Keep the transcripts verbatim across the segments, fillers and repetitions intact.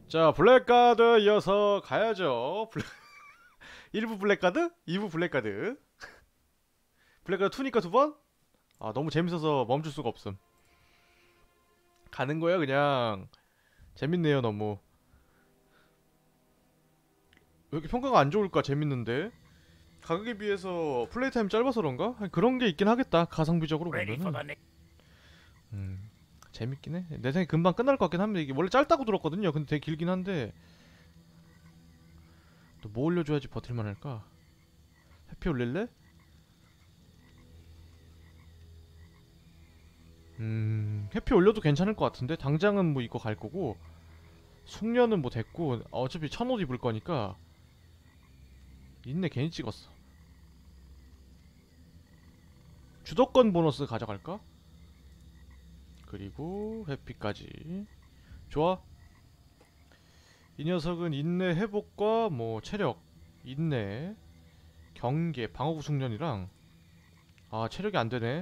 자, 블랙가드 이어서 가야죠. 블랙... 일 부 블랙가드? 이 부 블랙가드. 블랙가드 이니까 두 번? 아, 너무 재밌어서 멈출 수가 없음. 가는 거야 그냥. 재밌네요 너무. 왜 이렇게 평가가 안 좋을까? 재밌는데 가격에 비해서 플레이 타임 짧아서 그런가? 아니, 그런 게 있긴 하겠다 가성비적으로 보면은. 음, 재밌긴 해. 내 생각에 금방 끝날 것 같긴 합니다. 이게 원래 짧다고 들었거든요. 근데 되게 길긴 한데 또 뭐 올려줘야지 버틸만 할까? 해피 올릴래? 음... 해피 올려도 괜찮을 것 같은데? 당장은 뭐 이거 갈 거고 숙련은 뭐 됐고 어차피 천옷 입을 거니까. 인내 괜히 찍었어. 주도권 보너스 가져갈까? 그리고 해피까지. 좋아. 이 녀석은 인내 회복과 뭐 체력, 인내, 경계, 방어구 숙련이랑. 아, 체력이 안 되네.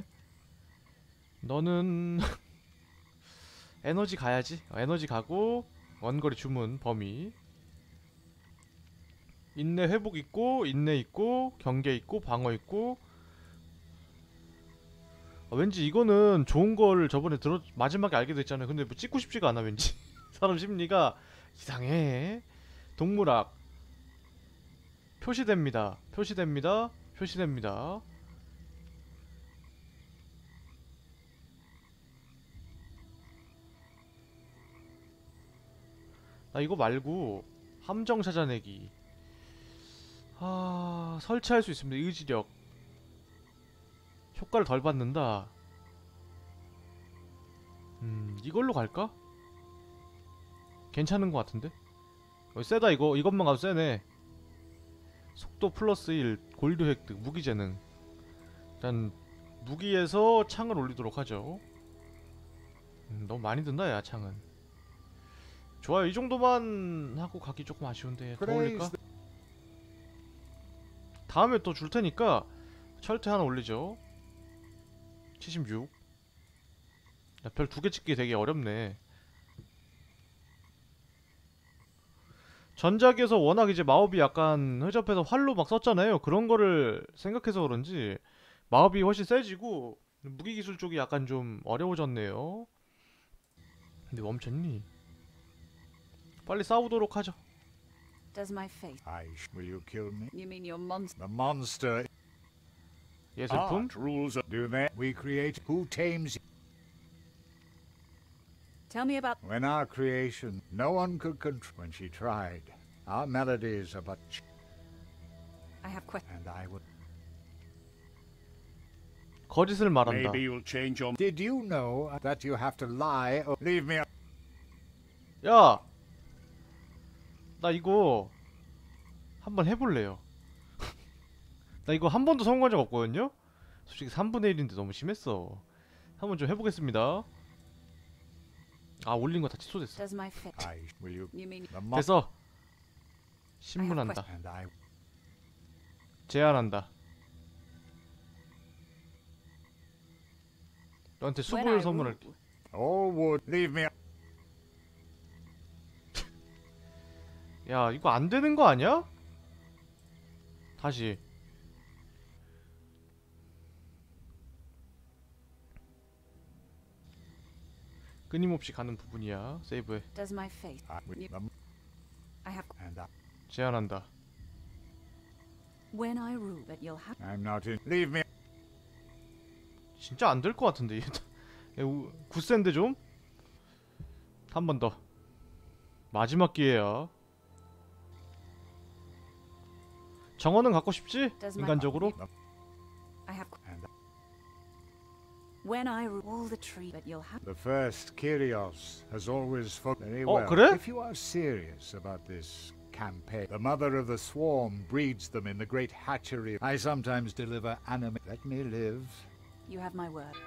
너는 에너지 가야지. 어, 에너지 가고 원거리 주문 범위. 인내 회복 있고 인내 있고 경계 있고 방어 있고. 아, 왠지 이거는 좋은 걸 저번에 들어 마지막에 알게 됐잖아요. 근데 뭐 찍고 싶지가 않아 왠지. 사람 심리가 이상해. 동물학 표시됩니다. 표시됩니다. 표시됩니다. 나 이거 말고 함정 찾아내기. 아, 설치할 수 있습니다. 의지력. 효과를 덜 받는다. 음, 이걸로 갈까? 괜찮은 것 같은데? 어, 세다 이거. 이것만 가도 세네. 속도 플러스 일, 골드 획득, 무기 재능. 일단 무기에서 창을 올리도록 하죠. 음, 너무 많이 든다 야 창은. 좋아요. 이 정도만 하고 가기 조금 아쉬운데 더 올릴까? 다음에 또 줄 테니까 철퇴 하나 올리죠. 칠십육. 별 두 개 찍기 되게 어렵네. 전작에서 워낙 이제 마법이 약간 허접해서 활로 막 썼잖아요. 그런 거를 생각해서 그런지 마법이 훨씬 세지고 무기 기술 쪽이 약간 좀 어려워졌네요. 근데 멈췄니? 빨리 싸우도록 하죠. Does my fate? I will you kill me? You mean your monster? The monster 예술품? art rules. Do they? We create. Who tames? Tell me about. When our creation, no one could control. When she tried, our melodies are but. Ch I have questions. and I would. 거짓을 말한다. Maybe you'll change your. Did you know that you have to lie or leave me? 야! 나 이거 한번 해볼래요. 나 이거 한 번도 성공한 적 없거든요? 솔직히 삼분의 일인데 너무 심했어. 한번 좀 해보겠습니다. 아, 올린 거 다 취소됐어. Does my fate? I will you. You mean? The mon- 됐어. 신문한다. and I. 제안한다. 너한테 When I 수보를 선물할게. rule, All would leave me. 야, 이거 안 되는 거 아니야? 다시. 끊임없이 가는 부분이야. 세이브해. does my fate? I, will- You- the- I have. and I. 제안한다. When I rule, that you'll have. I'm not in. Leave me. 진짜 안 될 것 같은데. 굿센데 좀? 한 번 더. 마지막 기회야. 정원은 갖고 싶지? Does my- 인간적으로? I have. And When I rule all the tree, that you'll have. the first Kyrios has always fought very Oh, well. 그래? If you are serious about this campaign, the mother of the swarm breeds them in the great hatchery. I sometimes deliver anime. Let me live. You have my word.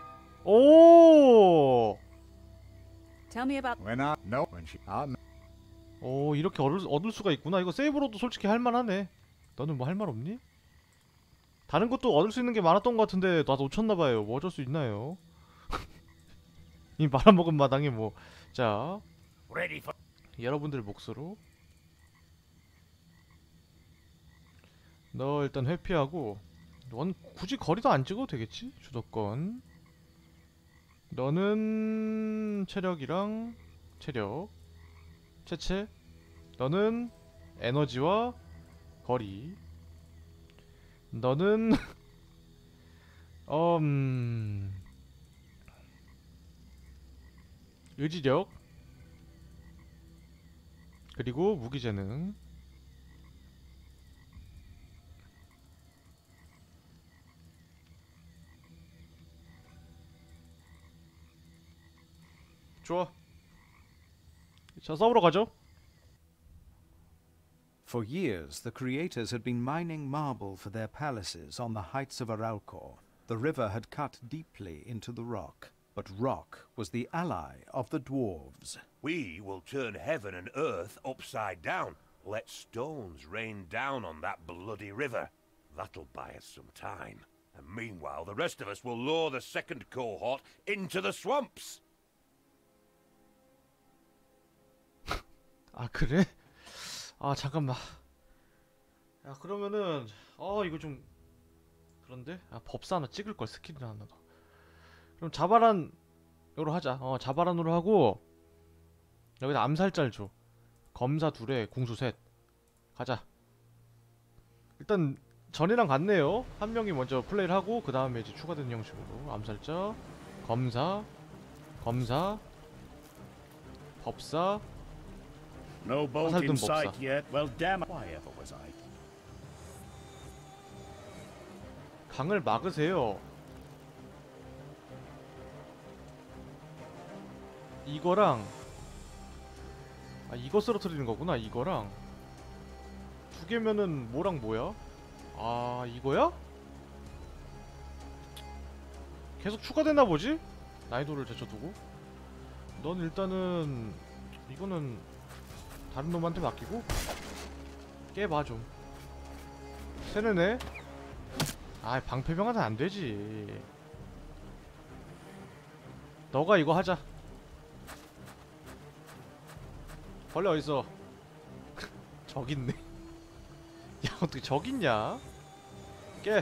오! Tell me about. When I no when she ah, 오, 이렇게 얻을, 얻을 수가 있구나. 이거 세이브로도 솔직히 할만하네. 너는 뭐 할 말 없니? 다른 것도 얻을 수 있는 게 많았던 것 같은데 나 놓쳤나봐요. 뭐 어쩔 수 있나요? 이 말아먹은 마당에 뭐. 자, Ready for. 여러분들 몫으로. 너 일단 회피하고, 넌 굳이 거리도 안 찍어도 되겠지? 주도권. 너는 체력이랑 체력, 체체. 너는 에너지와 거리. 너는 음... 의지력, 그리고 무기재능. 좋아. 자, 싸우러 가죠. For years, the creators had been mining marble for their palaces on the heights of Araucor. The river had cut deeply into the rock, but rock was the ally of the dwarves. We will turn heaven and earth upside down. Let stones rain down on that bloody river. That'll buy us some time. And meanwhile, the rest of us will lure the second cohort into the swamps. 아, 그래? 아, 잠깐만. 야, 그러면은 어 이거 좀 그런데? 아, 법사 하나 찍을걸. 스킬이나 하나 더. 그럼 자바란으로 하자. 어, 자바란으로 하고 여기다 암살짤 줘. 검사 둘에 궁수 셋. 가자. 일단 전이랑 같네요. 한 명이 먼저 플레이를 하고 그 다음에 이제 추가된 형식으로 암살자, 검사, 검사, 법사. No boat 화살든 in 법사. sight yet. Well, damn. Why ever was I? 강을 막으세요. 이거랑 아, 이거 쓰러뜨리는 거구나. 이거랑 두 개면은 뭐랑 뭐야? 아, 이거야? 계속 추가됐나 보지? 난이도를 제쳐두고. 넌 일단은 이거는 다른 놈한테 맡기고 깨봐 좀. 세네네. 아, 방패병한테 안 되지. 너가 이거 하자. 벌레 어딨어? 저기 있네. 야, 어떻게 저기 있냐? 깨.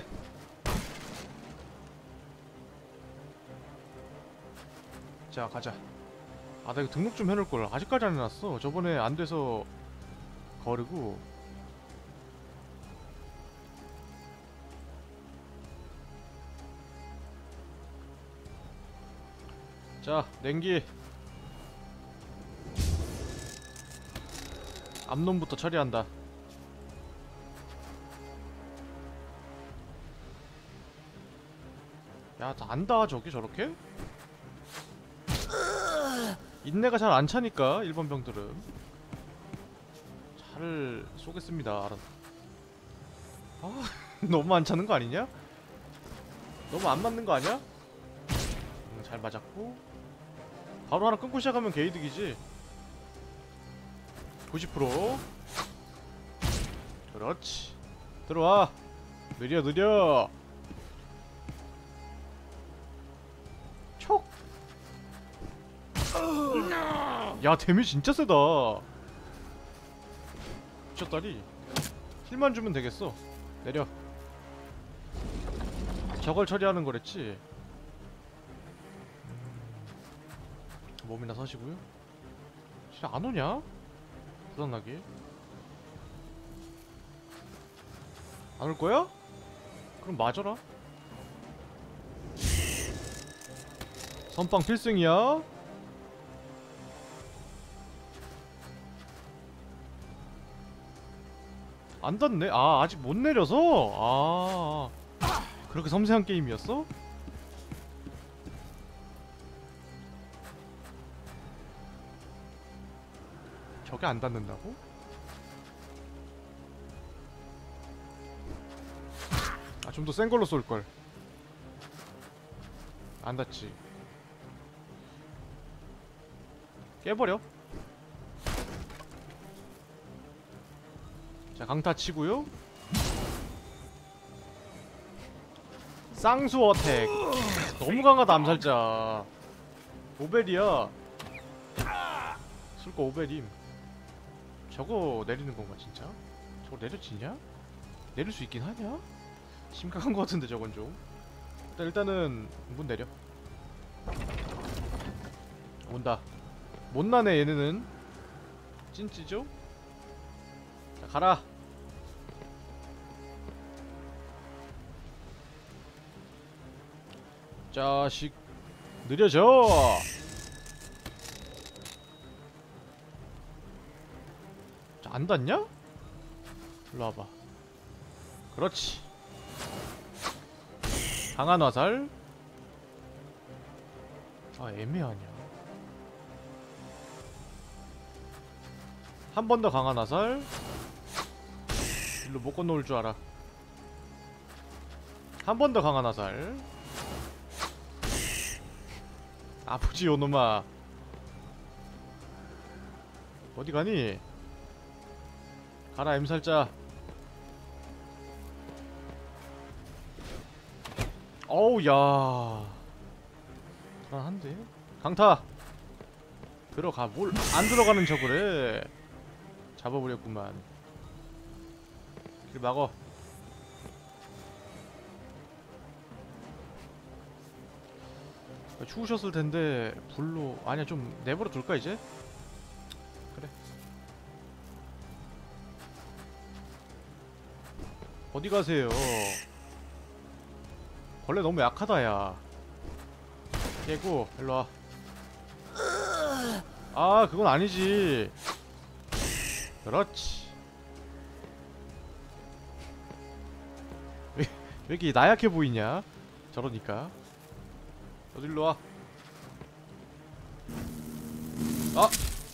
자, 가자. 아, 나 이거 등록 좀 해놓을걸. 아직까지 안 해놨어. 저번에 안 돼서 거르고. 자, 냉기. 앞놈부터 처리한다. 야, 다 안다 저기 저렇게? 인내가 잘 안 차니까 일본 병들은. 잘 쏘겠습니다. 알아. 아, 너무 안 차는 거 아니냐? 너무 안 맞는 거 아니야? 음, 잘 맞았고. 바로 하나 끊고 시작하면 개이득이지. 구십 퍼센트. 그렇지. 들어와. 느려 느려. 촉. 야, 데미지 진짜 세다. 미쳤다리. 힐만 주면 되겠어. 내려. 저걸 처리하는 거랬지. 음... 몸이나 서시고요. 진짜 안 오냐? 불안하게. 안 올 거야? 그럼 맞아라. 선빵 필승이야. 안 닿네? 아, 아직 못 내려서? 아, 그렇게 섬세한 게임이었어? 저게 안 닿는다고? 아, 좀 더 센 걸로 쏠걸. 안 닿지. 깨버려. 자, 강타 치고요. 쌍수 어택. 너무 강하다 암살자. 오벨이야. 쓸거 오벨임. 저거 내리는 건가 진짜? 저거 내려지냐? 내릴 수 있긴 하냐? 심각한 거 같은데 저건 좀. 일단 일단은 문 내려. 온다. 못나네 얘네는. 찐찌죠? 자 가라. 자식 느려져. 자, 안 닿냐? 일로 와봐. 그렇지. 강한 화살. 아 애매하냐. 한 번 더 강한 화살. 일로 못 건너올 줄 알아. 한 번 더 강한 화살. 아프지 요놈아. 어디 가니? 가라 엠살자. 어우 야 불안한데? 강타! 들어가. 뭘 안 들어가는 척을 해. 잡아버렸구만. 길 막어. 추우셨을 텐데 불로 아니야 좀 내버려 둘까 이제? 그래. 어디 가세요? 벌레 너무 약하다 야. 깨고 일로 와. 아 그건 아니지. 그렇지. 왜, 왜 이렇게 나약해 보이냐? 저러니까. 어딜로 와. 아!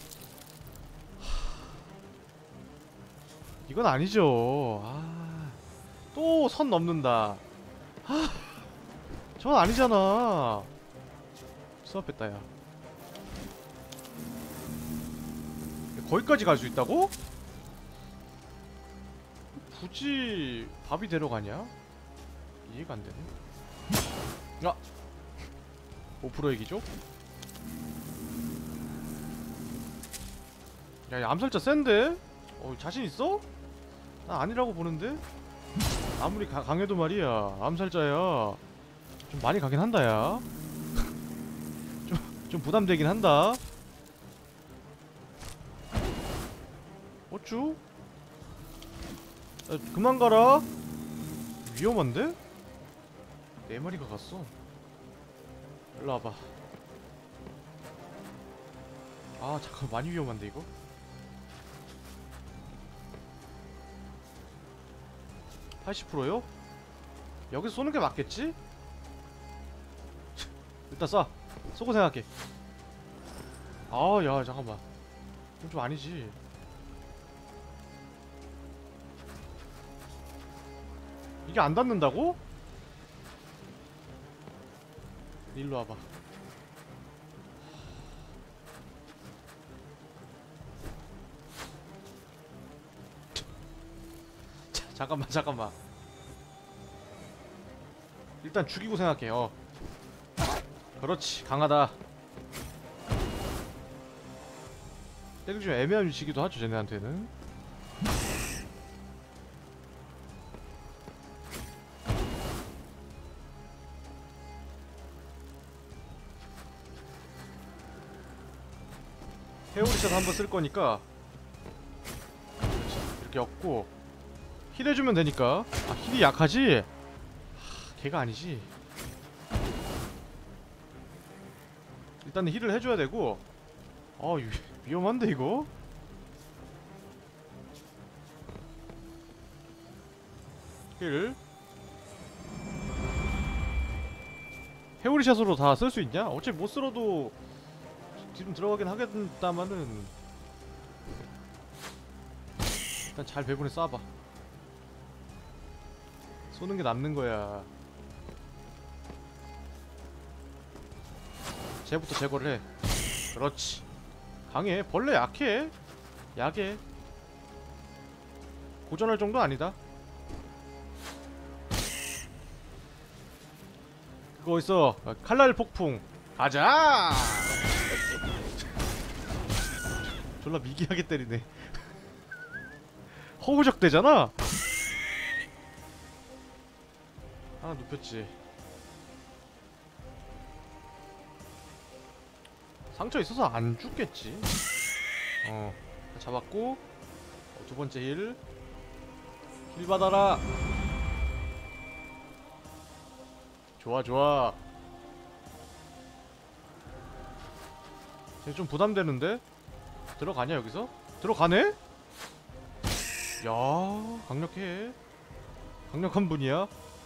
이건 아니죠. 아, 또 선 넘는다. 아, 저건 아니잖아. 수업 뺐다 야. 거기까지 갈 수 있다고? 굳이 밥이 데려가냐? 이해가 안 되네. 아! 오 퍼센트 얘기죠? 야, 야 암살자 센데? 어, 자신 있어? 난 아니라고 보는데? 아무리 가, 강해도 말이야 암살자야. 좀 많이 가긴 한다 야. 좀, 좀 부담되긴 한다. 어쭈? 야, 그만 가라. 위험한데? 네 마리가 갔어. 일로 와봐. 아 잠깐 많이 위험한데 이거? 팔십 퍼센트요? 여기서 쏘는 게 맞겠지? 일단 쏴. 쏘고 생각해. 아 야 잠깐만. 이건 좀 아니지. 이게 안 닿는다고? 일로 와봐. 자, 잠깐만 잠깐만. 일단 죽이고 생각해. 어 그렇지. 강하다. 때리기 좀 애매한 위치기도 하죠 쟤네한테는. 헤오리샷 한번 쓸 거니까 그렇지. 이렇게 엮고 힐 해주면 되니까. 아 힐이 약하지? 하, 걔가 아니지. 일단은 힐을 해줘야 되고. 아 위, 위험한데 이거? 힐 헤오리샷으로 다 쓸 수 있냐? 어차피 못 쓸어도 지금 들어가긴 하겠다마는 일단 잘 배분해 쏴봐. 쏘는 게 남는 거야. 쟤부터 제거를 해. 그렇지. 강해. 벌레 약해. 약해. 고전할 정도 아니다. 그거 있어. 칼날 폭풍. 가자. 졸라 미개하게 때리네. 허우적대잖아. 하나 눕혔지. 상처 있어서 안 죽겠지. 어 잡았고, 어, 두 번째 힐. 힐 받아라. 좋아 좋아. 쟤 좀 부담되는데? 들어가냐 여기서? 들어가네? 야 강력해. 강력한 분이야.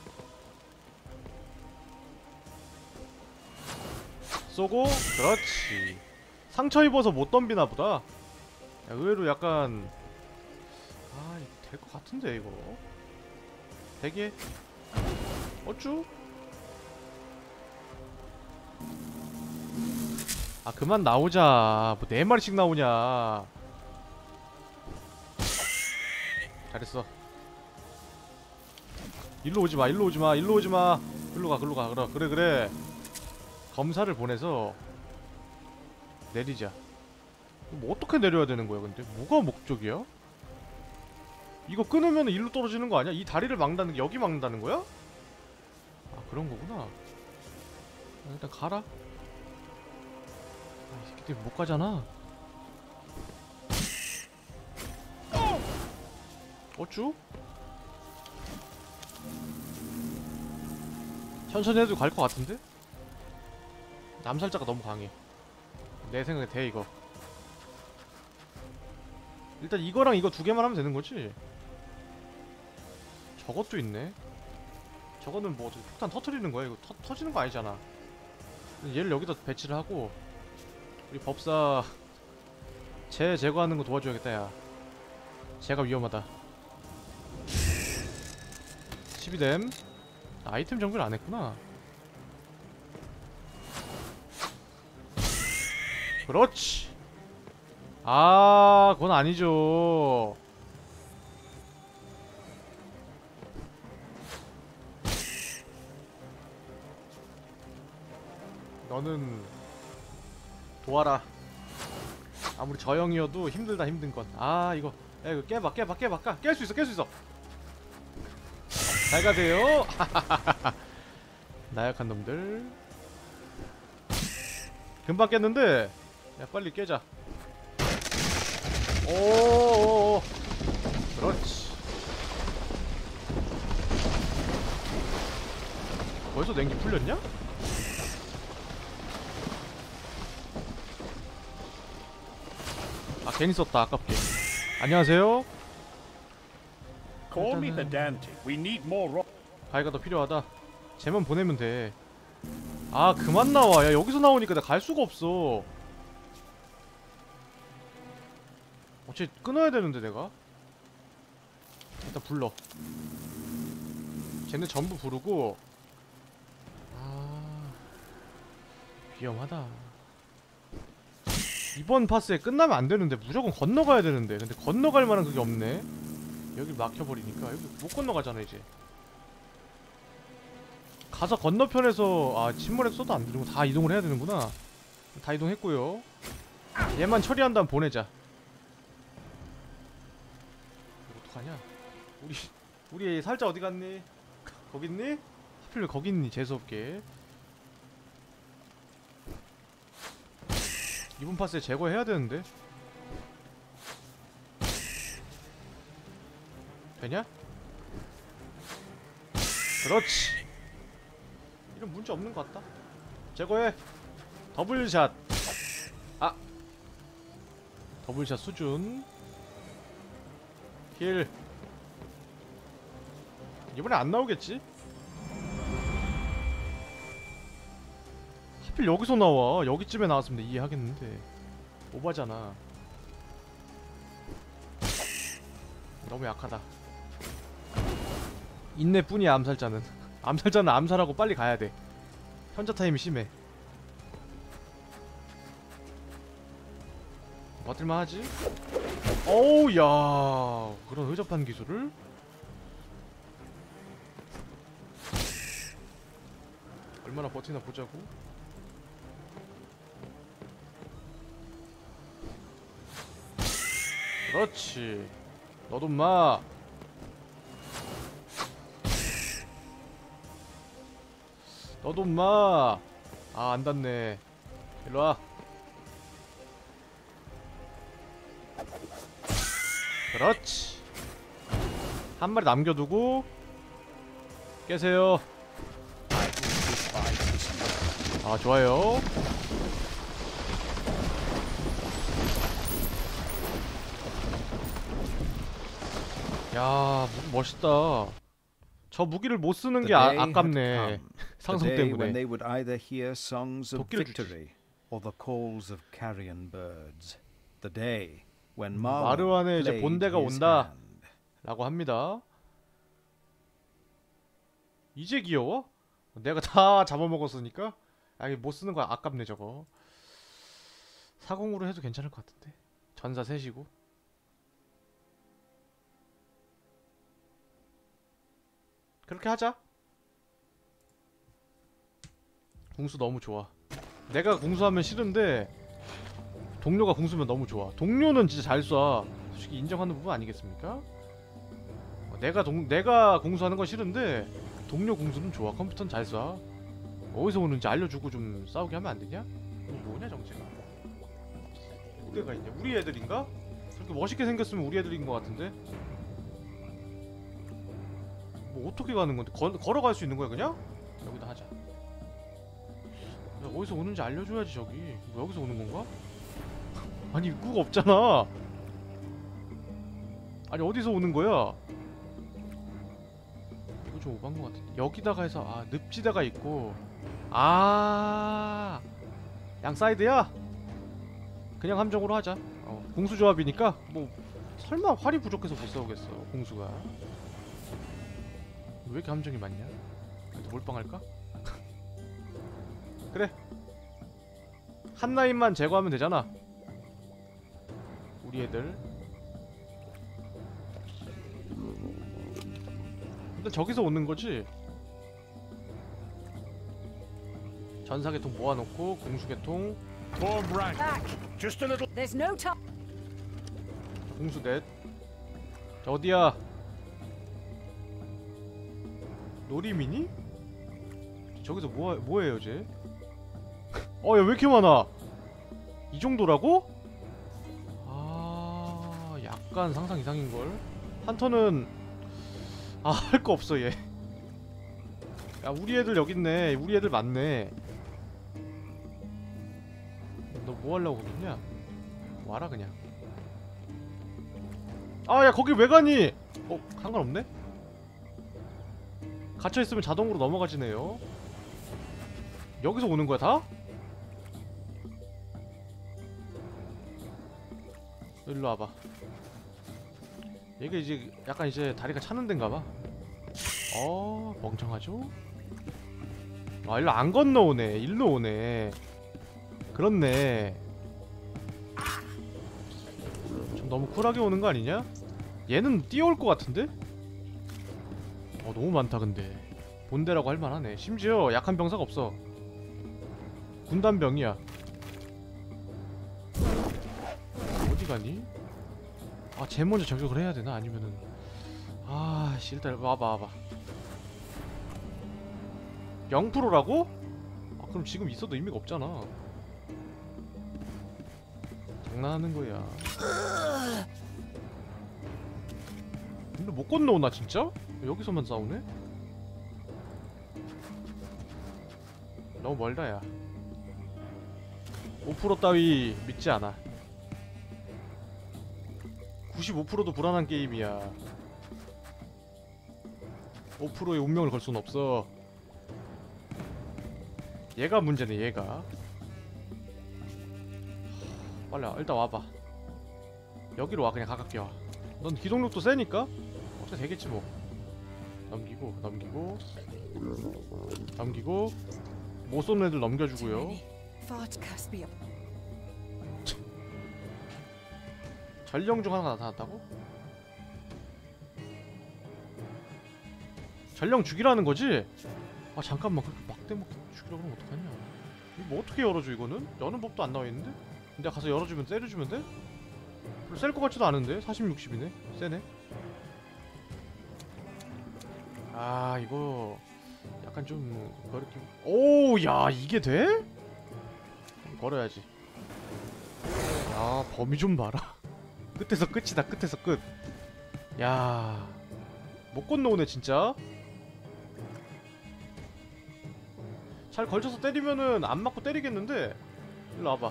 쏘고 그렇지. 상처 입어서 못 덤비나 보다. 야, 의외로 약간 아 될 것 같은데 이거. 대기해. 어쭈? 아 그만 나오자. 뭐 네 마리씩 나오냐. 잘했어. 일로 오지마 일로 오지마 일로 오지마. 글로 가 글로 가. 그래 그래 그래. 검사를 보내서 내리자. 뭐 어떻게 내려야 되는 거야 근데? 뭐가 목적이야? 이거 끊으면 일로 떨어지는 거 아니야? 이 다리를 막는다는 게 여기 막는다는 거야? 아 그런 거구나. 아, 일단 가라. 아, 이 새끼들 못 가잖아. 어쭈? 천천히 해도 갈 것 같은데? 암살자가 너무 강해. 내 생각에 돼 이거. 일단 이거랑 이거 두 개만 하면 되는 거지? 저것도 있네. 저거는 뭐 어떻게 폭탄 터트리는 거야? 이거 터, 터지는 거 아니잖아. 얘를 여기다 배치를 하고 우리 법사 쟤 제거하는 거 도와줘야겠다 야. 쟤가 위험하다. 십이 댐. 아이템 정비를 안 했구나. 그렇지. 아, 그건 아니죠. 너는 도와라. 아무리 저 형이어도 힘들다 힘든 건. 아 이거 야 이거 깨봐 깨봐 깨봐 깨. 깰 수 있어 깰 수 있어. 잘 가세요. 나약한 놈들. 금방 깼는데. 야 빨리 깨자. 오오오. 그렇지. 벌써 냉기 풀렸냐? 아 괜히 썼다 아깝게. 안녕하세요. Call me pedantic. We need more rock. 가위가 더 필요하다. 쟤만 보내면 돼. 아 그만 나와. 야 여기서 나오니까 내가 갈 수가 없어. 어째 끊어야 되는데 내가. 일단 불러. 쟤네 전부 부르고. 아 위험하다. 이번 파스에 끝나면 안 되는데 무조건 건너가야 되는데. 근데 건너갈 만한 그게 없네. 여기 막혀버리니까 여기 못 건너가잖아 이제. 가서 건너편에서 아 침몰액 써도 안 되는 거 다 이동을 해야 되는구나. 다 이동했고요. 얘만 처리한 다음 보내자. 어떡하냐? 우리 우리 살짝 어디 갔니? 거기 있니? 하필 거기 있니? 재수없게. 이번 파스에 제거해야 되는데. 되냐? 그렇지. 이런 문제 없는 것 같다. 제거해. 더블샷. 아 더블샷 수준. 힐. 이번에 안 나오겠지? 하필 여기서 나와. 여기쯤에 나왔으면 이해하겠는데 오바잖아. 너무 약하다. 인내뿐이야 암살자는. 암살자는 암살하고 빨리 가야돼. 현자 타임이 심해. 버틸만 하지? 어우 야 그런 의접한 기술을? 얼마나 버티나 보자고. 그렇지. 너도 마. 너도 마. 아, 안 닿네. 일로 와. 그렇지. 한 마리 남겨두고 깨세요. 아, 좋아요. 야, 무기 멋있다. 저 무기를 못 쓰는 The 게 아, day had 아깝네. come, the 상성 day when 때문에. they would either hear songs of 도끼를 주지. victory or the calls of carrion birds. The day when 마르완에 Marwan 이제 played 본대가 his 온다. hand. 라고 합니다. 이제 귀여워? 내가 다 잡아먹었으니까. 아, 이거 못 쓰는 거야. 아깝네 저거. 사공으로 해도 괜찮을 것 같은데. 전사 셋이고. 그렇게 하자. 궁수 너무 좋아. 내가 궁수하면 싫은데 동료가 궁수면 너무 좋아. 동료는 진짜 잘 쏴. 솔직히 인정하는 부분 아니겠습니까? 어, 내가 동 내가 궁수하는 건 싫은데 동료 궁수는 좋아. 컴퓨터는 잘 쏴. 어디서 오는지 알려주고 좀 싸우게 하면 안 되냐? 이거 뭐냐 정체가? 누구가 있냐? 우리 애들인가? 저렇게 멋있게 생겼으면 우리 애들인 것 같은데? 뭐 어떻게 가는 건데? 거, 걸어갈 수 있는 거야 그냥? 여기다 하자. 야, 어디서 오는지 알려줘야지 저기. 뭐 여기서 오는 건가? 아니 입구가 없잖아. 아니 어디서 오는 거야? 이거 좀 오반 것 같은데. 여기다가 해서 아 늪지대가 있고. 아, 양 사이드야? 그냥 함정으로 하자. 어, 공수 조합이니까 뭐 설마 활이 부족해서 못 싸우겠어 공수가. 왜 이렇게 함정이 많냐? 그래도 몰빵할까? 그래. 한 라인만 제거하면 되잖아. 우리 애들. 일단 저기서 오는 거지. 전사계통 모아놓고 공수계통, Form rank. Back! Just a little. There's no time. 공수 넷. 저 어디야? 놀이미니? 저기서 뭐 뭐해요, 쟤? 어, 야, 왜 이렇게 많아? 이 정도라고? 아, 약간 상상 이상인 걸. 한턴은 아, 할 거 없어 얘. 야, 우리 애들 여기 있네. 우리 애들 많네. 너 뭐 하려고 그러냐? 와라 그냥. 아, 야, 거기 왜 가니? 어, 상관없네? 갇혀있으면 자동으로 넘어가지네요. 여기서 오는 거야 다? 일로 와봐. 얘가 이제 약간 이제 다리가 차는 데인가봐. 어, 멍청하죠? 아, 일로 안 건너오네. 일로 오네. 그렇네. 좀 너무 쿨하게 오는 거 아니냐? 얘는 뛰어올 것 같은데? 어, 너무 많다 근데. 본대라고 할만하네. 심지어 약한 병사가 없어. 군단병이야. 어디 가니? 아, 쟤 먼저 저격을 해야 되나? 아니면은 아, 씨, 일단 와봐 와봐. 영 퍼센트라고? 아, 그럼 지금 있어도 의미가 없잖아. 장난하는 거야. 근데 못 건너오나 진짜? 여기서만 싸우네? 너무 멀다 야. 오 퍼센트 따위 믿지 않아. 구십오 퍼센트도 불안한 게임이야. 오 퍼센트의 운명을 걸 순 없어. 얘가 문제네 얘가. 빨리 와. 일단 와봐. 여기로 와. 그냥 가깝게 와. 넌 기동력도 세니까 어떻게 되겠지 뭐. 넘기고 넘기고 넘기고 못 쏘는 애들 넘겨주고요. Far to Caspian. 전령 중 하나가 나타났다고? 전령 죽이라는 거지? 아 잠깐만, 그렇게 막대먹 죽이라고 그러면 어떡하냐. 이거 뭐 어떻게 열어줘 이거는? 여는 법도 안 나와있는데? 근데 가서 열어주면 때려주면 돼? 셀 것 같지도 않은데? 사십, 육십이네? 세네? 아 이거 약간 좀 그렇게. 오, 야 이게 돼? 걸어야지. 야 범위 좀 봐라. 끝에서 끝이다. 끝에서 끝. 야 못 건너오네 진짜. 잘 걸쳐서 때리면은 안 맞고 때리겠는데. 일로 와봐.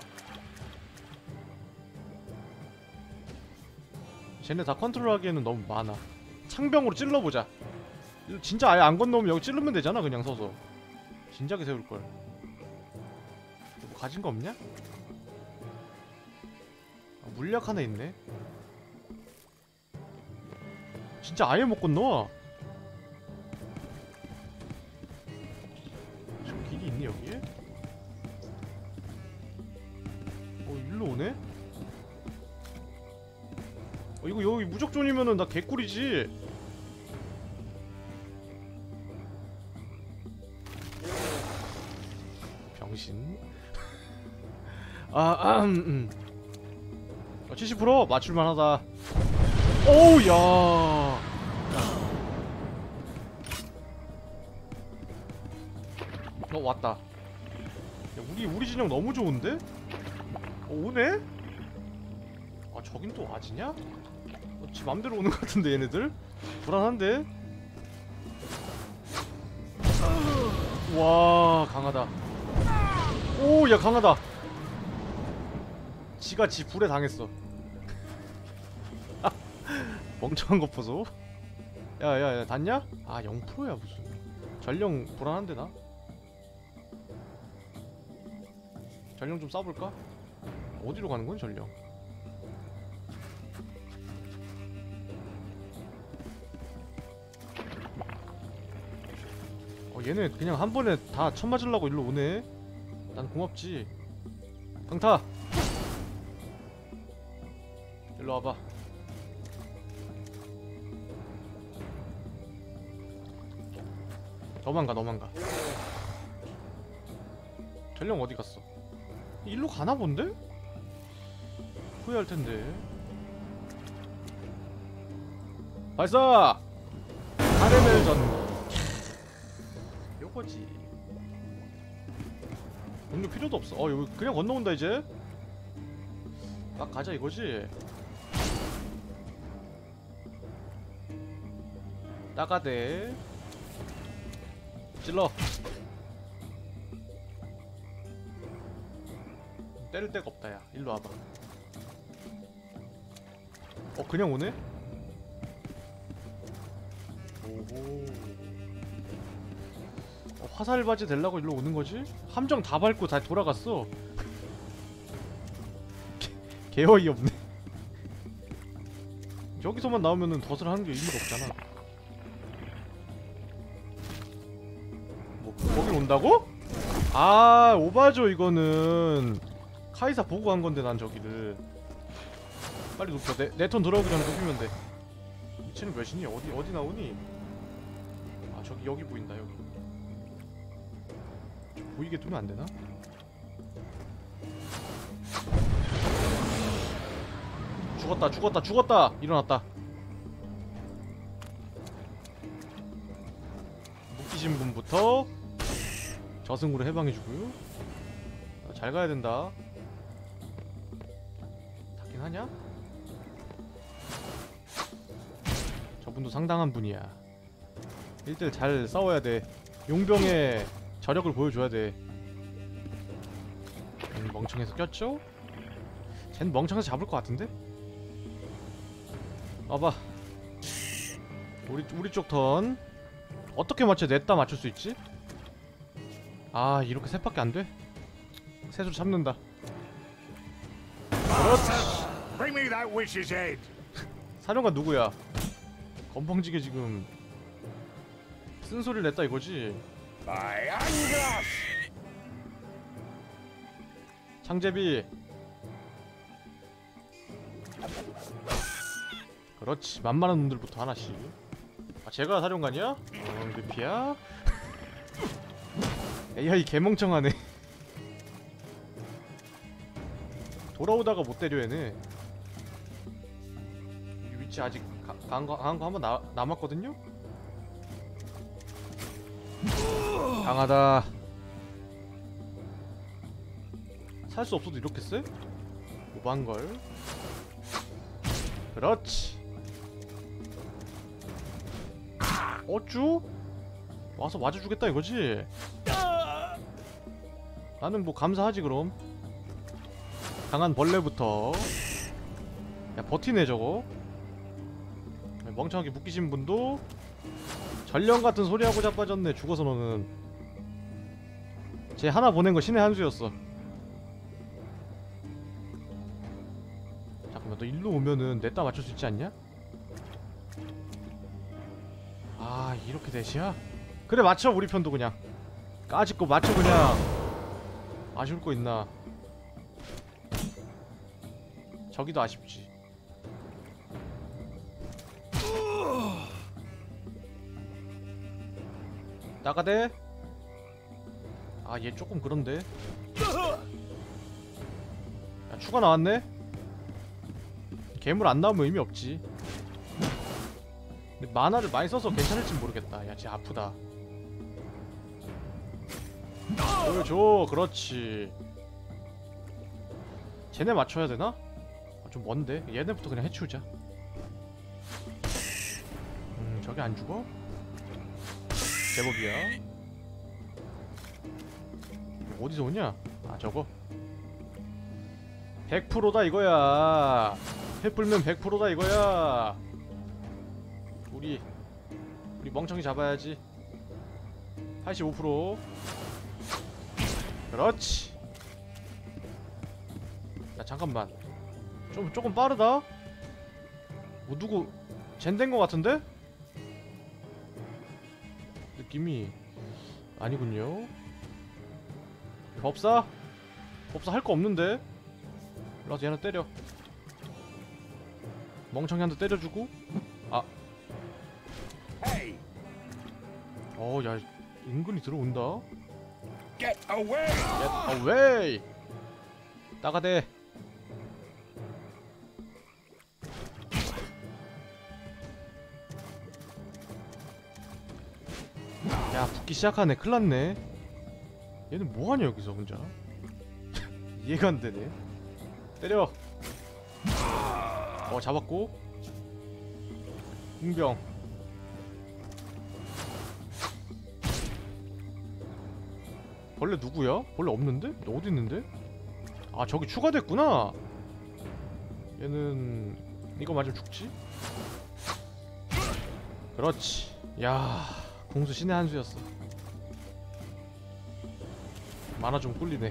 쟤네 다 컨트롤하기에는 너무 많아. 창병으로 찔러보자. 진짜 아예 안 건너오면 여기 찔르면 되잖아. 그냥 서서 진작에 세울걸. 뭐 가진 거 없냐? 아, 물약 하나 있네. 진짜 아예 못 건너와. 저 길이 있니 여기에? 어 일로 오네? 어 이거 여기 무적존이면은 나 개꿀이지. 병신. 아, 음, 음. 어, 칠십 퍼센트 맞출만하다. 오우 야. 어 왔다. 야, 우리 우리 진영 너무 좋은데? 어, 오네? 아 저긴 또 와지냐? 어, 지 맘대로 오는 것 같은데 얘네들? 불안한데? 와 강하다. 오 야 강하다. 지가 지 불에 당했어. 멍청한 거 보소. 야야야 닿냐? 아 영 퍼센트야 무슨. 전령 불안한데 나? 전령 좀 쏴볼까? 어디로 가는 건 전령? 어 얘네 그냥 한 번에 다 쳐맞으려고 일로 오네. 난 고맙지. 강타! 일로 와봐. 너만 가 너만 가. 전령 어디 갔어? 일로 가나 본데? 후회할 텐데. 발사! 카레멜전. 요거지. 음료 필요도 없어. 어 여기 그냥 건너온다 이제. 막 가자 이거지. 따가대. 찔러. 때릴 데가 없다 야. 일로 와봐. 어 그냥 오네? 오호. 어, 화살바지 되려고 일로 오는 거지? 함정 다 밟고 다 돌아갔어. 개 어이 없네. 여기서만 나오면은 덫을 하는 게 의미가 없잖아. 뭐 거길 온다고? 아 오바죠 이거는. 카이사 보고 간 건데 난 저기를. 빨리 눕혀. 내 내 턴 돌아오기 전에 눕히면 돼. 미치는 몇이니? 어디 어디 나오니? 아 저기 여기 보인다 여기. 저 보이게 두면 안 되나? 죽었다 죽었다 죽었다. 일어났다. 묶이신 분부터 저승으로 해방해주고요. 아, 잘 가야 된다. 닿긴 하냐? 저분도 상당한 분이야. 일 대 일 잘 싸워야 돼. 용병의 저력을 보여줘야 돼. 음, 멍청해서 꼈죠? 쟨 멍청해서 잡을 것 같은데? 와봐. 우리 우리 쪽 턴. 어떻게 맞춰? 냈다 맞출 수 있지? 아 이렇게 셋밖에 안 돼? 셋으로 잡는다. 그렇지. Bring me that witch's head. 사령관 누구야? 건방지게 지금 쓴소리를 냈다 이거지? By Angus! 창제비. 그렇지. 만만한 놈들부터 하나씩. 아 제가 사령관이야? 어 늪이야? 에이아이 개멍청하네. 돌아오다가 못 때려 얘네. 있지. 아직 가, 강한 거, 강한 거 한번 나, 남았거든요. 강하다. 살 수 없어도 이렇게 쎄? 오반걸. 그렇지. 어쭈? 와서 맞아주겠다 이거지? 나는 뭐 감사하지 그럼. 강한 벌레부터. 야 버티네 저거. 멍청하게 묶이신 분도 전령 같은 소리하고 자빠졌네. 죽어서 너는. 쟤 하나 보낸 거 신의 한 수였어. 잠깐만, 너 일로 오면은 냈다 맞출 수 있지 않냐? 아 이렇게 대시야? 그래 맞춰. 우리 편도 그냥 까짓거 맞춰 그냥. 아쉬울 거 있나. 저기도 아쉽지. 나가대. 아 얘 조금 그런데. 야 추가 나왔네. 괴물 안 나오면 의미 없지. 근데 만화를 많이 써서 괜찮을지 모르겠다. 야 쟤 아프다. 보여줘. 그렇지. 쟤네 맞춰야 되나? 아, 좀 먼데. 얘네부터 그냥 해치우자. 음 저게 안 죽어? 제법이야. 어디서 오냐? 아 저거 백 퍼센트다 이거야. 해불면 백 퍼센트다 이거야. 우리 우리 멍청이 잡아야지. 팔십오 퍼센트. 그렇지. 야 잠깐만, 좀 조금 빠르다. 뭐 누구 젠된 거 같은데? 느낌이 아니군요. 법사? 법사 할 거 없는데? 일로와서 얘는 때려. 멍청이 한 대 때려주고. 아. 어, 야, 은근히 들어온다. Get away! Get away! 따가대. 야, 붙기 시작하네. 큰일났네. 얘는 뭐하냐 여기서 혼자. 이해가 안되네. 때려. 어 잡았고. 궁병. 벌레 누구야? 벌레 없는데? 어디 있는데? 아 저기 추가됐구나. 얘는 이거 맞으면 죽지? 그렇지. 야 공수 신의 한 수였어. 만화 좀 꿀리네.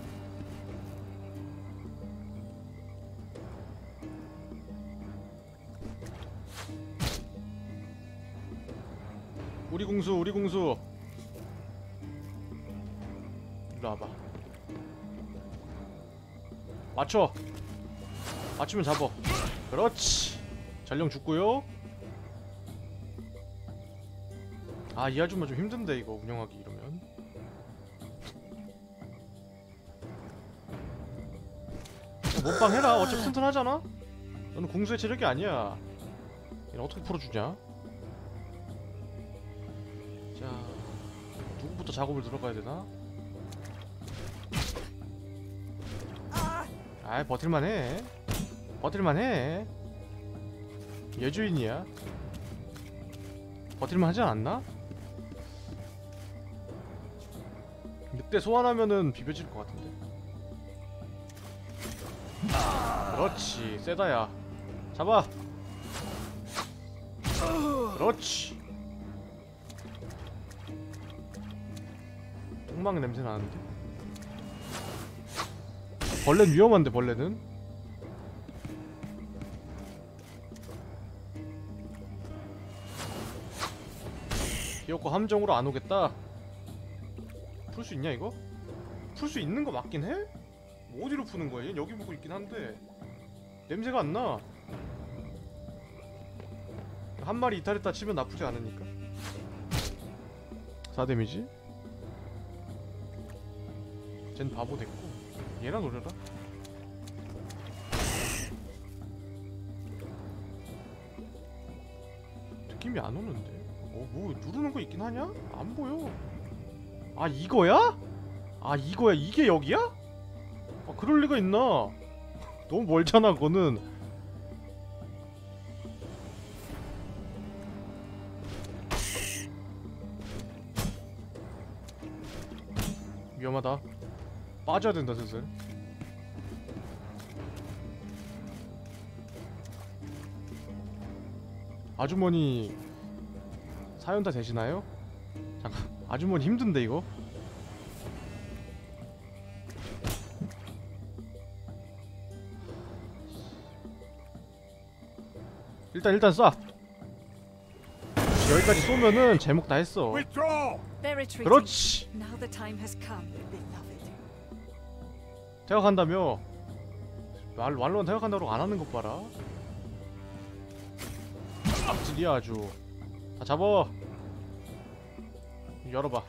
우리 궁수 우리 궁수 일로 와봐. 맞춰. 맞추면 잡어. 그렇지. 전령 죽고요. 아 이 아줌마 좀 힘든데 이거 운영하기 이러면. 몸빵 해라. 어차피 튼튼하잖아. 너는 궁수의 체력이 아니야. 얘는 어떻게 풀어주냐. 자 누구부터 작업을 들어가야 되나? 아이 버틸만해. 버틸만해. 여주인이야. 버틸만하지 않았나? 늑대 소환하면은 비벼질 것 같은데. 그렇지. 세다야. 잡아. 그렇지. 똥망 냄새 나는데. 벌레는 위험한데 벌레는. 기어코 함정으로 안 오겠다. 풀 수 있냐 이거? 풀 수 있는 거 맞긴 해? 뭐 어디로 푸는 거야? 얘 여기 보고 있긴 한데 냄새가 안 나. 한 마리 이탈했다 치면 나쁘지 않으니까. 사 데미지? 쟨 바보 됐고. 얘랑 노려라. 느낌이 안 오는데. 어, 뭐 누르는 거 있긴 하냐? 안 보여. 아 이거야? 아 이거야? 이게 여기야? 아 그럴 리가 있나? 너무 멀잖아 그거는. 위험하다. 빠져야 된다 슬슬. 아주머니 사연 다 되시나요? 잠깐 아주머니 힘든데 이거? 일단 일단 쏴. 여기까지 쏘면은 제목 다 했어. Withdraw! They're retreating. 그렇지. Now the time has come, beloved. 대각한다며. 말 말로는 대각한다고 안 하는 것 봐라. 앞질이야 아주. 다 잡아. 열어봐.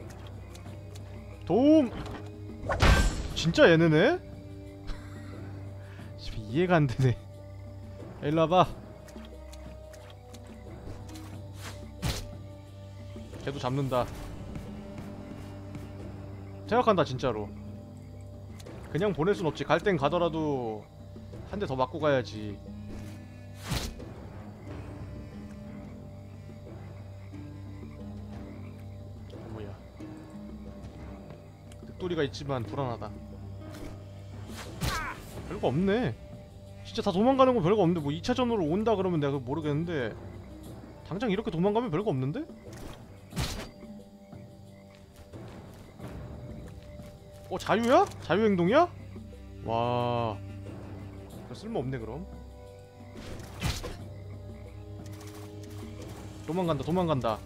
도움. 진짜 얘네네? 이해가 안 되네. 일로 와봐. 걔도 잡는다. 생각한다 진짜로. 그냥 보낼 순 없지. 갈 땐 가더라도 한 대 더 맞고 가야지. 어머야. 늑돌이가 있지만 불안하다. 별거 없네. 진짜 다 도망가는 건 별거 없는데 뭐 이 차전으로 온다 그러면 내가 모르겠는데 당장 이렇게 도망가면 별거 없는데? 어 자유야? 자유행동이야? 와 쓸모없네 그럼. 도망간다 도망간다.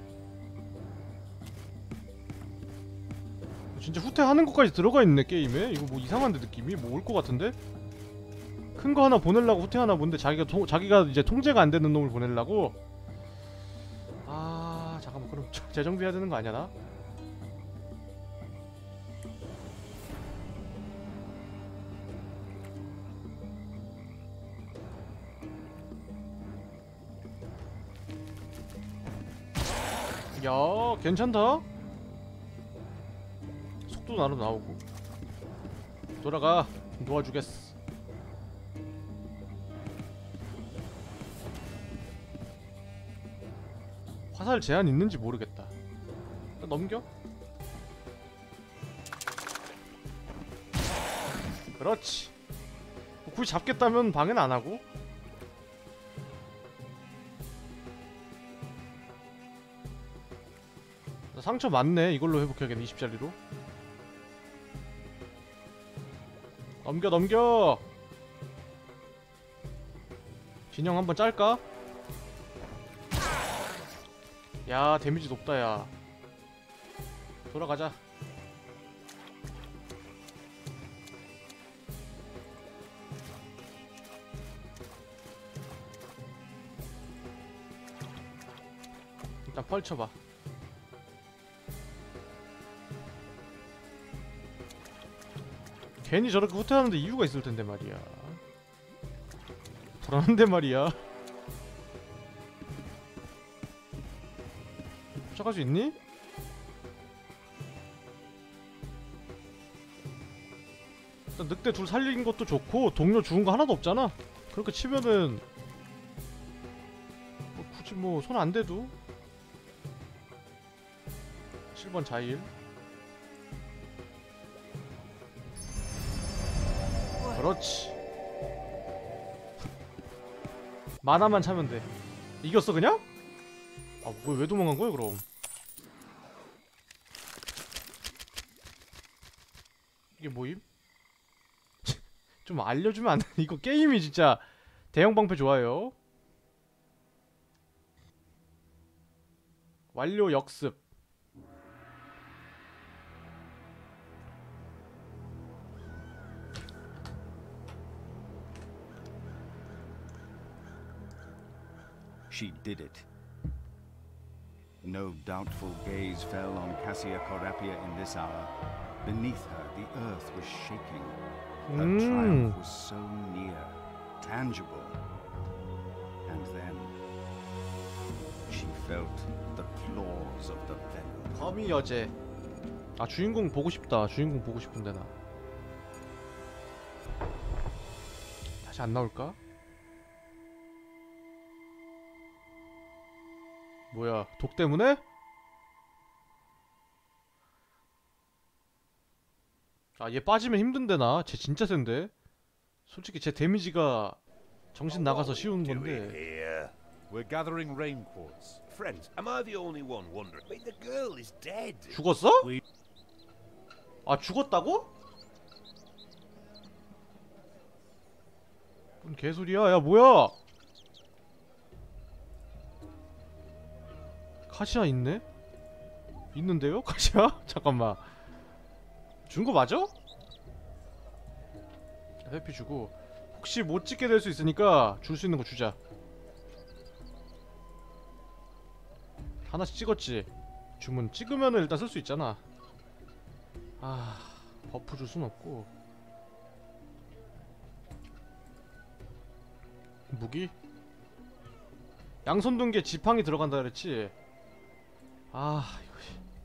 진짜 후퇴하는 것까지 들어가 있네 게임에. 이거 뭐 이상한데 느낌이? 뭐 올 것 같은데? 큰 거 하나 보내려고 후퇴하나 본데 자기가 통, 자기가 이제 통제가 안 되는 놈을 보내려고. 아 잠깐만 그럼 재정비해야 되는 거 아니야 나? 야 괜찮다. 속도 나름 나오고. 돌아가 도와주겠어. 화살 제한 있는지 모르겠다. 일단 넘겨. 그렇지. 굳이 잡겠다면 방해는 안 하고. 상처 많네. 이걸로 회복해야겠네. 이십 짜리로. 넘겨 넘겨. 진영 한번 짤까? 야 데미지 높다 야. 돌아가자. 일단 펼쳐봐. 괜히 저렇게 후퇴하는데 이유가 있을 텐데 말이야. 불안한데 말이야. 쫓아갈 수 있니? 일단 늑대 둘 살린 것도 좋고 동료 죽은 거 하나도 없잖아. 그렇게 치면은 뭐 굳이 뭐 손 안 대도. 칠 번 자일. 그렇지. 만화만 차면 돼. 이겼어 그냥? 아, 뭐 왜 도망간 거야 그럼? 이게 뭐임? 좀 알려주면 안 돼? 이거 게임이 진짜 대형 방패 좋아요. 완료 역습. She did it. No doubtful gaze fell on Cassia Corapia in this hour. Beneath her, the earth was shaking. Her 음. triumph was so near, tangible. And then, she felt the claws of the venom. 거미 여제. 아 주인공 보고 싶다. 주인공 보고 싶은데 나. 다시 안 나올까? 뭐야 독 때문에? 아 얘 빠지면 힘든데 나. 쟤 진짜 센데. 솔직히 쟤 데미지가 정신 나가서 쉬운 Doing 건데. here. We're gathering rain quartz. Friends, am I the only one wondering? Wait, the girl is dead. 죽었어? We- 아 죽었다고? 뭔 개소리야. 야 뭐야. 카시아 있네? 있는데요? 카시아? 잠깐만. 준 거 맞아? 회피 주고 혹시 못 찍게 될 수 있으니까 줄 수 있는 거 주자. 하나씩 찍었지? 주문 찍으면은 일단 쓸 수 있잖아. 아 버프 줄 순 없고. 무기? 양손둔기에 지팡이 들어간다 그랬지? 아 이거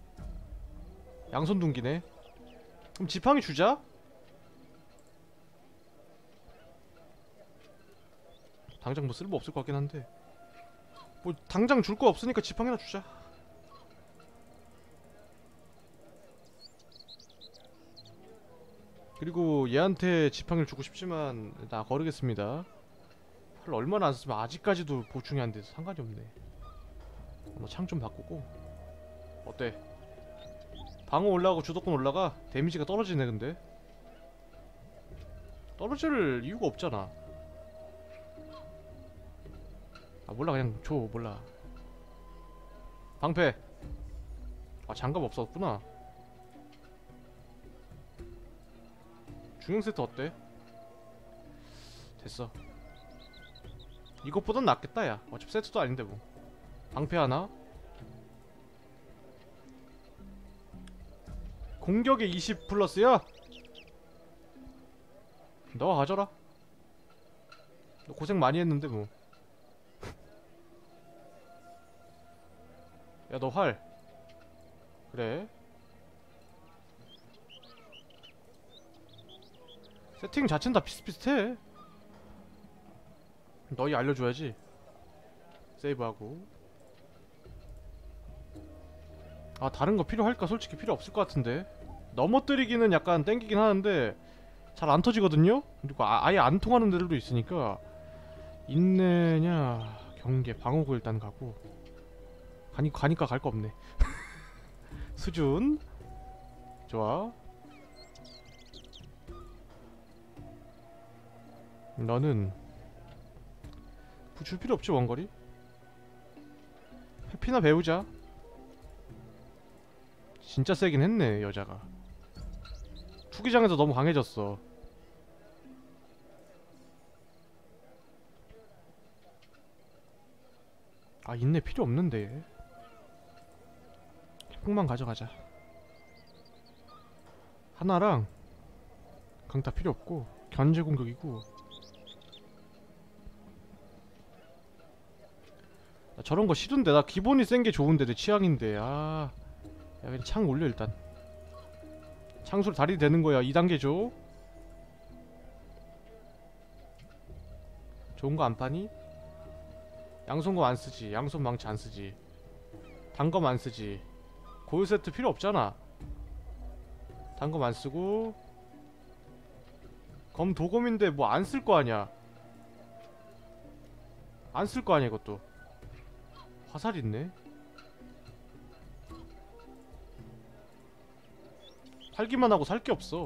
양손둔기네. 그럼 지팡이 주자. 당장 뭐 쓸모 없을 것 같긴 한데 뭐 당장 줄 거 없으니까 지팡이나 주자. 그리고 얘한테 지팡이를 주고 싶지만 나 거르겠습니다. 팔 얼마나 안 쓰면 아직까지도 보충이 안 돼서 상관이 없네. 뭐 창 좀 바꾸고. 어때? 방어 올라가고 주도권 올라가? 데미지가 떨어지네 근데. 떨어질 이유가 없잖아. 아 몰라 그냥 줘. 몰라. 방패. 아 장갑 없었구나. 중형 세트 어때? 됐어. 이것보단 낫겠다 야. 어차피 세트도 아닌데 뭐. 방패 하나. 공격에 이십 플러스야? 너가 가져라. 너 고생 많이 했는데 뭐. 야 너 활. 그래. 세팅 자체는 다 비슷비슷해. 너희 알려줘야지. 세이브하고. 아 다른 거 필요할까? 솔직히 필요 없을 것 같은데. 넘어뜨리기는 약간 땡기긴 하는데 잘 안 터지거든요? 그리고 아, 아예 안 통하는 데들도 있으니까. 인내냐 경계 방어구 일단 가고. 가니, 가니까 갈 거 없네. 수준 좋아. 너는 줄 필요 없지 원거리? 회피나 배우자. 진짜 세긴 했네 여자가. 투기장에서 너무 강해졌어. 아 인내 필요 없는데. 핵폭만 가져가자. 하나랑 강타 필요 없고 견제 공격이고. 나 저런 거 싫은데. 나 기본이 센 게 좋은데 내 취향인데. 아, 야 그냥 창 올려 일단. 창술 다리 되는 거야. 이 단계 줘. 좋은 거 안 파니? 양손검 안 쓰지. 양손 망치 안 쓰지. 단검 안 쓰지. 고유 세트 필요 없잖아. 단검 안 쓰고. 검 도검인데 뭐 안 쓸 거 아니야. 안 쓸 거 아니야 이것도. 화살 있네. 팔기만 하고 살 게 없어.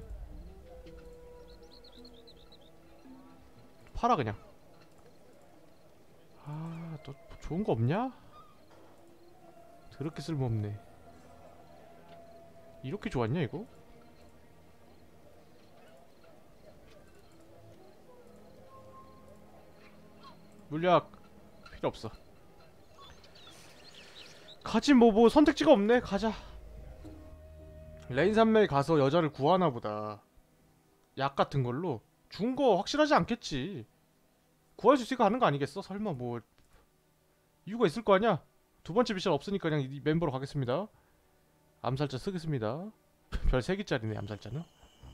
팔아 그냥. 아, 너 좋은 거 없냐? 더럽게 쓸모없네. 이렇게 좋았냐 이거? 물약 필요 없어. 가지 뭐 뭐 선택지가 없네. 가자. 레인 산맥 가서 여자를 구하나 보다. 약 같은 걸로. 준 거 확실하지 않겠지. 구할 수 있으니까 하는 거 아니겠어? 설마 뭐 이유가 있을 거 아니야. 두 번째 미션 없으니까 그냥 이 멤버로 가겠습니다. 암살자 쓰겠습니다. 별 세 개짜리네 암살자는.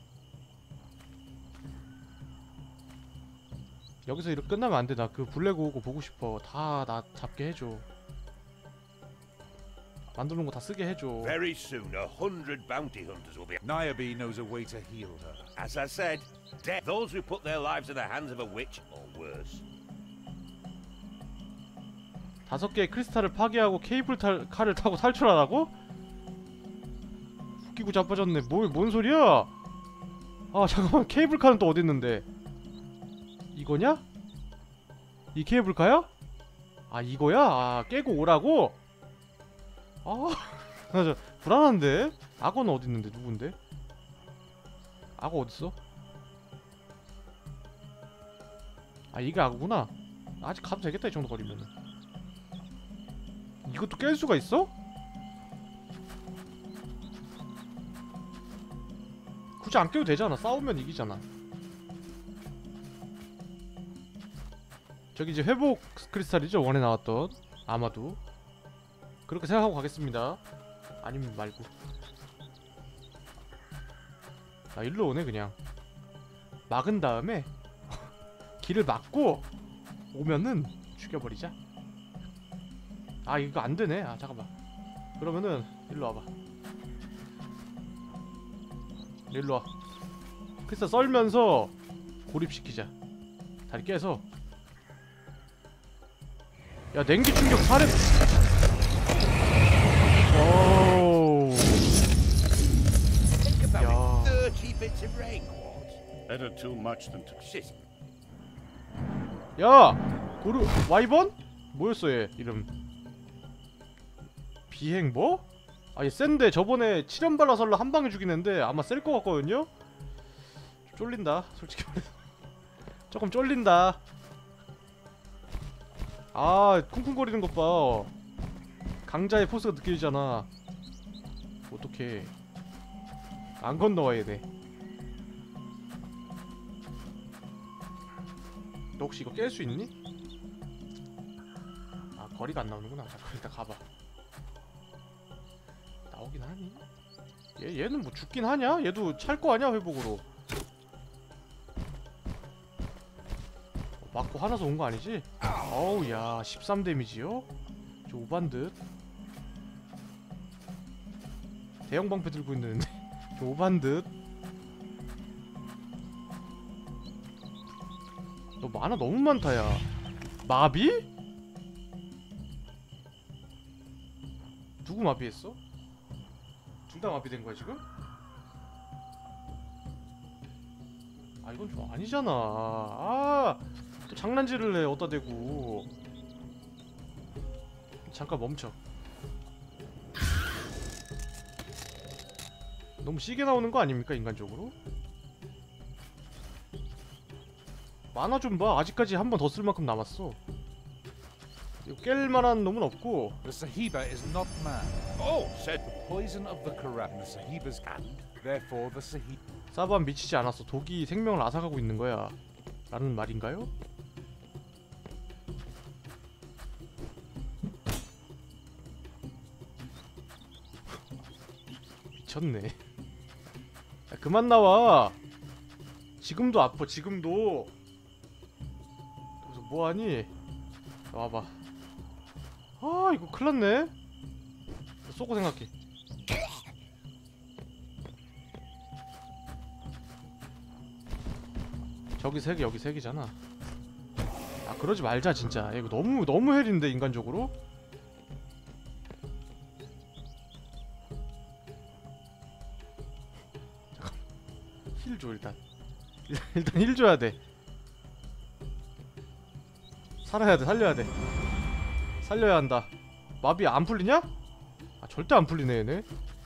여기서 이렇게 끝나면 안 돼. 나 그 블랙 오고 보고 싶어. 다 나 잡게 해줘. 만들어놓은 거 다 쓰게 해줘. Very soon, a hundred bounty hunters will be. Niobe knows a way to heal her. As I said, death. Those who put their lives in the hands of a witch, or worse. 다섯 개의 크리스탈을 파괴하고 케이블 탈, 칼을 타고 탈출하라고? 웃기고 자빠졌네. 뭐, 뭔 소리야? 아 잠깐만, 케이블카는 또 어딨는데? 이거냐? 이 케이블카야? 아 이거야? 아 깨고 오라고? 아 나 저 불안한데? 악어는 어딨는데? 누군데? 악어 어딨어? 아 이게 악어구나? 아직 가도 되겠다 이 정도 거리면은. 이것도 깰 수가 있어? 굳이 안 깨도 되잖아. 싸우면 이기잖아. 저기 이제 회복 크리스탈이죠? 원에 나왔던. 아마도 그렇게 생각하고 가겠습니다. 아니면 말고. 아 일로 오네 그냥. 막은 다음에 길을 막고 오면은 죽여버리자. 아 이거 안되네. 아 잠깐만. 그러면은 일로 와봐. 일로 와. 크리스탈 썰면서 고립시키자. 다리 깨서. 야 냉기 충격 사례. 오우. Think about Yeah. it. Thirty bits of rain quartz. Better too much than too. Shit. 야! 고르 와이번? 뭐였어 얘 이름? 비행 뭐? 아 얘 센데 저번에 칠연 발라설라 한 방에 죽이는데 아마 셀 것 같거든요? 좀 쫄린다 솔직히 말해서. 조금 쫄린다. 아 쿵쿵거리는 것 봐. 강자의 포스가 느껴지잖아. 어떡해. 안 건너와야 돼. 너 혹시 이거 깰 수 있니? 아 거리가 안 나오는구나. 잠깐 일단 가봐. 나오긴 하니? 얘, 얘는 뭐 죽긴 하냐? 얘도 찰 거 아니야 회복으로. 맞고 화나서 온 거 아니지? 어우 야 십삼 데미지요? 저 오반듯. 대형 방패 들고 있는데 저 오반듯. 너 만화 너무 많다 야. 마비? 누구 마비했어? 둘 다 마비된 거야 지금? 아 이건 좀 아니잖아. 아 또 장난질을 해 어디다 대고. 잠깐 멈춰. 너무 시게 나오는 거 아닙니까 인간적으로? 만화 좀 봐. 아직까지 한 번 더 쓸 만큼 남았어. 이거 깰 만한 놈은 없고. The Sahiba is not man. Oh, said. The poison of the Karam in the Sahiba's hand. Therefore the Sahiba. 사반 미치지 않았어. 독이 생명을 앗아가고 있는 거야. 라는 말인가요? 미쳤네. 야, 그만 나와. 지금도 아파. 지금도. 그래서 뭐하니? 와봐. 아 이거 큰일났네. 쏘고 생각해. 저기 세 개 여기 세 개잖아. 아 그러지 말자 진짜. 야, 이거 너무 너무 헬인데 인간적으로. 잠깐 힐 줘 일단. 일단 힐 줘야 돼. 살아야 돼. 살려야 돼. 살려야 한다. 마비 안 풀리냐? 아 절대 안 풀리네 얘네.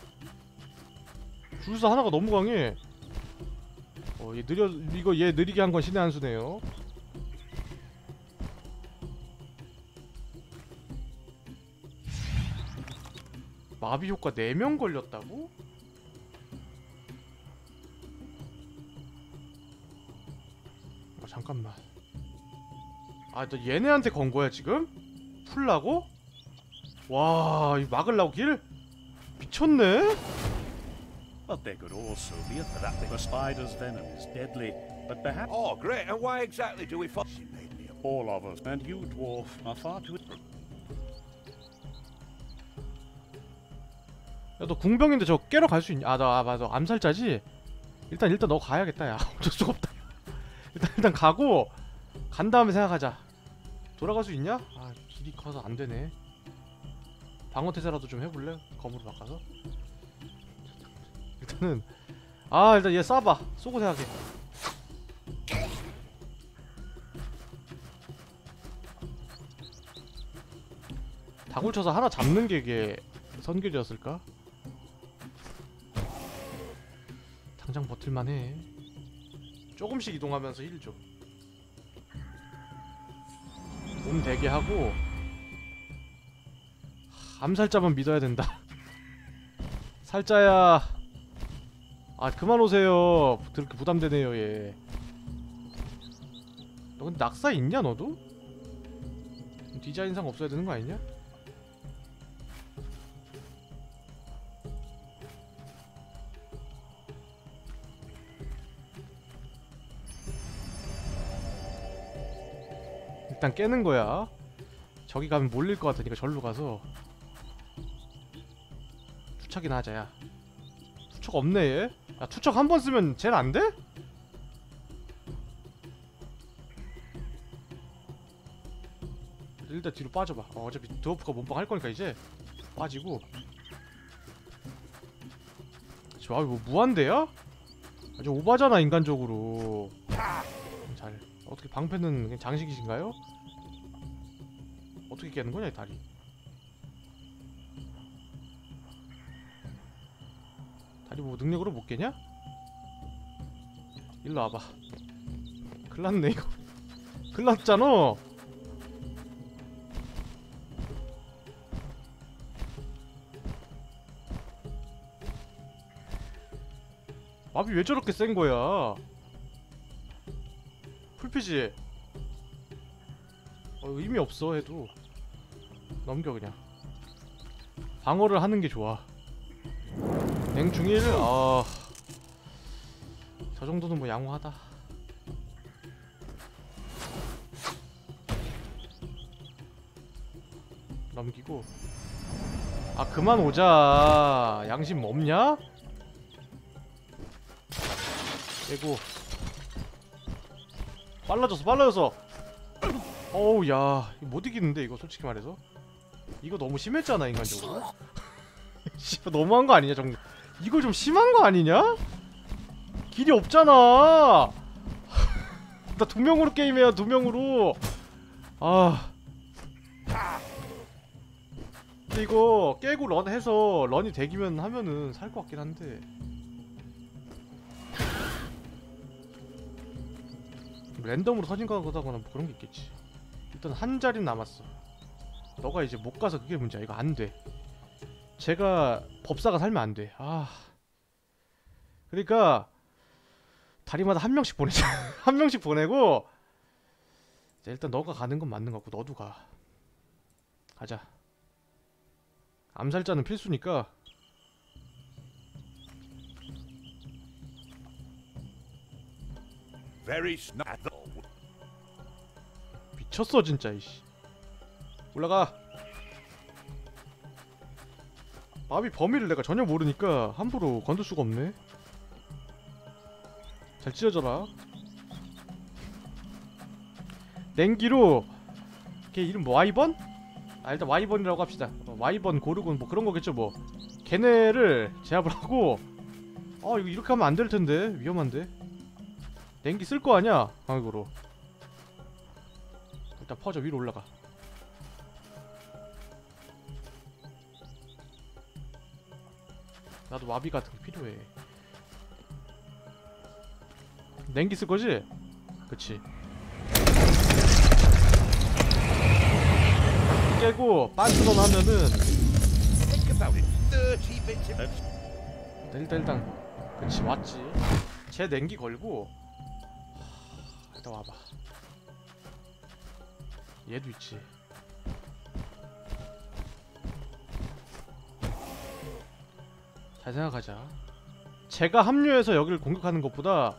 주술사 하나가 너무 강해. 어, 얘 느려 이거 얘 느리게 한 건 신의 한 수네요. 마비 효과 네 명 걸렸다고? 어, 잠깐만. 아, 너 얘네한테 건 거야 지금? 풀라고? 와, 이 막으려고 길? 미쳤네? But there could also be a that thing. The spider's venom is deadly, but perhaps Oh, great. And why exactly do we fight? she made me a all of us, and you, dwarf, are far too. 야, 너 궁병인데 저 깨러 갈 수 있냐? 아, 나 아, 맞아. 암살자지? 일단 일단 너 가야겠다. 야, 어쩔 수가 없다. 일단 일단 가고 간 다음에 생각하자. 돌아갈 수 있냐? 아, 길이 커서 안 되네. 방어 태세라도 좀 해볼래? 검으로 바꿔서. 일단은 아, 일단 얘 쏴봐. 쏘고 생각해. 다굴 쳐서 하나 잡는 게 이게 선결이었을까? 당장 버틸만해. 조금씩 이동하면서 힐 줘. 몸 대게 하고 암살자만 믿어야 된다. 살자야. 아, 그만 오세요. 그렇게 부담되네요 얘. 너 근데 낙사 있냐 너도? 디자인상 없어야 되는 거 아니냐? 일단 깨는 거야. 저기 가면 몰릴 것 같으니까 절로 가서 투척이나 하자. 야, 투척 없네 얘. 야, 투척 한 번 쓰면 쟤는 안 돼? 일단 뒤로 빠져봐. 어, 어차피 드워프가 몸빵 할 거니까 이제 빠지고. 저, 아, 뭐 무한대야? 아주 오바잖아 인간적으로. 잘. 어떻게 방패는 그냥 장식이신가요? 어떻게 깨는 거냐 이 다리. 다리 뭐 능력으로 못 깨냐? 일로 와봐. 큰일났네 이거. 큰일났잖아. 마비 왜 저렇게 센 거야? 풀피지? 어, 의미 없어 해도. 넘겨 그냥. 방어를 하는 게 좋아. 냉중일? 아, 저 정도는 뭐 양호하다. 넘기고. 아, 그만 오자. 양심 없냐? 깨고. 빨라졌어 빨라졌어. 어우, 야, 이거 못 이기는데 이거 솔직히 말해서. 이거 너무 심했잖아 인간적으로. 씨발 너무한 거 아니냐 정말. 이거 좀 심한 거 아니냐? 길이 없잖아. 나 두 명으로 게임해야 두 명으로. 아, 근데 이거 깨고 런 해서 런이 대기면 하면은 살 것 같긴 한데. 랜덤으로 터진 거다거나 뭐 그런 게 있겠지. 일단 한 자리 남았어. 너가 이제 못 가서 그게 문제야. 이거 안 돼. 제가 법사가 살면 안 돼. 아, 그러니까 다리마다 한 명씩 보내자. 한 명씩 보내고. 자, 일단 너가 가는 건 맞는 거 같고 너도 가. 가자. 암살자는 필수니까. Very snap. 미쳤어 진짜 이씨. 올라가. 마비 범위를 내가 전혀 모르니까 함부로 건들 수가 없네. 잘 찢어져라. 냉기로. 걔 이름 뭐 와이번? 아, 일단 와이번이라고 합시다. 어, 와이번 고르곤 뭐 그런 거겠죠 뭐. 걔네를 제압을 하고. 아, 이거 이렇게 하면 안 될 텐데. 위험한데. 냉기 쓸 거 아니야 방역으로. 일단 퍼져 위로 올라가. 나도 마비 같은 게 필요해. 냉기 쓸 거지? 그치. 깨고 빤스런 하면은. Think about it. thirty bits of 일단 일단 일단 그치 맞지. 쟤 냉기 걸고. 하, 일단 와봐. 얘도 있지. 잘 생각하자. 제가 합류해서 여기를 공격하는 것보다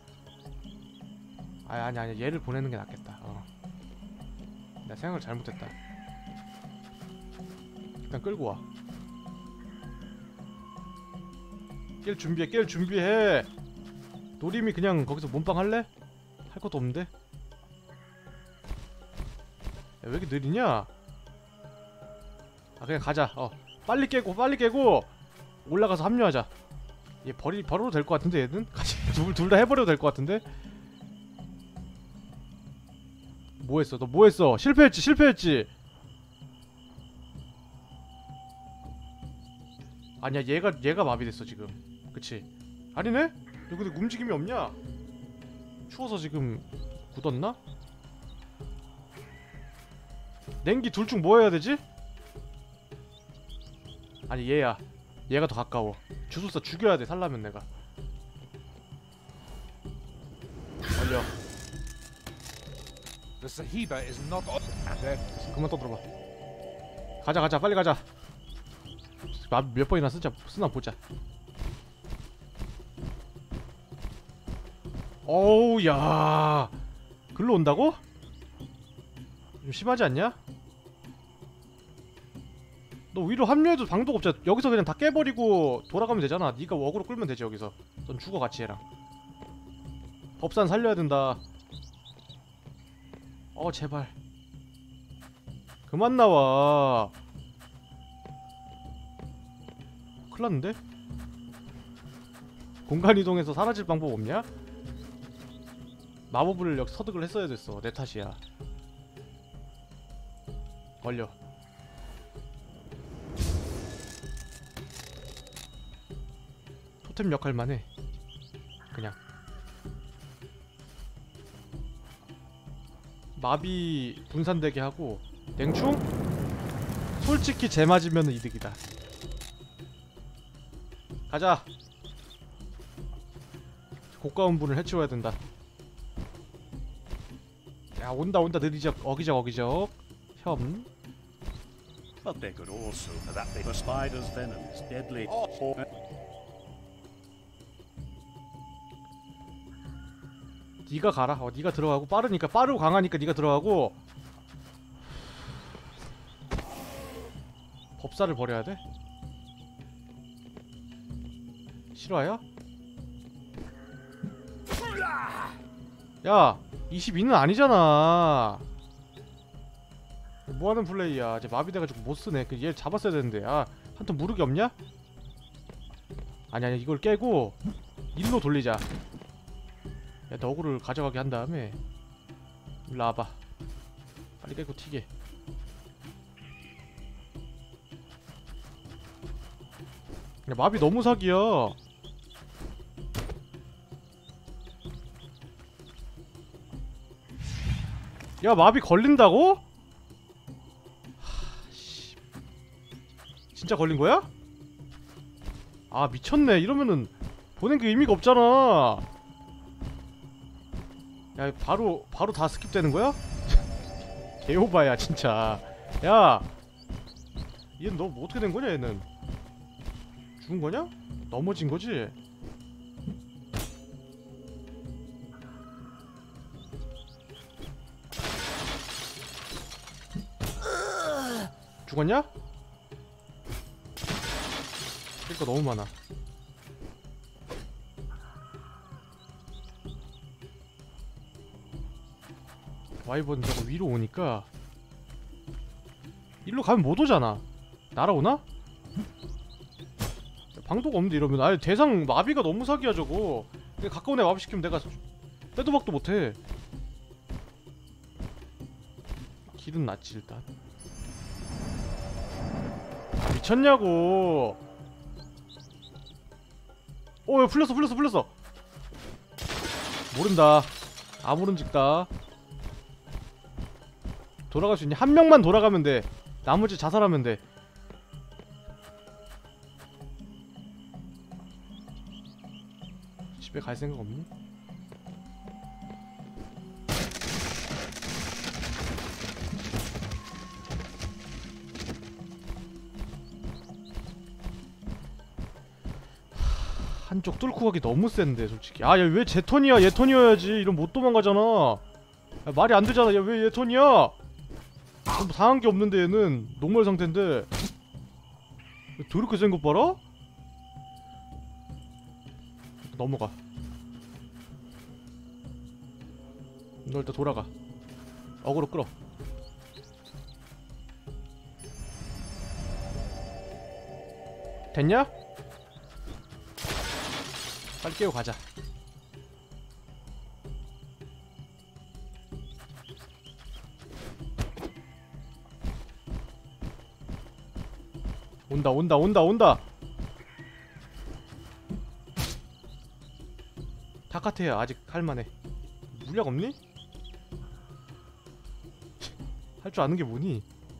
아니 아니 아니 얘를 보내는 게 낫겠다. 어. 내가 생각을 잘못했다. 일단 끌고 와. 깰 준비해, 깰 준비해. 노림이 그냥 거기서 몸빵 할래? 할 것도 없는데? 야, 왜 이렇게 느리냐? 아 그냥 가자. 어 빨리 깨고 빨리 깨고 올라가서 합류하자. 얘 버리 버려도 될 것 같은데 얘는? 같이 둘 다 해버려도 될 것 같은데? 뭐했어? 너 뭐했어? 실패했지 실패했지. 아니야 얘가 얘가 마비됐어 지금. 그치? 아니네? 너 근데 움직임이 없냐? 추워서 지금 굳었나? 냉기 둘 중 뭐 해야 되지? 아니 얘야. 얘가 더 가까워. 주술사 죽여야 돼 살라면 내가. 걸려. The Sahiba is not on dead. 그만 떠들어봐. 가자 가자 빨리 가자. 아, 몇 번이나 쓰자 쓰나 보자. 어우 야 글로 온다고? 좀 심하지 않냐? 너 위로 합류해도 방도가 없잖아. 여기서 그냥 다 깨버리고 돌아가면 되잖아. 네가 어그로 끌면 되지 여기서. 넌 죽어 같이 얘랑. 법산 살려야 된다. 어 제발 그만 나와. 큰일났는데? 공간이동해서 사라질 방법 없냐? 마법을 여기 서득을 했어야 됐어. 내 탓이야. 걸려. 토템 역할만 해. 그냥 마비 분산되게 하고. 냉충? 솔직히 재 맞으면 이득이다. 가자. 고가운 분을 해치워야 된다. 야 온다 온다. 느리적 어기적 어기적. 혐. But they could also, for that thing, the spider's venom is deadly. 네가 가라. 어 네가 들어가고. 빠르니까 빠르고 강하니까 네가 들어가고. 법사를 버려야 돼? 실화야? 야 이십이는 아니잖아. 뭐하는 플레이야. 이제 마비돼가지고 못쓰네. 그 얘 잡았어야 되는데. 아 한턴 무르기 없냐? 아니 아니 이걸 깨고 일로 돌리자. 야 너구를 가져가게 한 다음에 일로 와봐. 빨리 깨고 튀게. 야 마비 너무 사기야. 야 마비 걸린다고? 하씨 진짜 걸린 거야? 아 미쳤네. 이러면은 보낸 게 의미가 없잖아. 야 바로 바로 다 스킵되는 거야? 개오바야 진짜. 야 얘는 너 뭐 어떻게 된 거냐 얘는? 죽은 거냐? 넘어진 거지? 죽었냐? 그러니까 너무 많아. 와이번 저거 위로 오니까 일로 가면 못 오잖아. 날아오나? 방도가 없는데 이러면. 아니 대상 마비가 너무 사기야 저거. 그냥 가까운 애 마비시키면 내가 빼도 박도 못해. 길은 낫지 일단. 미쳤냐고. 어 야, 풀렸어 풀렸어 풀렸어. 모른다. 아 모른직다. 돌아갈 수 있니? 한 명만 돌아가면 돼. 나머지 자살하면 돼. 집에 갈 생각 없니? 한쪽 뚫고 가기 너무 센데 솔직히. 아, 야, 왜 제 턴이야? 얘 턴이어야지. 이러면 못 도망가잖아. 야, 말이 안 되잖아. 야, 왜 얘 턴이야? 뭐 당한 게 없는데 얘는 녹말 상태인데. 더럽게 센 것 봐라? 넘어가. 너 일단 돌아가. 어그로 끌어. 됐냐? 빨리 깨고 가자. 온다 온다 온다 온다. 타카테야 아직 할만해. 물약 없니? 할 줄 아는 게 뭐니?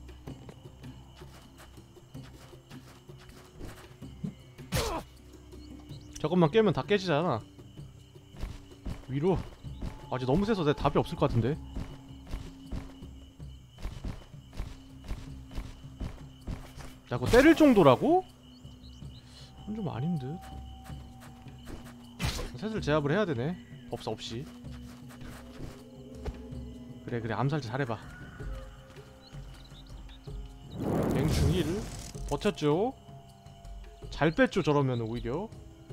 저것만 깨면 다 깨지잖아. 위로. 아직 너무 세서 내 답이 없을 것 같은데. 야, 그거 때릴 정도라고? 그건 좀 아닌 듯. 셋을 제압을 해야 되네. 법사 없이. 그래 그래 암살자 잘해봐. 맹충 일 버텼죠? 잘 뺐죠 저러면 오히려.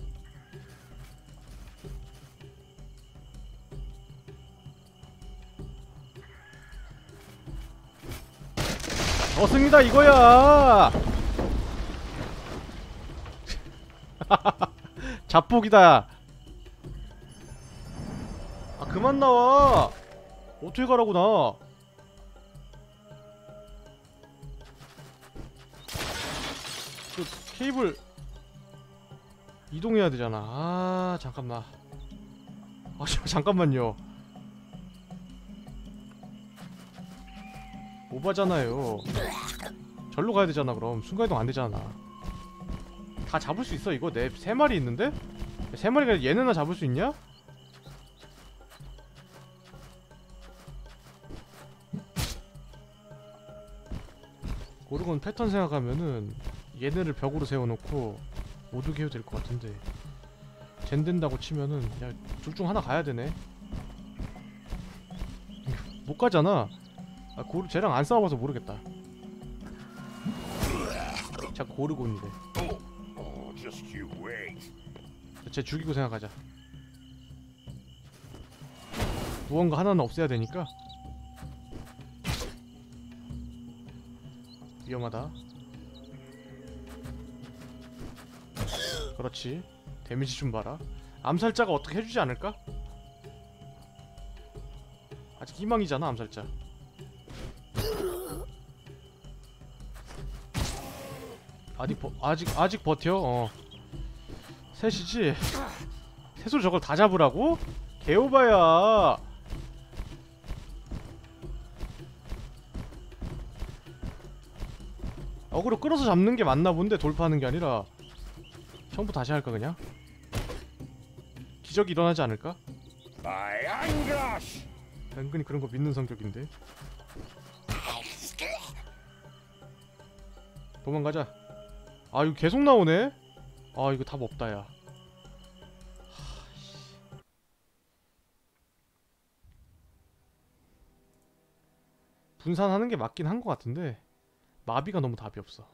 졌습니다 이거야. 잡복이다. 아 그만 나와. 어떻게 가라고 나. 그 케이블 이동해야 되잖아. 아 잠깐만. 아 잠깐만요. 오바잖아요. 절로 가야 되잖아. 그럼 순간이동 안 되잖아. 다 잡을 수 있어 이거. 내 세 마리 있는데? 세 마리가 얘네나 잡을 수 있냐? 고르곤 패턴 생각하면은 얘네를 벽으로 세워놓고 못 오게 해도 될 것 같은데. 젠 된다고 치면은 야 둘 중 하나 가야 되네. 못 가잖아. 아 고르 쟤랑 안 싸워봐서 모르겠다. 자꾸 고르곤이래. 쟤 죽이고 생각하자. 무언가 하나는 없애야 되니까. 위험하다. 그렇지. 데미지 좀 봐라. 암살자가 어떻게 해주지 않을까? 아직 희망이잖아 암살자. 아직 버, 아직 아직 버텨. 어. 셋이지. 셋으로 저걸 다 잡으라고? 개오바야. 어그로 끌어서 잡는 게 맞나 본데 돌파하는 게 아니라. 처음부터 다시 할까 그냥? 기적이 일어나지 않을까? 은근히 그런 거 믿는 성격인데. 도망가자. 아 이거 계속 나오네? 아 이거 답 없다 야. 분산하는 게 맞긴 한 것 같은데 마비가 너무 답이 없어.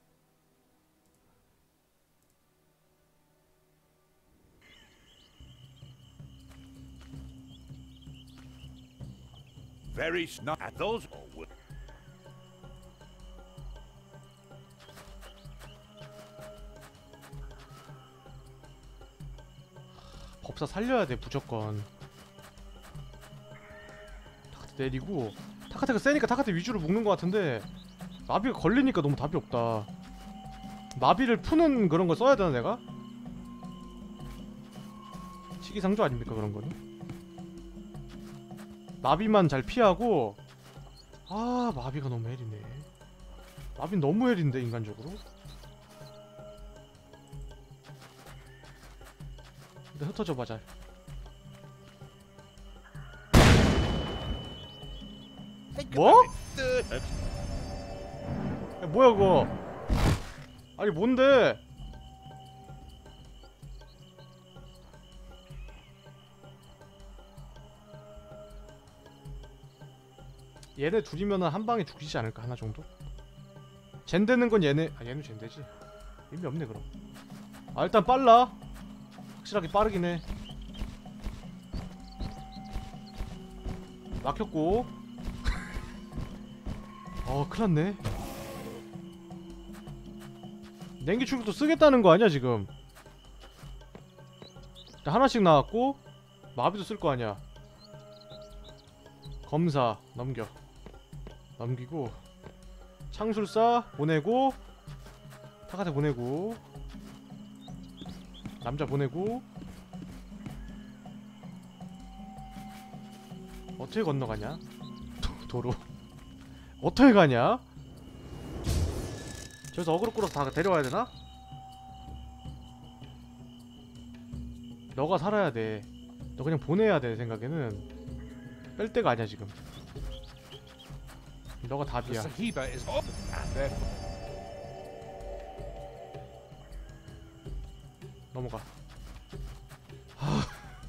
Very snug at those all would. 법사 살려야 돼 무조건. 타카트 내리고 타카트가 세니까 타카트 위주로 묶는 것 같은데 마비가 걸리니까 너무 답이 없다. 마비를 푸는 그런 거 써야 되나 내가? 시기상조 아닙니까 그런 거는? 마비만 잘 피하고. 아 마비가 너무 헬이네. 마비는 너무 헬인데 인간적으로. 근데 흩어져봐 잘. 뭐? 야, 뭐야 그거. 아니 뭔데. 얘네 둘이면은 한 방에 죽이지 않을까 하나 정도? 젠되는 건 얘네 아 얘는 젠되지. 의미 없네 그럼. 아 일단 빨라. 확실하게 빠르긴 해. 막혔고. 어 큰일났네. 냉기 충격도 쓰겠다는 거 아니야 지금. 일단 하나씩 나왔고 마비도 쓸 거 아니야. 검사 넘겨. 넘기고 창술사 보내고 타카테 보내고 남자 보내고. 어떻게 건너가냐? 도, 도로 어떻게 가냐? 저기서 어그로 끌어서 다 데려와야 되나? 너가 살아야 돼. 너 그냥 보내야 돼. 내 생각에는 뺄 때가 아니야 지금. 너가 답이야. 넘어가. 하...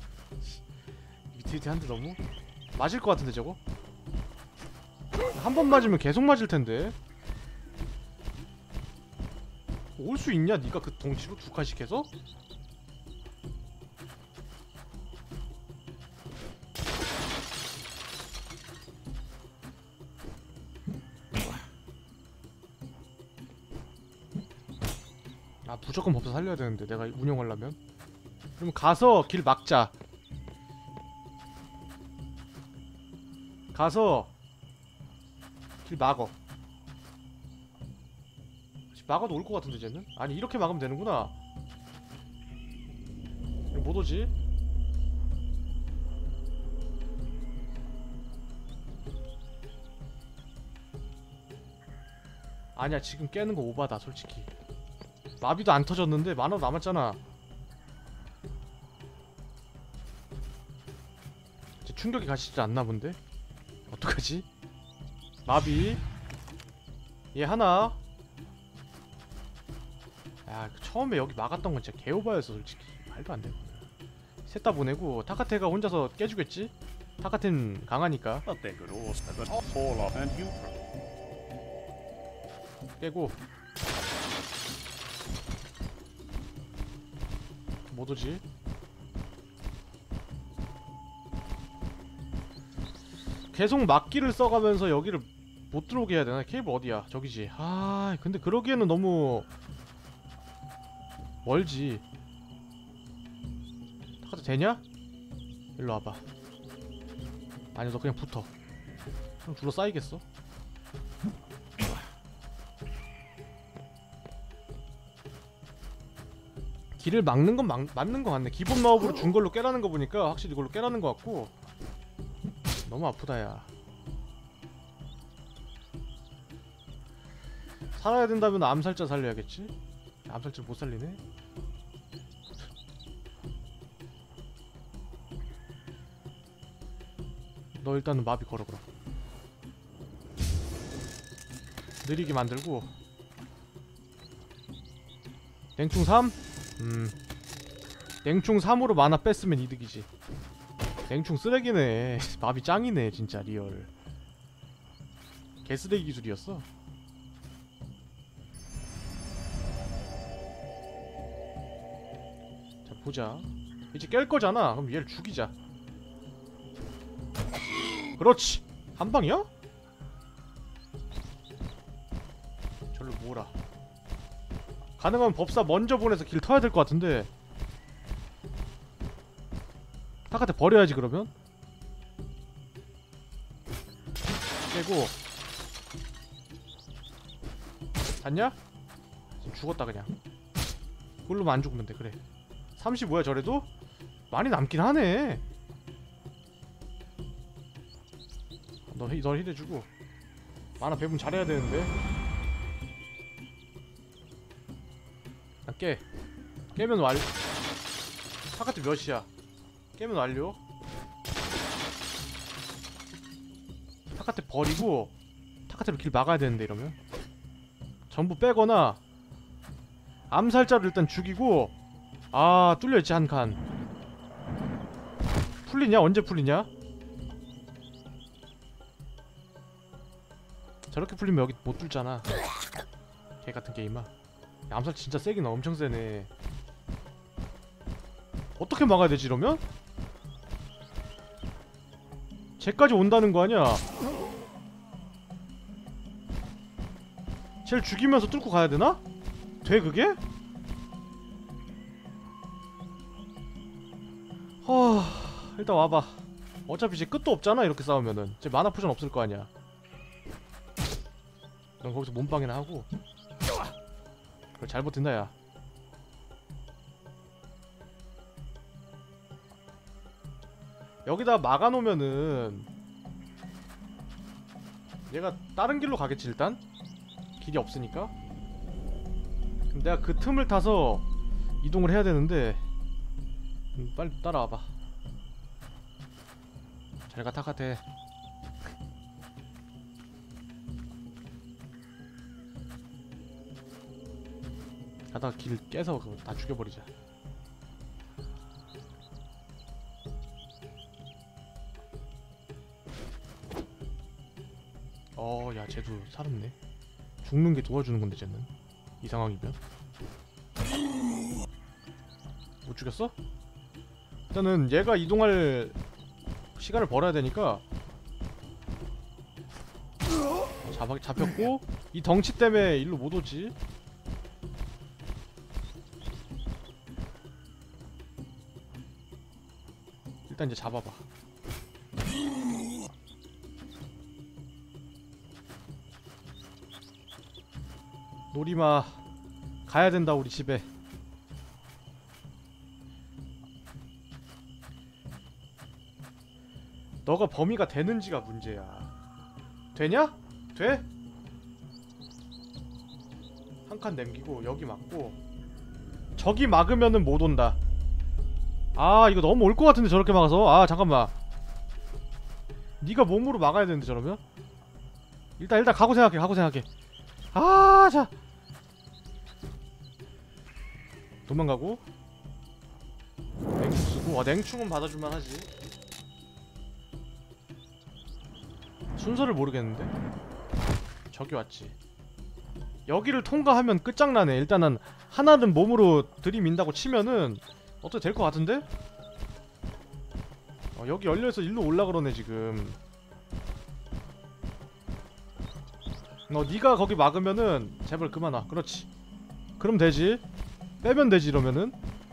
밑에 한 대 너무 맞을 것 같은데 저거? 한 번 맞으면 계속 맞을 텐데. 올 수 있냐? 네가 그 덩치로 두 칸씩 해서? 아 무조건 법사 살려야 되는데 내가 운영하려면. 그럼 가서 길 막자. 가서 길 막어. 막아도 올 것 같은데 쟤는? 아니 이렇게 막으면 되는구나. 못 오지? 아니야 지금 깨는 거 오바다 솔직히. 마비도 안 터졌는데 만화도 남았잖아. 이제 충격이 가시지 않나 본데? 어떡하지? 마비 얘 하나. 야 처음에 여기 막았던 건 진짜 개오바였어 솔직히. 말도 안 돼. 셋 다 보내고 타카테가 혼자서 깨주겠지? 타카테는 강하니까. But they could also but fall off and you 깨고. 못 오지? 계속 막기를 써가면서 여기를 못 들어오게 해야 되나? 케이블 어디야? 저기지. 아 근데 그러기에는 너무 멀지. 타카도 되냐? 일로 와봐. 아니 너 그냥 붙어. 그럼 둘러싸이겠어? 길을 막는 건 막, 맞는 거 같네. 기본 마법으로 준 걸로 깨라는 거 보니까 확실히 이걸로 깨라는 거 같고. 너무 아프다 야. 살아야 된다면 암살자 살려야겠지? 암살자 못 살리네? 너 일단은 마비 걸어 그럼. 느리게 만들고. 냉충 삼? 음 냉충 삼으로 만화 뺐으면 이득이지. 냉충 쓰레기네. 마비 짱이네 진짜 리얼. 개쓰레기 기술이었어. 자 보자. 이제 깰 거잖아. 그럼 얘를 죽이자. 그렇지. 한 방이야? 절로 모으라. 가능하면 법사 먼저 보내서 길 터야 될 것 같은데. 타카테 버려야지 그러면. 깨고. 봤냐? 지금 죽었다 그냥. 그걸로만 안 죽으면 돼. 그래. 삼십오야 저래도? 많이 남긴 하네. 너, 널 힐해주고. 만화 배분 잘해야 되는데. 아, 깨. 깨면 완료. 타카트 몇이야? 깨면 완료. 타카트 버리고 타카트로 길 막아야 되는데 이러면. 전부 빼거나 암살자를 일단 죽이고. 아 뚫려있지 한 칸. 풀리냐? 언제 풀리냐? 저렇게 풀리면 여기 못 뚫잖아. 개 같은 게임아. 야, 암살 진짜 세긴 엄청 세네. 어떻게 막아야 되지 이러면? 쟤까지 온다는 거 아니야? 쟤를 죽이면서 뚫고 가야 되나? 돼 그게? 하... 일단 와봐. 어차피 이제 끝도 없잖아 이렇게 싸우면은. 쟤 마나 포션 없을 거 아니야. 넌 거기서 몸빵이나 하고. 그래 잘 버틴다 야. 여기다 막아놓으면은 얘가 다른 길로 가겠지 일단? 길이 없으니까. 그럼 내가 그 틈을 타서 이동을 해야 되는데 음, 빨리 따라와봐. 잘가 타카테. 가다가 길 깨서 그거 다 죽여버리자. 어, 야, 쟤도 살았네. 죽는 게 도와주는 건데, 쟤는. 이 상황이면. 못 죽였어? 일단은 얘가 이동할 시간을 벌어야 되니까. 어, 잡아, 잡혔고, 이 덩치 때문에 일로 못 오지. 일단 이제 잡아봐. 노리마 가야 된다 우리 집에. 너가 범위가 되는지가 문제야. 되냐? 돼? 한 칸 남기고 여기 막고 저기 막으면은 못 온다. 아 이거 너무 올 것 같은데 저렇게 막아서. 아 잠깐만. 네가 몸으로 막아야 되는데 저러면. 일단 일단 가고 생각해. 가고 생각해. 아 자. 도망가고 냉충 쓰고. 와 냉충은 받아줄만 하지. 순서를 모르겠는데. 저기 왔지. 여기를 통과하면 끝장나네. 일단은 하나는 몸으로 들이민다고 치면은 어떻게 될 것 같은데? 어, 여기 열려있어 일로 올라 그러네 지금. 어 니가 거기 막으면은 제발 그만 와. 그렇지. 그럼 되지. 빼면 되지 이러면은.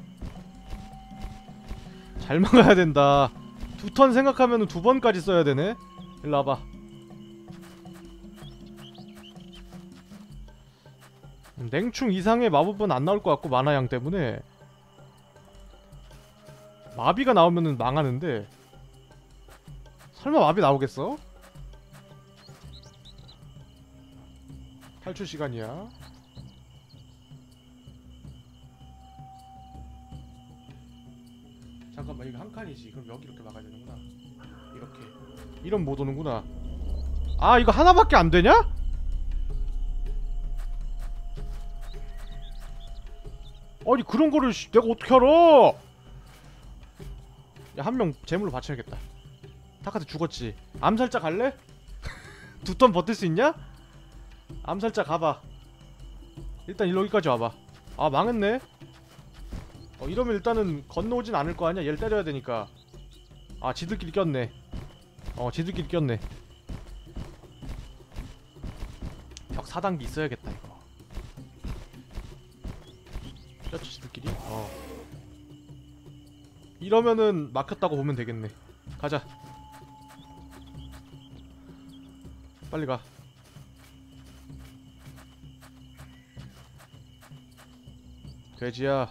잘 막아야 된다. 두 턴 생각하면은 두 번까지 써야 되네. 일로 와봐. 음, 냉충 이상의 마법은 안 나올 것 같고 만화양 때문에. 마비가 나오면은 망하는데. 설마 마비 나오겠어? 탈출 시간이야. 잠깐만 이거 한 칸이지. 그럼 여기 이렇게 막아야 되는구나. 이렇게. 이런 못 오는구나. 아 이거 하나밖에 안 되냐? 아니 그런 거를 씨, 내가 어떻게 알아? 야 한 명 제물로 바쳐야겠다. 타카트 죽었지. 암살자 갈래? 두 턴 버틸 수 있냐? 암살자 가봐. 일단 여기까지 와봐. 아 망했네. 어 이러면 일단은 건너오진 않을 거 아니야. 얘를 때려야 되니까. 아 지들끼리 꼈네. 어 지들끼리 꼈네. 벽 사 단계 있어야겠다 이거. 꼈지 지들끼리? 어 이러면은 막혔다고 보면 되겠네. 가자. 빨리 가. 돼지야.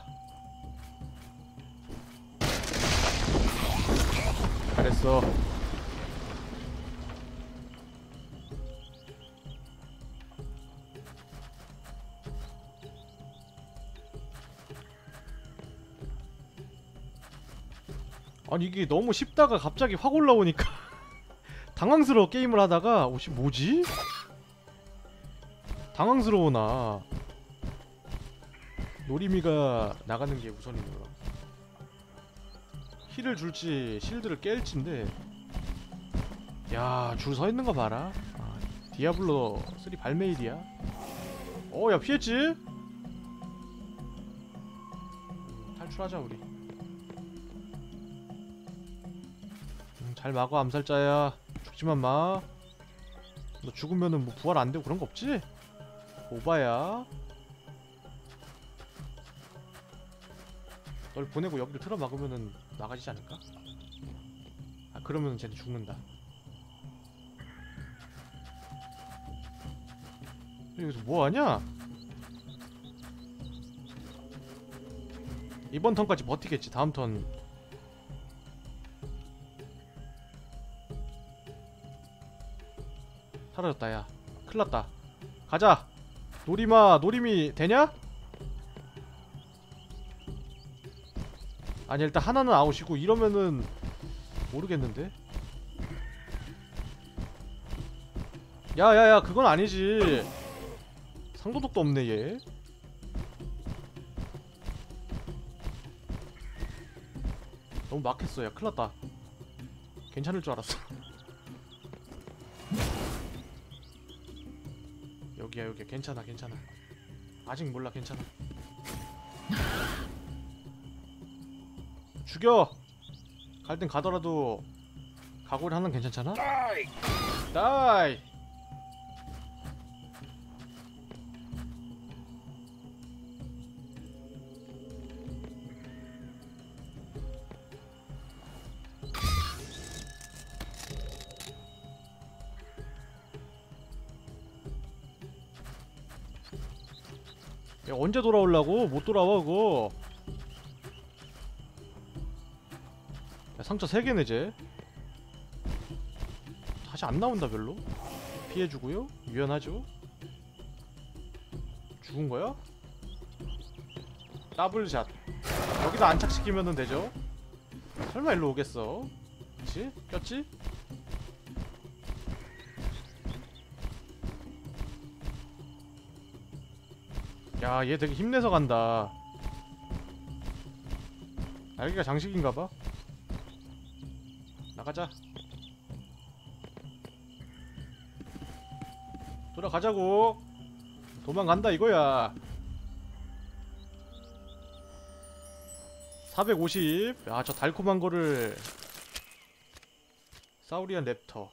잘했어. 아니 이게 너무 쉽다가 갑자기 확 올라오니까 당황스러워. 게임을 하다가 오씨 뭐지? 당황스러워 나. 노리미가 나가는 게 우선이구나. 힐을 줄지 실드를 깰지인데. 야 줄 서 있는 거 봐라. 아, 디아블로 삼 발메일이야. 어, 야 피했지? 음, 탈출하자 우리. 음, 잘 막아 암살자야. 죽지만 마. 너 죽으면은 뭐 부활 안 되고 그런 거 없지? 오바야. 널 보내고 여기를 틀어 막으면은 나가지지 않을까? 아, 그러면은 쟤는 죽는다. 여기서 뭐 하냐? 이번 턴까지 버티겠지. 다음 턴 사라졌다. 야 큰일났다. 가자. 노리마. 노림이 되냐? 아니 일단 하나는 아웃이고 이러면은 모르겠는데. 야야야 그건 아니지. 상도덕도 없네 얘. 너무 막혔어. 야 큰일났다. 괜찮을 줄 알았어. 여기야 여기야. 괜찮아 괜찮아. 아직 몰라. 괜찮아. 죽여! 갈 땐 가더라도 각오를 하는 괜찮잖아? Die! 다이! 야 언제 돌아오려고? 못 돌아와 그거. 야, 상처 세 개네 쟤. 다시 안 나온다 별로. 피해주고요. 유연하죠. 죽은 거야? 더블샷. 여기다 안착시키면은 되죠. 설마 일로 오겠어? 그치? 꼈지? 야, 얘 되게 힘내서 간다. 날개가 장식인가봐. 나가자. 돌아가자고. 도망간다 이거야. 사백오십. 야, 저 달콤한 거를. 사우리안 랩터.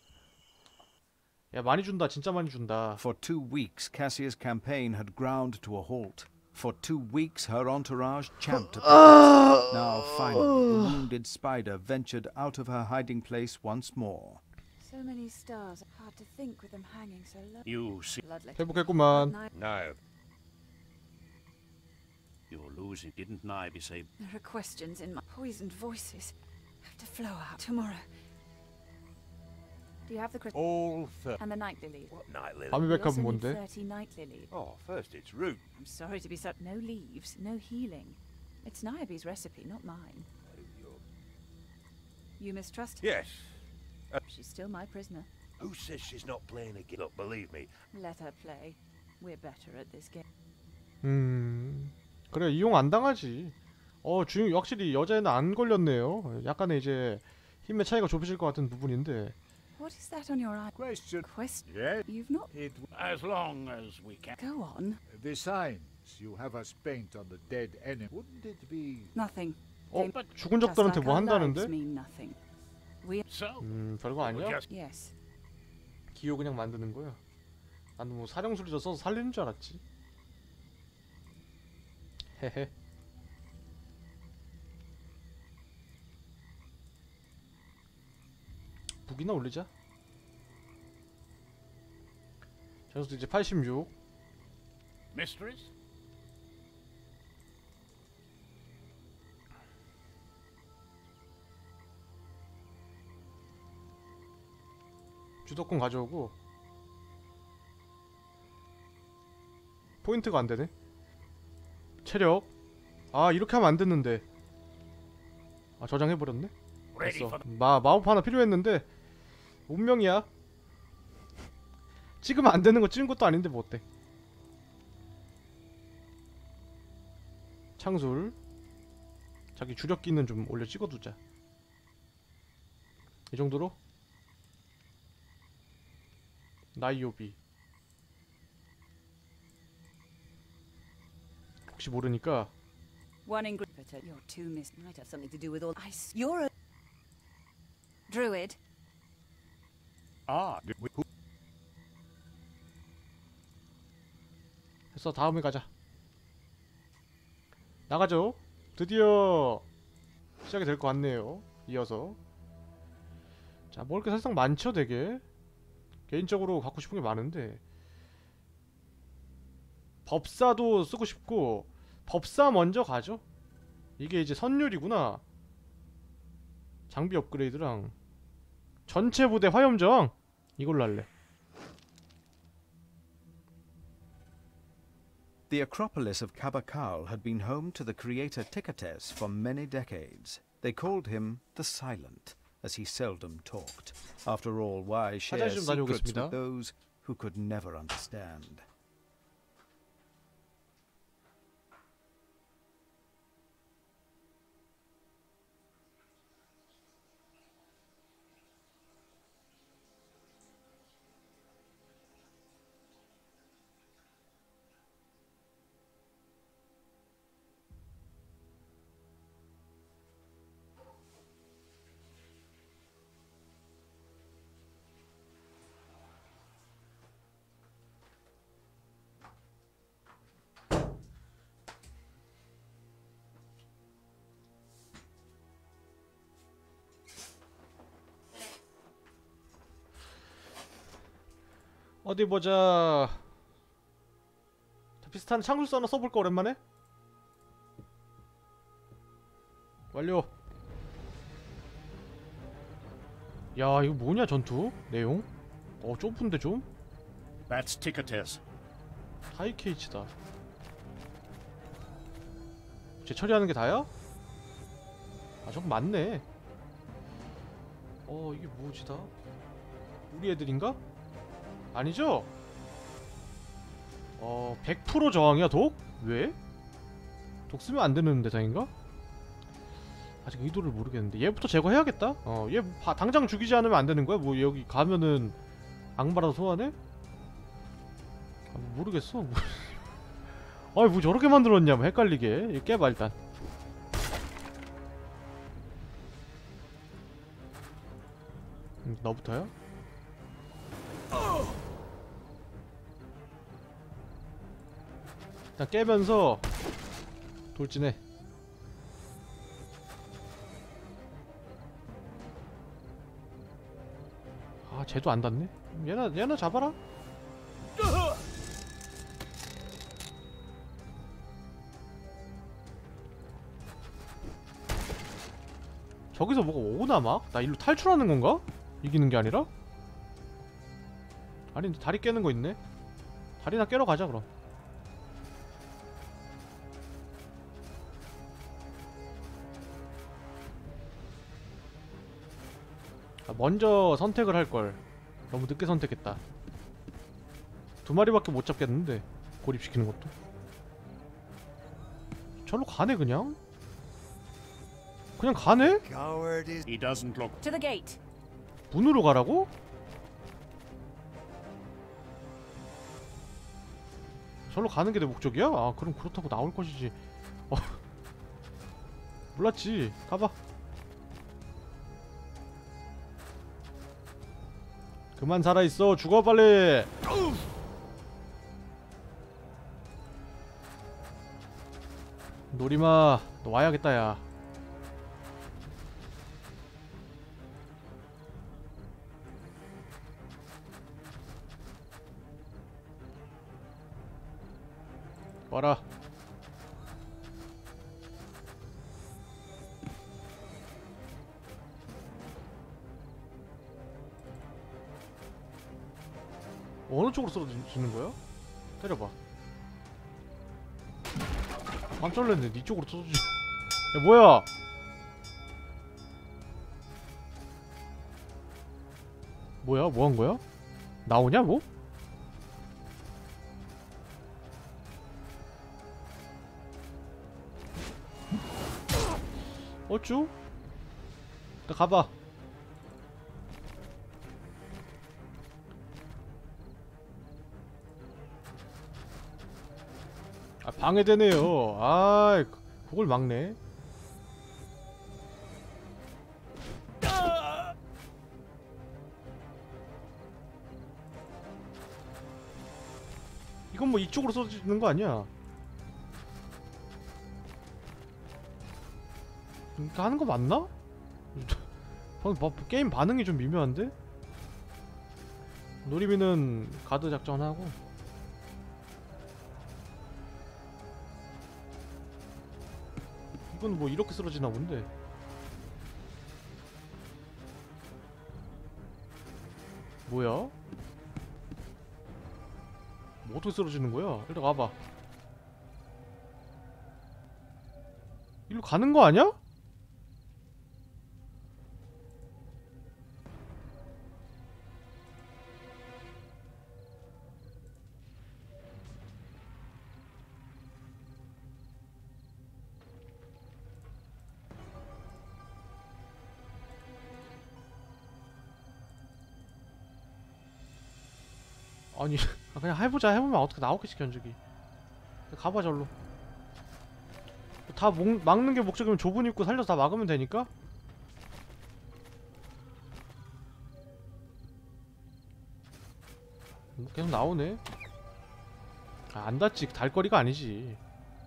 야, 많이 준다. 진짜 많이 준다. For two weeks, Cassia's campaign had ground to a halt. For two weeks, her entourage champed at the bit. Now, finally, the wounded spider ventured out of her hiding place once more. So many stars. Hard to think with them hanging so low. You see, Bloodlet. 회복했구만. No. you're losing. Didn't Naibe say There are questions in my poisoned voices. Have to flow out tomorrow. Do you have the crystal All thirty. and the night lily? What night lily? 밤의 We 백합은 also need 뭔데? thirty night lily. Oh, first it's root. I'm sorry to be such. No leaves, no healing. It's Niobe's recipe, not mine. You mistrust her? Yes. She's still my prisoner. Who says she's not playing a game? Look, believe me. Let her play. We're better at this game. 음. 그래, 이용 안 당하지. 어, 주인 확실히 여자애는 안 걸렸네요. 약간의 이제 힘의 차이가 좁혀질 것 같은 부분인데. What is that on your eye? Question. Question? Yes, You've not. it. as long as we can? Go on. The signs you have us paint on the dead enemy. Wouldn't it be? Nothing. 어, But 죽은 Just 적들한테 like 뭐 our lives 한다는데? mean nothing. We. so 음, 별거 아니야? just Yes. 기호 그냥 만드는 거야. 나는 뭐 사령술이도 써서 살리는 줄 알았지. 헤헤. 무기나 올리자. 전수도 이제 팔십육. mysteries. 주도권 가져오고. 포인트가 안 되네. 체력. 아, 이렇게 하면 안 됐는데. 아, 저장해 버렸네. Ready 됐어. for the 마 마법 하나 필요했는데 운명이야. 찍으면 안 되는 거 찍은 것도 아닌데 뭐 어때? 창술. 자기 주력기는 좀 올려 찍어두자. 이 정도로 나이오비. 혹시 모르니까 One ingredient. You're too mis. Might have something to do with all. I. s- You're a druid. Ah, d- who 됐어. 다음에 가자. 나가죠. 드디어 시작이 될 것 같네요. 이어서. 자, 먹을 게 사실상 많죠, 되게. 개인적으로 갖고 싶은 게 많은데. 법사도 쓰고 싶고, 법사 먼저 가죠. 이게 이제 선율이구나. 장비 업그레이드랑 전체 부대 화염저항 이걸로 할래. The Acropolis of Kabakal had been home to the creator Tikates for many decades. They called him the Silent, as he seldom talked. After all, why share 화장실 좀 secrets 다녀오겠습니다. with those who could never understand? 어디 보자. 비슷한 창술사 하나 써볼까 오랜만에? 완료. 야, 이거 뭐냐 전투? 내용? 어, 좁은데 좀? that's Tikates. 하이케이치다. 쟤 처리하는 게 다야? 아, 저거 맞네. 어, 이게 뭐지 다? 우리 애들인가? 아니죠? 어, 백 퍼센트 저항이야 독? 왜? 독 쓰면 안 되는 대상인가? 아직 의도를 모르겠는데 얘부터 제거해야겠다. 어, 얘 바, 당장 죽이지 않으면 안 되는 거야? 뭐 여기 가면은 악마라도 소환해? 아, 뭐 모르겠어. 아이, 뭐 저렇게 만들었냐, 뭐 헷갈리게. 이거 깨봐 일단. 음, 너부터야? 일단 깨면서 돌진해. 아, 쟤도 안 닿네. 얘나 얘나 잡아라. 저기서 뭐가 오나 막? 나 일로 탈출하는 건가? 이기는 게 아니라? 아니, 다리 깨는 거 있네. 다리나 깨러 가자 그럼. 아, 먼저 선택을 할걸. 너무 늦게 선택했다. 두 마리밖에 못 잡겠는데 고립시키는 것도. 절로 가네 그냥? 그냥 가네? He doesn't look. To the gate. 문으로 가라고? 절로 가는 게 내 목적이야? 아, 그럼 그렇다고 나올 것이지. 어. 몰랐지. 가봐. 그만 살아있어. 죽어 빨리. 노리마, 너 와야겠다 야. 와라. 어느 쪽으로 쏘러지는 거야? 때려봐. 깜짝 놀랐네. 니 쪽으로 쏘지. 야, 뭐야? 뭐야? 뭐 한 거야? 나오냐 뭐? 어쭈? 나 가봐. 아, 방해되네요. 아, 그걸 막네. 이건 뭐 이쪽으로 쏘지는 거 아니야? 이렇게 하는 거 맞나? 방금 바, 게임 반응이 좀 미묘한데? 노리미는 가드 작전하고 이건 뭐 이렇게 쓰러지나 본데. 뭐야? 뭐 어떻게 쓰러지는 거야? 일단 가봐. 일로 가는 거 아니야? 아니 그냥 해보자. 해보면 어떻게 나오겠지 견적이. 가봐 절로. 다 목, 막는 게 목적이면 좁은 입구 살려서 다 막으면 되니까. 계속 나오네. 아, 안 닿지. 달 거리가 아니지.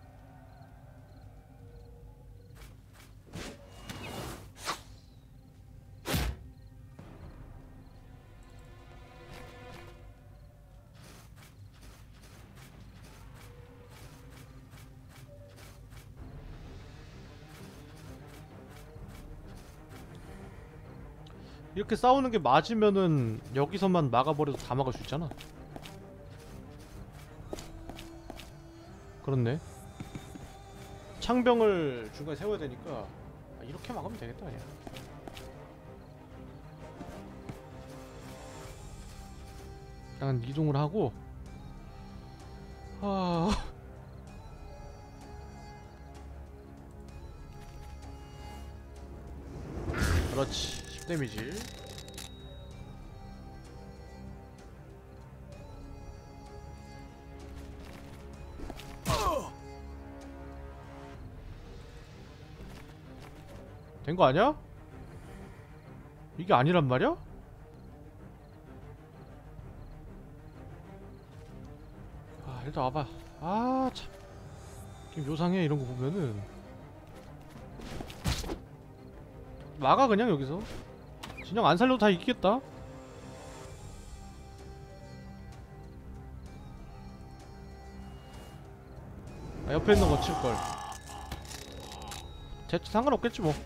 이렇게 싸우는 게 맞으면은 여기서만 막아버려도 다 막을 수 있잖아. 그렇네. 창병을 중간에 세워야 되니까 아, 이렇게 막으면 되겠다 그냥. 약간 이동을 하고. 아... 그렇지. 십 데미지. 된 거 아니야? 이게 아니란 말이야? 아, 일단 와봐. 아, 참. 좀 요상해, 이런 거 보면은. 막아, 그냥 여기서. 진영 안 살려도 다 이기겠다. 아, 옆에 있는 거 칠걸. 대체 상관없겠지 뭐.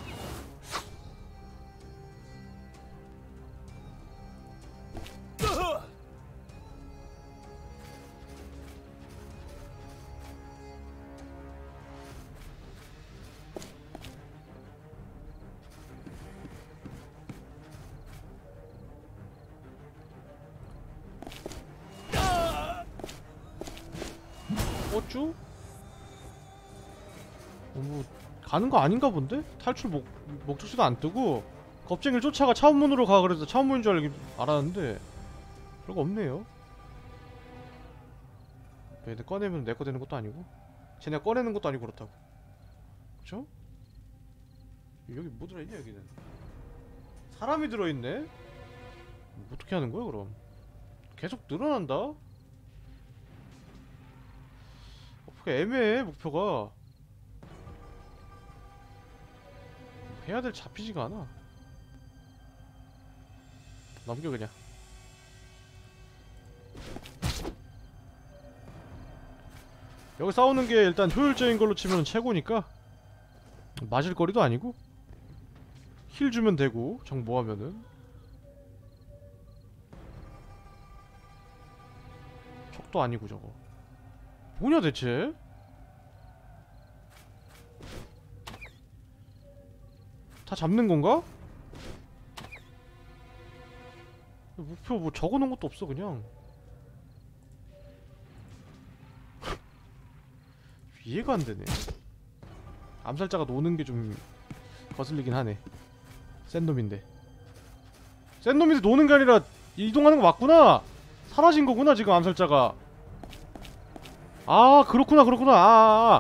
어쭈? 어, 뭐 가는 거 아닌가 본데? 탈출 목, 목적지도 안 뜨고 겁쟁이를 쫓아가 차원문으로 가 그래서 차원문인 줄 알기, 알았는데 별거 없네요. 얘네 꺼내면 내 거 되는 것도 아니고 쟤네가 꺼내는 것도 아니고 그렇다고. 그쵸? 여기 뭐 들어있냐 여기는? 사람이 들어있네? 어떻게 하는 거야 그럼? 계속 늘어난다? 애매해 목표가. 해야 될 잡히지가 않아. 넘겨 그냥. 여기 싸우는 게 일단 효율적인 걸로 치면 최고니까 맞을 거리도 아니고 힐 주면 되고 정 모하면은. 척도 아니고 저거 뭐냐 대체? 다 잡는 건가? 목표 뭐 적어놓은 것도 없어 그냥. 이해가 안 되네. 암살자가 노는 게 좀 거슬리긴 하네. 센 놈인데. 센 놈인데 노는 게 아니라 이동하는 거 맞구나. 사라진 거구나 지금 암살자가. 아 그렇구나 그렇구나. 아, 아, 아.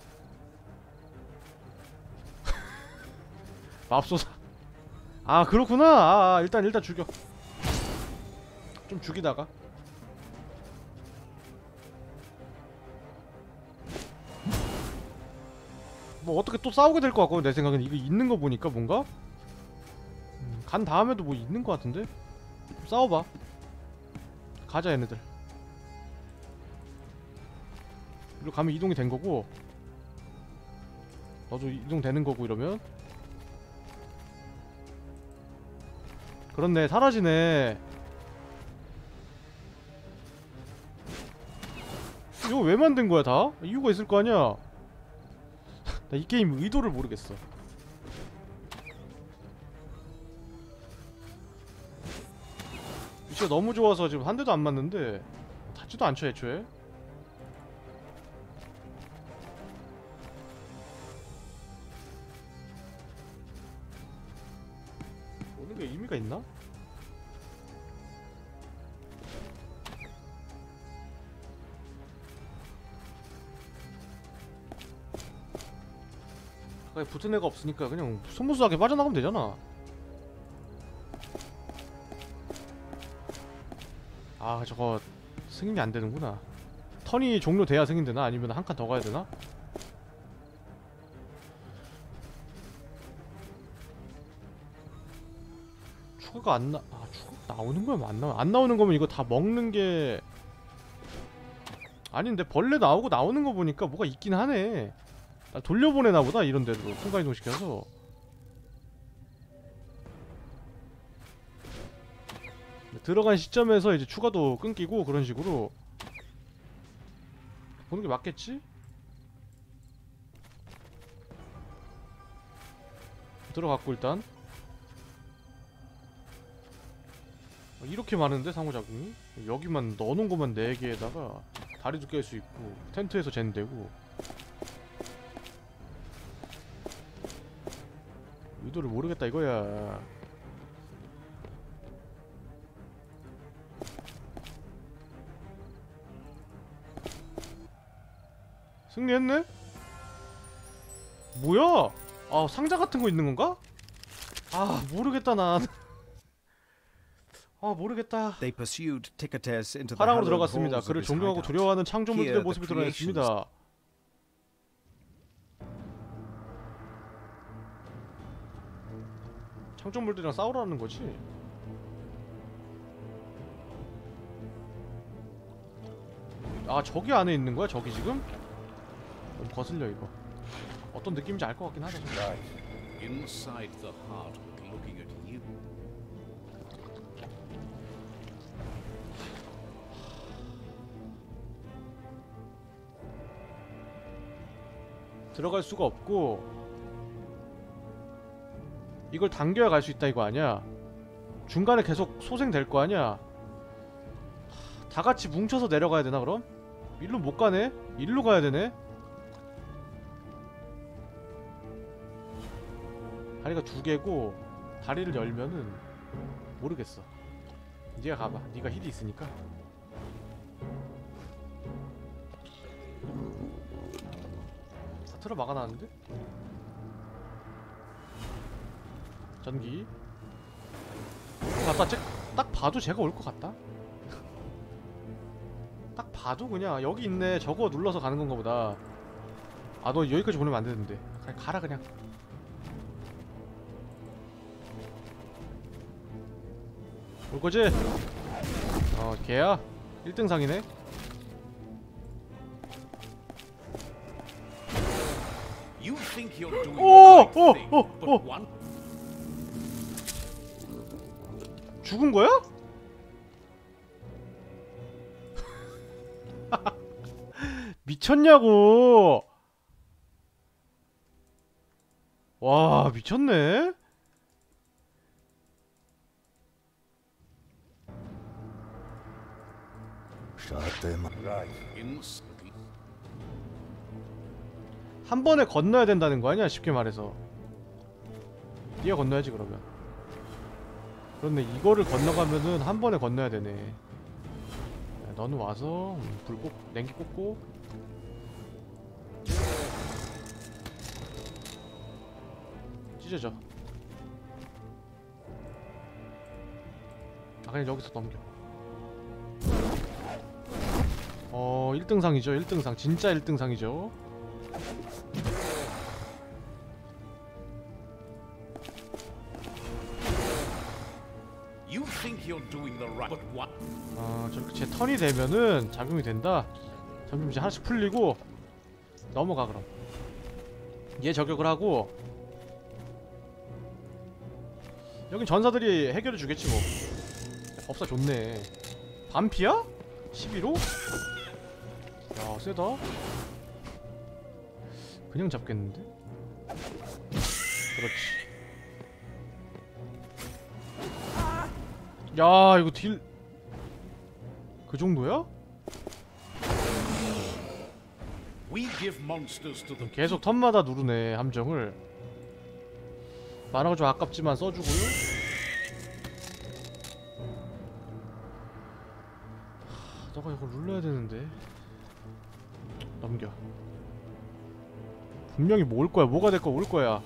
맙소사. 아 그렇구나. 아, 아 일단 일단 죽여. 좀 죽이다가. 뭐 어떻게 또 싸우게 될 것 같거든 내 생각엔. 이거 있는 거 보니까 뭔가 음, 간 다음에도 뭐 있는 것 같은데. 좀 싸워봐. 가자 얘네들. 이리로 가면 이동이 된 거고 너도 이동되는 거고 이러면. 그렇네 사라지네. 이거 왜 만든 거야 다? 이유가 있을 거 아니야. 나 이 게임 의도를 모르겠어. 위치가 너무 좋아서 지금 한 대도 안 맞는데 닿지도 않죠 애초에. 오는 게 의미가 있나? 가까이 붙은 애가 없으니까 그냥 스무스하게 빠져나가면 되잖아. 아 저거 승인이 안 되는구나. 턴이 종료돼야 승인되나? 아니면 한 칸 더 가야 되나? 추가가 안 나.. 아 추가가 나오는 거면 안 나와. 안 나오는 거면 이거 다 먹는 게 아닌데 벌레 나오고 나오는 거 보니까 뭐가 있긴 하네. 아, 돌려보내나 보다 이런 데로 순간이동 시켜서. 들어간 시점에서 이제 추가도 끊기고 그런 식으로 보는 게 맞겠지? 들어갔고 일단 이렇게 많은데 상호작용이? 여기만 넣어놓은 것만 네 개에다가 다리도 깰 수 있고 텐트에서 잰 되고. 의도를 모르겠다 이거야. 승리했네? 뭐야? 아 상자 같은 거 있는 건가? 아 모르겠다 난. 아 모르겠다. They pursued Tickates into the 화랑으로 hallowed 들어갔습니다. halls of 그를 his 존경하고 hideout. 두려워하는 창조물들의 Here the 모습이 드러냈습니다. 창조물들이랑 싸우라는 거지? 아 저기 안에 있는 거야? 저기 지금? 너무 거슬려 이거. 어떤 느낌인지 알 것 같긴 하다. Inside the heart looking at you. 들어갈 수가 없고 이걸 당겨야 갈 수 있다 이거 아니야? 중간에 계속 소생될 거 아니야? 다 같이 뭉쳐서 내려가야 되나 그럼? 일로 못 가네? 일로 가야 되네? 다리가 두 개고 다리를 열면은 모르겠어. 네가 가봐. 네가 힐이 있으니까. 다 틀어 막아놨는데? 전기. 맞다. 쟤, 딱 봐도 제가 올 것 같다. 딱 봐도 그냥 여기 있네. 저거 눌러서 가는 건가 보다. 아 너 여기까지 보내면 안 되는데. 그냥 가라 그냥. 올 거지? 어 걔야? 일 등 상이네. You think you're doing 오! the right 오! thing, 오! but 오! one 죽은 거야? 미쳤냐고! 와 미쳤네? ins 한 번에 건너야 된다는 거 아니야? 쉽게 말해서. 네가 건너야지 그러면. 그렇네. 이거를 건너가면은 한 번에 건너야 되네. 야, 너는 와서 음, 불 꽂, 냉기 꽂고 찢어져. 아 그냥 여기서 넘겨. 어 일 등상이죠. 일 등상 진짜 일 등상이죠. You think you're doing the right, but what? 아 저렇게 제 턴이 되면은 작용이 된다. 점점 이제 하나씩 풀리고 넘어가. 그럼 얘 저격을 하고 여긴 전사들이 해결해 주겠지 뭐. 야, 법사 좋네. 반피야? 십일 호? 야 세다. 그냥 잡겠는데? 그렇지. 야 이거 딜 그 정도야? We give monsters to the 계속 턴마다 누르네 함정을. 만화가 좀 아깝지만 써주고요. 하, 너가 이걸 눌러야 되는데. 넘겨. 분명히 뭐 올 거야. 뭐가 될 거 올 거야.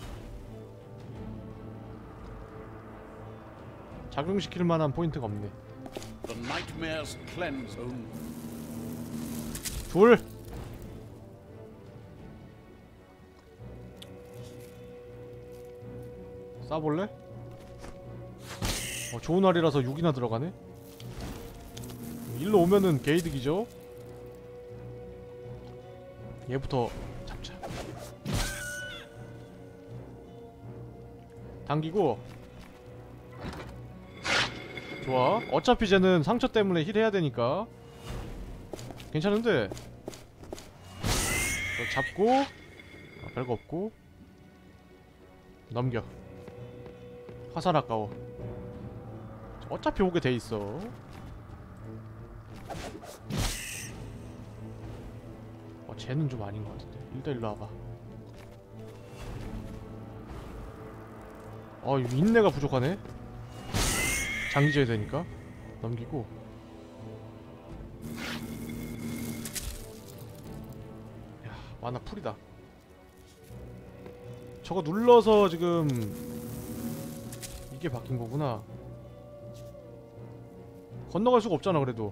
작용시킬 만한 포인트가 없네. the nightmares cleanse only. 둘. 쏴볼래? 어, 좋은 날이라서 육이나 들어가네? 일로 오면은 게이득이죠? 얘부터 잡자. 당기고. 좋아. 어차피 쟤는 상처 때문에 힐해야 되니까 괜찮은데. 잡고. 아, 별거 없고. 넘겨. 화살 아까워. 어차피 오게 돼 있어. 어, 쟤는 좀 아닌 것 같은데. 일단 일로 와봐. 어, 이거 인내가 부족하네. 장기져야 되니까. 넘기고. 야, 만화 풀이다. 저거 눌러서 지금 이게 바뀐 거구나. 건너갈 수가 없잖아 그래도.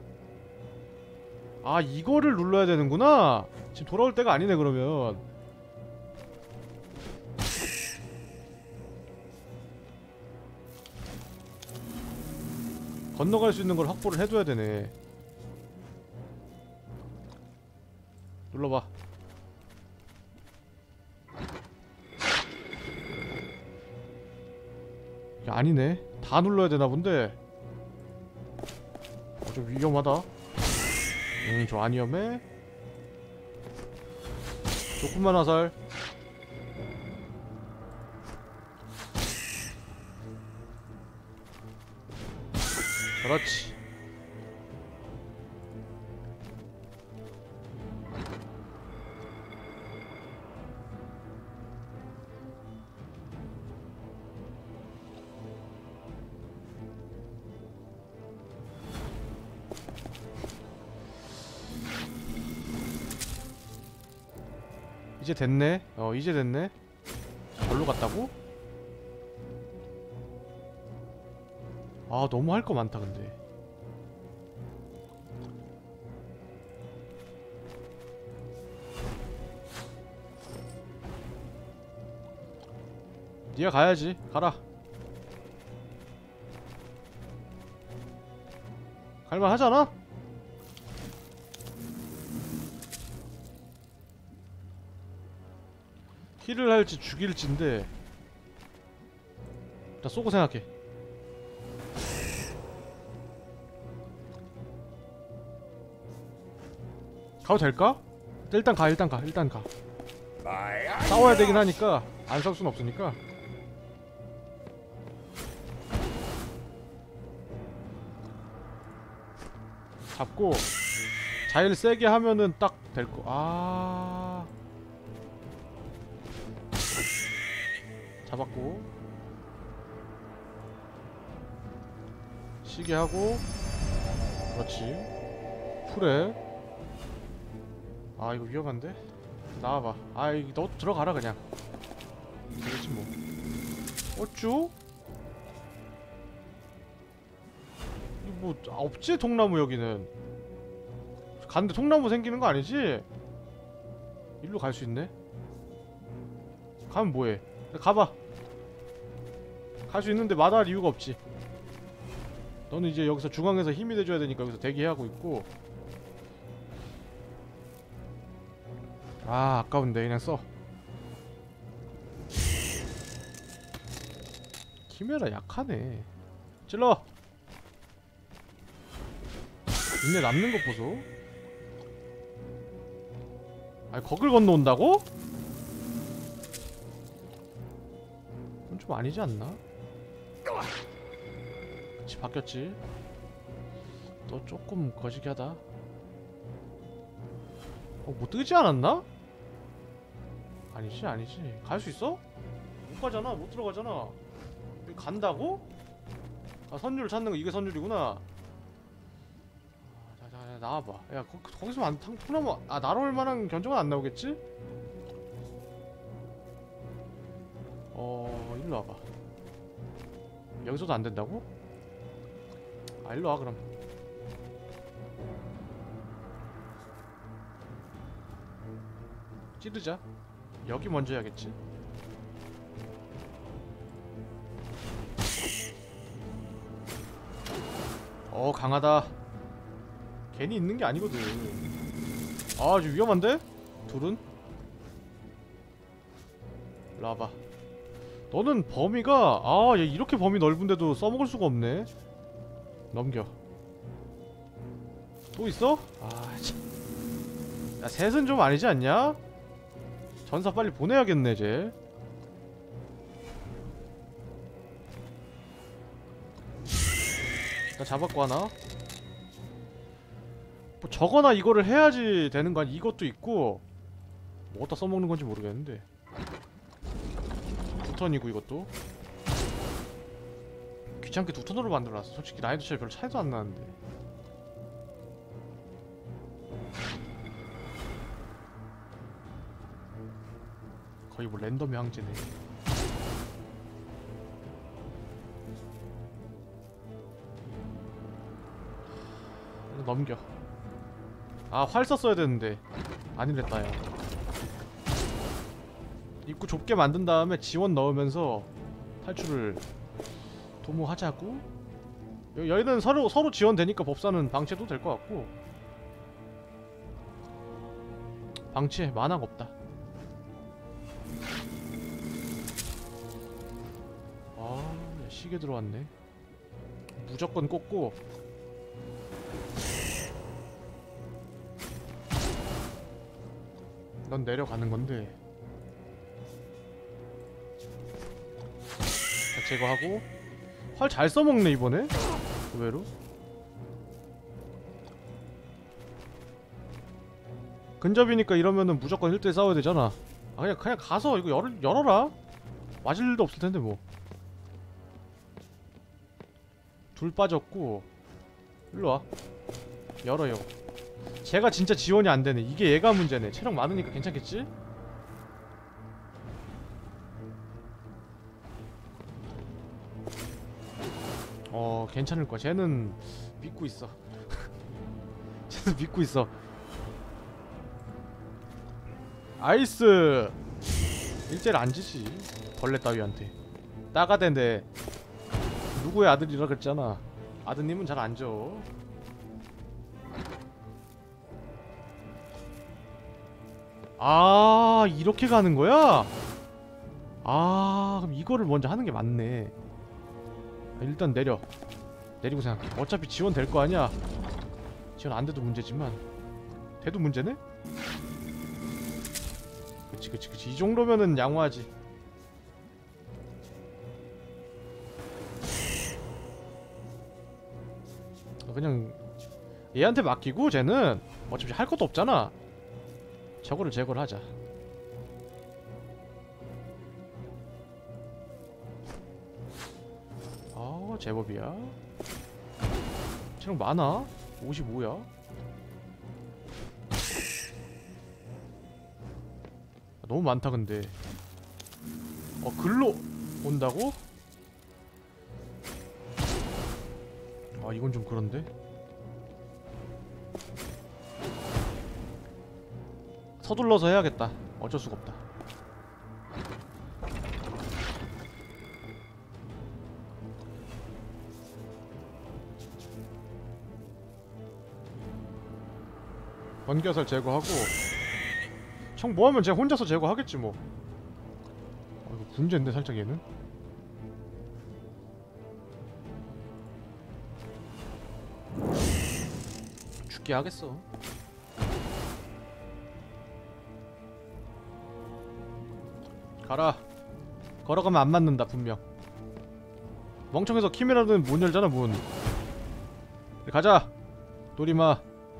아 이거를 눌러야 되는구나. 지금 돌아올 때가 아니네 그러면. 건너갈 수 있는 걸 확보를 해둬야 되네. 눌러봐. 야, 아니네. 다 눌러야 되나 본데. 어, 좀 위험하다. 음, 저 안 위험해. 조금만 화살. 그렇지. 이제 됐네. 어 이제 됐네. 절로 갔다고? 아 너무 할 거 많다 근데. 니가 가야지. 가라. 갈만 하잖아? 힐을 할지 죽일지인데 일단 쏘고 생각해. 가도 될까? 일단 가 일단 가 일단 가. 싸워야 되긴 하니까 안 싸울 순 없으니까. 잡고 자일 세게 하면은 딱 될 거. 아 잡았고 시계 하고 그렇지. 풀에. 아 이거 위험한데? 나와봐. 아 이거 너 들어가라 그냥. 그렇지 뭐. 어쭈? 이거 뭐 없지? 통나무 여기는. 갔는데 통나무 생기는 거 아니지? 일로 갈 수 있네? 가면 뭐해? 가봐. 갈 수 있는데 마다할 이유가 없지. 너는 이제 여기서 중앙에서 힘이 돼줘야 되니까 여기서 대기하고 있고. 아 아까운데 그냥 써. 키메라 약하네. 찔러. 인내 남는 거 보소. 아니 거길 건너온다고? 그건 좀 아니지 않나? 그치 바뀌었지. 너 조금 거시기하다. 어 뭐 뜨지 않았나? 아니지 아니지. 갈 수 있어? 못 가잖아. 못 들어가잖아. 여기 간다고? 아 선율 찾는 거 이게 선율이구나. 아, 자, 자, 자 나와봐. 야 거, 거기서 안 통, 통나무 아 날아올 만한 견적은 안 나오겠지? 어 일로 와봐. 여기서도 안 된다고? 아 일로 와 그럼. 찌르자. 여기 먼저 해야겠지. 어 강하다. 괜히 있는 게 아니거든. 아 좀 위험한데? 둘은? 일로 와봐. 너는 범위가 아 얘 이렇게 범위 넓은데도 써먹을 수가 없네. 넘겨. 또 있어? 아 참. 야 셋은 좀 아니지 않냐? 전사 빨리 보내야겠네 쟤. 나 잡았고 하나. 뭐 저거나 이거를 해야지 되는 거 아니. 이것도 있고 뭐 어디다 써먹는 건지 모르겠는데. 두 턴이고 이것도 귀찮게 두 턴으로 만들어놨어. 솔직히 난이도 차이 별로 차이도 안 나는데. 거의 뭐 랜덤 형제네. 넘겨. 아 활 썼어야 되는데 아니랬다 야. 입구 좁게 만든 다음에 지원 넣으면서 탈출을 도모하자고? 여, 여기는 서로 서로 지원되니까 법사는 방치해도 될 것 같고. 방치해. 만화가 없다. 아 시계 들어왔네. 무조건 꽂고. 넌 내려가는 건데. 자, 제거하고. 활 잘 써먹네 이번에. 의외로. 근접이니까 이러면은 무조건 일 대 일 싸워야 되잖아. 아 그냥 그냥 가서 이거 열, 열어라. 맞을 일도 없을 텐데 뭐. 둘 빠졌고. 일로 와. 열어요. 쟤가 진짜 지원이 안 되네. 이게 얘가 문제네. 체력 많으니까 괜찮겠지? 어 괜찮을 거야. 쟤는 믿고 있어. 쟤는 믿고 있어. 아이스. 일제를 안 지지 벌레 따위한테. 따가대인데 누구의 아들이라 그랬잖아. 아드님은 잘 안 져. 아 이렇게 가는 거야? 아 그럼 이거를 먼저 하는 게 맞네. 일단 내려. 내리고 생각해. 어차피 지원 될 거 아니야. 지원 안 돼도 문제지만 돼도 문제네? 그치 그치 그치. 이 정도면은 양호하지. 그냥 얘한테 맡기고 쟤는 어차피 할 것도 없잖아. 저거를 제거를 하자. 아 제법이야. 체력 많아. 오십오야. 너무 많다 근데. 어 글로 온다고? 아 이건 좀 그런데? 서둘러서 해야겠다. 어쩔 수가 없다. 번개살 제거하고 청 뭐하면 제가 혼자서 제거하겠지 뭐. 어, 이거 문제인데 살짝 얘는? 죽게 하겠어. 가라. 걸어가면 안 맞는다 분명. 멍청해서 키미라는 문 열잖아 문. 가자 도리마.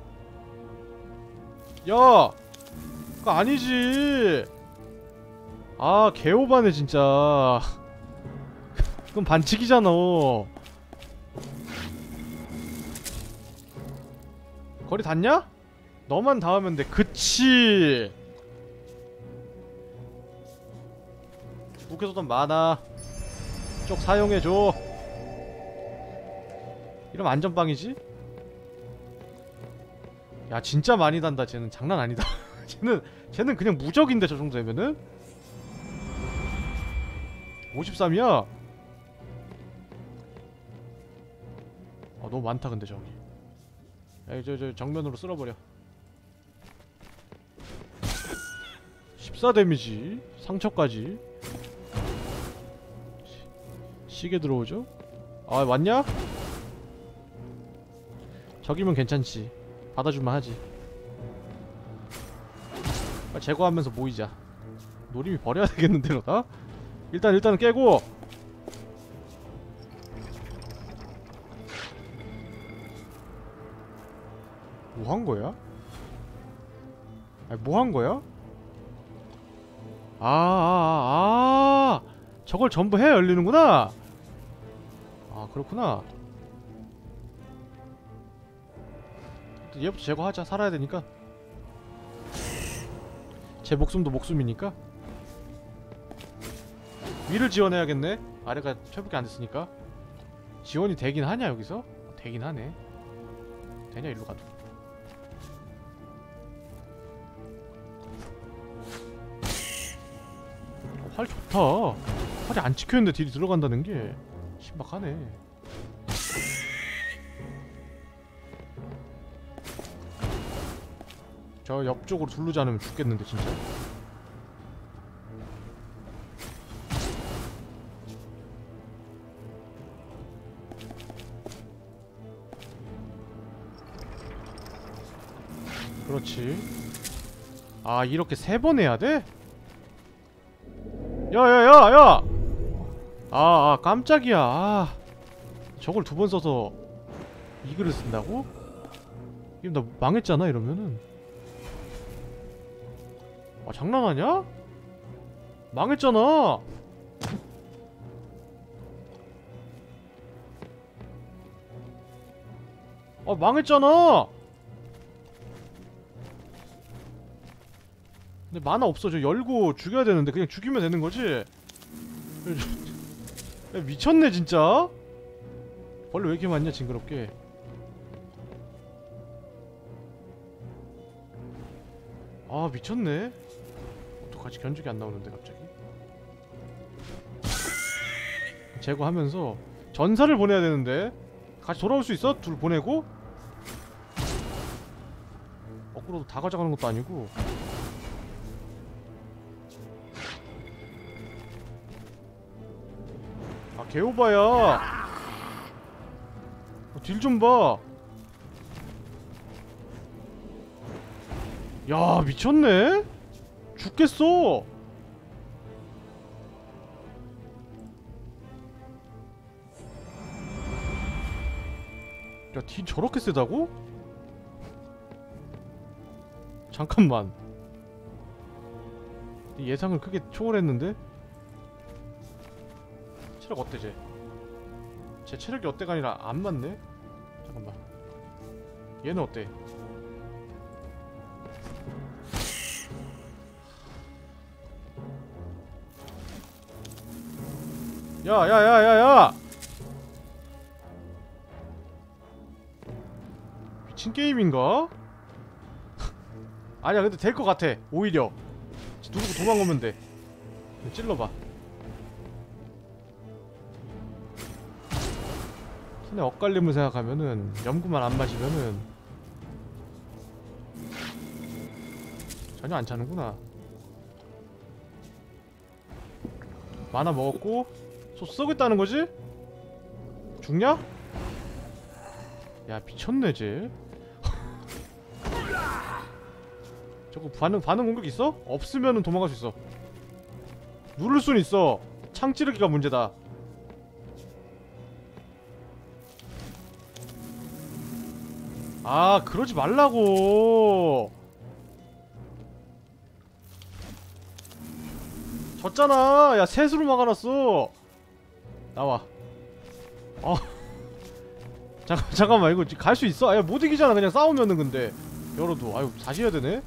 야! 그거 아니지. 아 개오바네 진짜. 그건 반칙이잖아. 거리 닿냐? 너만 닿으면 돼. 그치. 무게소던 많아. 쪽 사용해줘. 이러면 안전빵이지? 야 진짜 많이 단다. 쟤는 장난 아니다. 쟤는 쟤는 그냥 무적인데 저 정도 되면은 오십삼이야. 아 너무 많다 근데 저기. 야 저 저 정면으로 쓸어버려. 십사 데미지 상처까지. 시, 시계 들어오죠? 아 왔냐? 저기면 괜찮지. 받아줄만 하지. 빨리 제거하면서 모이자. 노림이 버려야 되겠는데 너다? 일단 일단은 깨고. 뭐 한 거야? 아니 뭐 한 거야? 아, 아, 아, 아 저걸 전부 해야 열리는구나. 아 그렇구나. 얘부터 제거하자. 살아야 되니까. 제 목숨도 목숨이니까. 위를 지원해야겠네. 아래가 회복이 안 됐으니까. 지원이 되긴 하냐 여기서? 되긴 하네. 되냐 일로 가도. 어, 활 좋다. 활이 안 찍혀있는데 딜이 들어간다는 게 신박하네. 저 옆쪽으로 두르지 않으면 죽겠는데 진짜. 그렇지. 아 이렇게 세 번 해야 돼? 야야야야! 아, 아 깜짝이야. 아, 저걸 두 번 써서 이 글을 쓴다고? 이거 나 망했잖아 이러면은. 아 장난하냐? 망했잖아. 아 망했잖아. 근데 만화 없어. 저 열고 죽여야 되는데 그냥 죽이면 되는 거지? 야, 미쳤네 진짜. 벌레 왜 이렇게 많냐 징그럽게. 아 미쳤네. 어떡하지? 견적이 안 나오는데 갑자기. 제거하면서 전사를 보내야 되는데 같이 돌아올 수 있어? 둘 보내고? 거꾸로도 다 가져가는 것도 아니고. 아 개오바야. 어, 딜 좀 봐. 야 미쳤네. 죽겠어. 야 딜 저렇게 세다고? 잠깐만. 예상을 크게 초월했는데? 체력 어때 쟤? 제 체력이 어때가 아니라 안 맞네? 잠깐만. 얘는 어때? 야야야야야! 미친 게임인가? 아니야 근데 될 것 같아. 오히려 누르고 도망오면 돼. 찔러봐. 손에 엇갈림을 생각하면은 염구만 안 마시면은 전혀 안 차는구나. 만화 먹었고 소 썩겠다는 거지? 죽냐? 야 미쳤네 쟤. 저거 반응 반응 공격 있어? 없으면은 도망갈 수 있어. 누를 순 있어. 창 찌르기가 문제다. 아 그러지 말라고. 졌잖아. 야 셋으로 막아놨어. 나와. 어 잠깐 잠깐만 이거 갈 수 있어? 아야 못 이기잖아 그냥 싸우면은. 근데 열어도 아유 다시 해야 되네.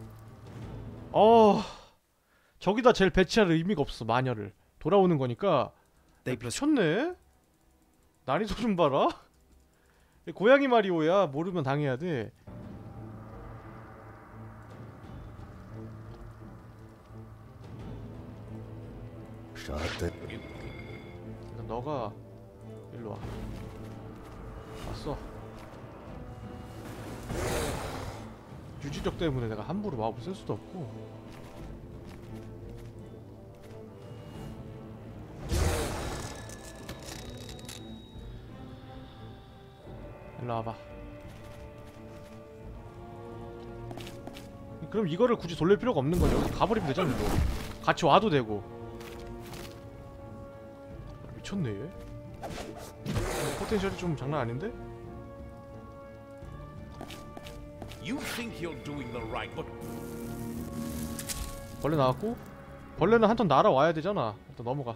어 저기다 제일 배치할 의미가 없어. 마녀를 돌아오는 거니까. 야, 미쳤네. 난이도 좀 봐라. 고양이 마리오야. 모르면 당해야 돼. 너가 일로 와. 왔어. 유지력 때문에 내가 함부로 마법을 쓸 수도 없고. 일로 와봐. 그럼 이거를 굳이 돌릴 필요가 없는 거죠. 여기 가버리면 되잖아. 이거. 같이 와도 되고. 미쳤네 얘. 포텐셜이 좀 장난 아닌데? You think you're doing the right, but 벌레 나왔고. 벌레는 한 턴 날아와야 되잖아. 일단 넘어가.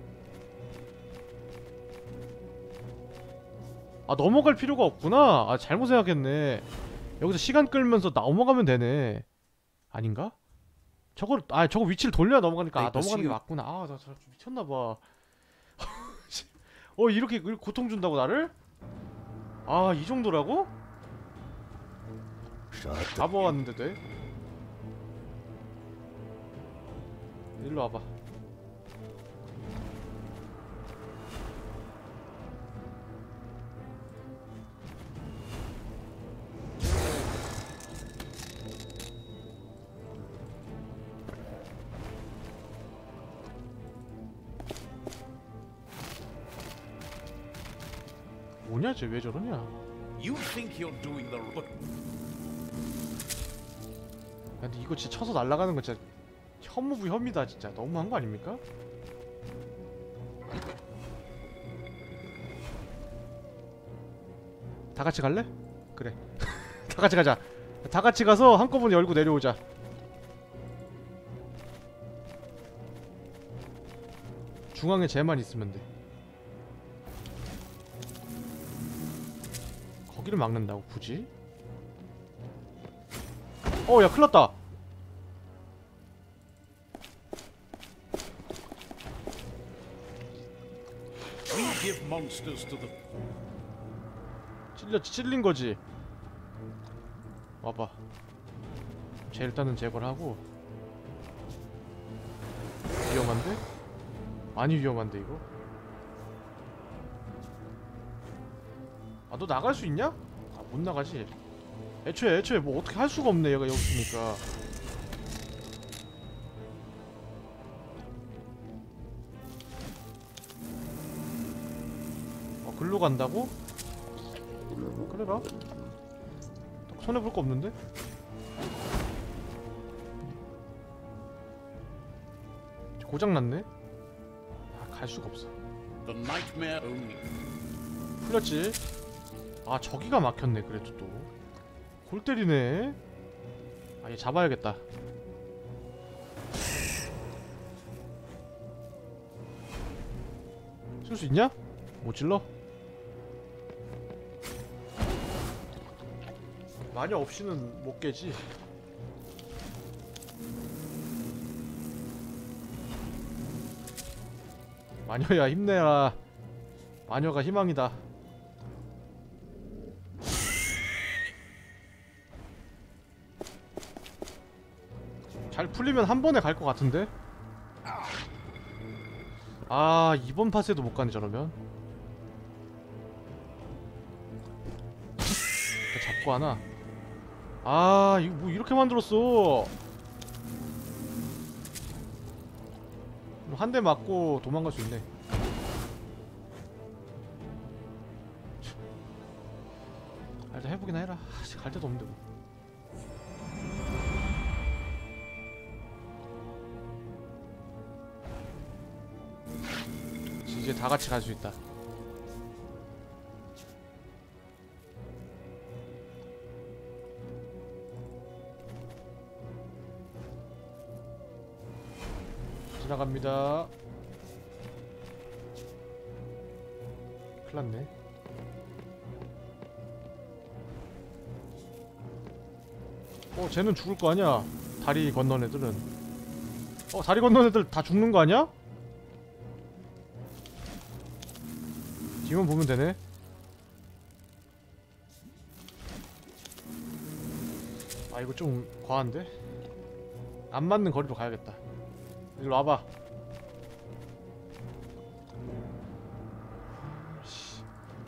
아 넘어갈 필요가 없구나. 아 잘못 생각했네. 여기서 시간 끌면서 넘어가면 되네. 아닌가? 저걸 아 저거 위치를 돌려야 넘어가니까. 아 넘어가는 게 맞구나. 아나 저 미쳤나봐. 어 이렇게 고통 준다고 나를? 아 이 정도라고? 잡아왔는데 돼? 일로 와봐. 뭐냐 쟤 왜 저러냐? you think you're doing the right. 야, 근데 이거 진짜 쳐서 날아가는 거 진짜 혐오부 혐이다. 진짜 너무한 거 아닙니까? 다 같이 갈래? 그래. 다 같이 가자. 다 같이 가서 한꺼번에 열고 내려오자. 중앙에 쟤만 있으면 돼. 거기를 막는다고 굳이? 어, 야, 큰일 났다. We give monsters to the 찔려, 찔린 거지. 와봐. 쟤 일단은 제거를 하고. 위험한데? 많이 위험한데 이거? 아, 너 나갈 수 있냐? 아, 못 나가지. 애초에 애초에 뭐 어떻게 할 수가 없네. 얘가 여기 있으니까. 어, 글로 간다고? 그래라. 손해볼 거 없는데? 고장났네? 아, 갈 수가 없어. the nightmare only. 풀렸지? 아, 저기가 막혔네. 그래도 또 골 때리네. 아, 얘 잡아야겠다. 쓸 수 있냐? 못 질러? 마녀 없이는 못 깨지. 마녀야 힘내라. 마녀가 희망이다. 잘 풀리면 한 번에 갈 것 같은데? 아 이번 파스에도 못 가네 저러면. 잡고 하나. 아 이거 뭐 이렇게 만들었어. 한 대 맞고 도망갈 수 있네. 아, 일단 해보기나 해라. 아, 갈 데도 없는데 뭐. 이제 다 같이 갈 수 있다. 지나갑니다. 큰일났네. 어 쟤는 죽을 거 아니야. 다리 건넌 애들은. 어 다리 건넌 애들 다 죽는 거 아니야? 뒤만 보면 되네. 아 이거 좀 과한데? 안 맞는 거리로 가야겠다. 일로 와봐. 씨.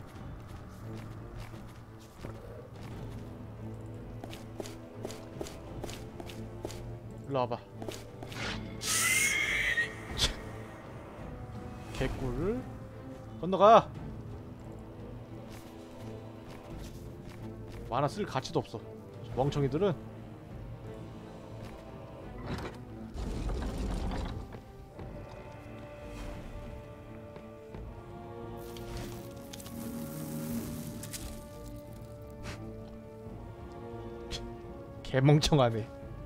일로 와봐. 개꿀 건너가. 만화 쓸 가치도 없어 멍청이들은. 개멍청하네.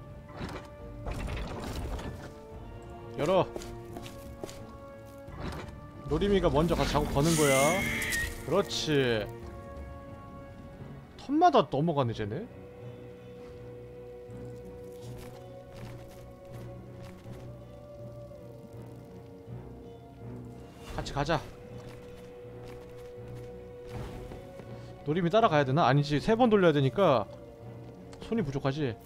열어. 노림이가 먼저 가서 작업 거는 거야. 그렇지. 턴마다 넘어가네 쟤네. 같이 가자. 노림이 따라가야 되나? 아니지 세 번 돌려야 되니까 손이 부족하지.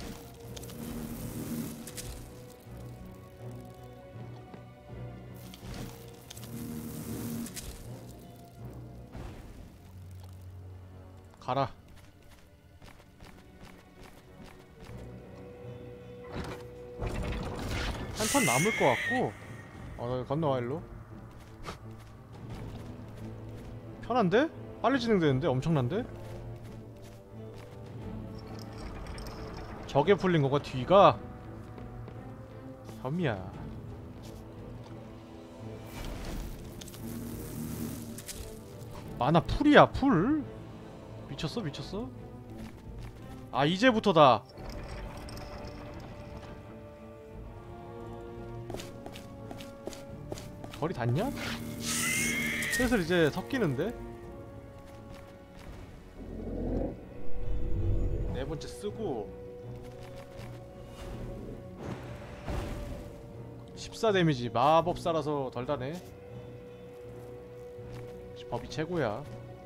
가라. 한 턴 남을 것 같고. 어, 나 건너와 일로. 편한데? 빨리 진행되는데? 엄청난데? 저게 풀린 거가 뒤가? 현미야. 만화 풀이야 풀? 미쳤어 미쳤어? 아 이제부터다. 거리 닿냐? 슬슬 이제 섞이는데? 네 번째 쓰고 십사 데미지 마법사라서 덜 다네. 법이 최고야.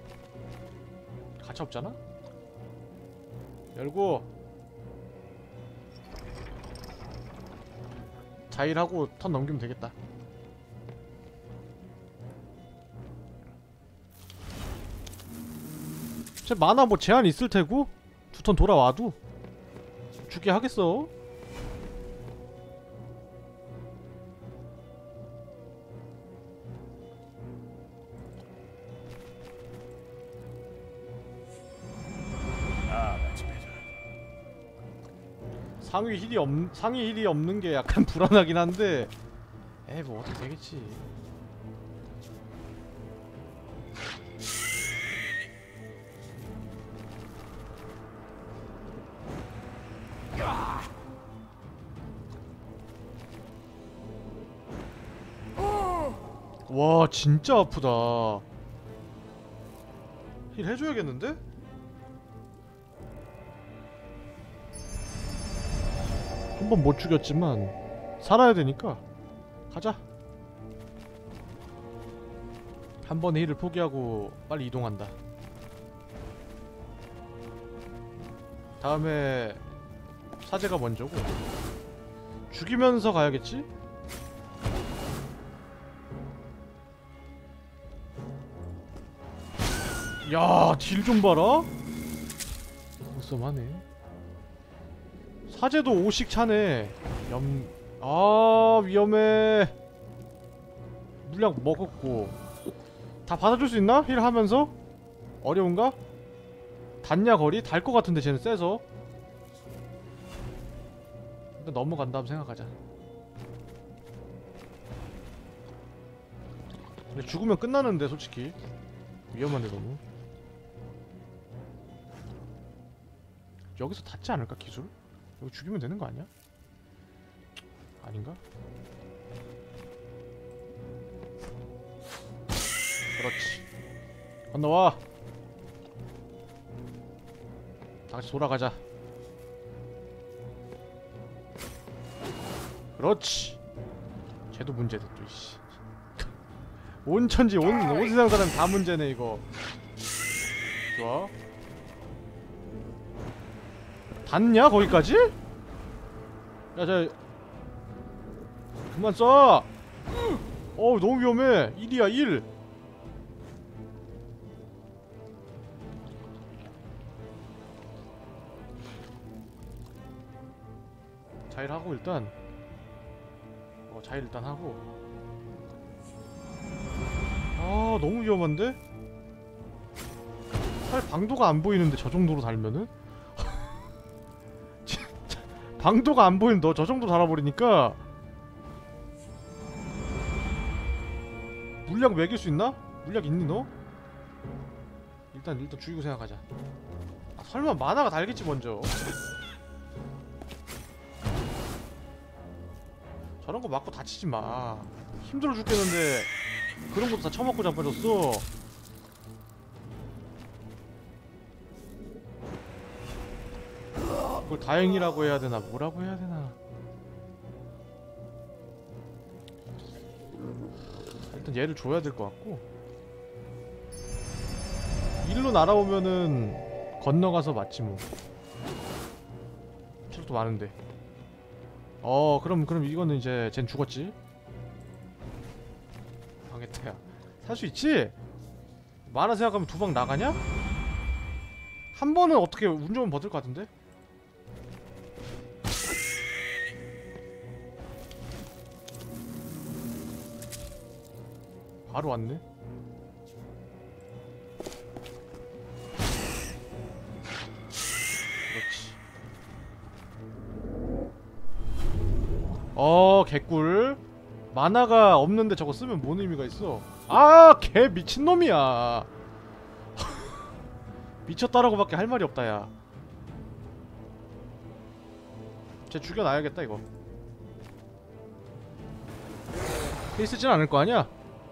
가차 없잖아? 열고 자일하고 턴 넘기면 되겠다. 쟤 만화 뭐 제한 있을 테고 두 턴 돌아와도 죽게 하겠어. 상위 힐이 없 상위 힐이 없는 게 약간 불안하긴 한데, 에이 뭐 어떻게 되겠지. 와 진짜 아프다. 힐 해줘야겠는데? 한 번 못 죽였지만 살아야 되니까 가자. 한 번의 힐을 포기하고 빨리 이동한다. 다음에 사제가 먼저고 죽이면서 가야겠지? 야, 딜 좀 봐라. 무섭하네. 사제도 오씩 차네. 염... 아, 위험해. 물약 먹었고. 다 받아줄 수 있나? 힐 하면서? 어려운가? 닿냐 거리? 달 것 같은데 쟤는 세서. 일단 넘어간 다음 생각하자. 근데 죽으면 끝나는데 솔직히 위험한데 너무. 여기서 닿지 않을까 기술? 여기 죽이면 되는 거 아니야? 아닌가? 그렇지. 건너와. 다시 돌아가자. 그렇지. 쟤도 문제다 또 이씨. 온 천지 온, 온 세상 사람 다 문제네 이거. 좋아. 닿냐 거기까지? 야, 자 그만 쏴. 어우 너무 위험해. 일이야 일. 자일 하고 일단. 어 자일 일단 하고. 아 너무 위험한데? 살 방도가 안 보이는데 저 정도로 달면은? 진짜 방도가 안 보이는데 너 저 정도로 달아버리니까 물약 매길 수 있나? 물약 있니 너? 일단 일단 죽이고 생각하자. 아, 설마 만화가 달겠지 먼저. 저런 거 맞고 다치지 마. 힘들어 죽겠는데 그런 것도 다 처먹고 자빠졌어. 그걸 다행이라고 해야 되나 뭐라고 해야 되나. 일단 얘를 줘야 될 것 같고. 일로 날아오면은 건너가서 맞지 뭐. 체력도 많은데. 어 그럼 그럼 이거는 이제 쟨 죽었지. 망했다야. 살 수 있지? 만화 생각하면 두 방 나가냐? 한 번은 어떻게 운 좋으면 버틸 것 같은데? 바로 왔네. 그렇지. 어 개꿀. 만화가 없는데 저거 쓰면 뭔 의미가 있어. 아 개 미친놈이야. 미쳤다라고 밖에 할 말이 없다 야. 쟤 죽여놔야겠다 이거. 힐 쓰진 않을 거 아니야?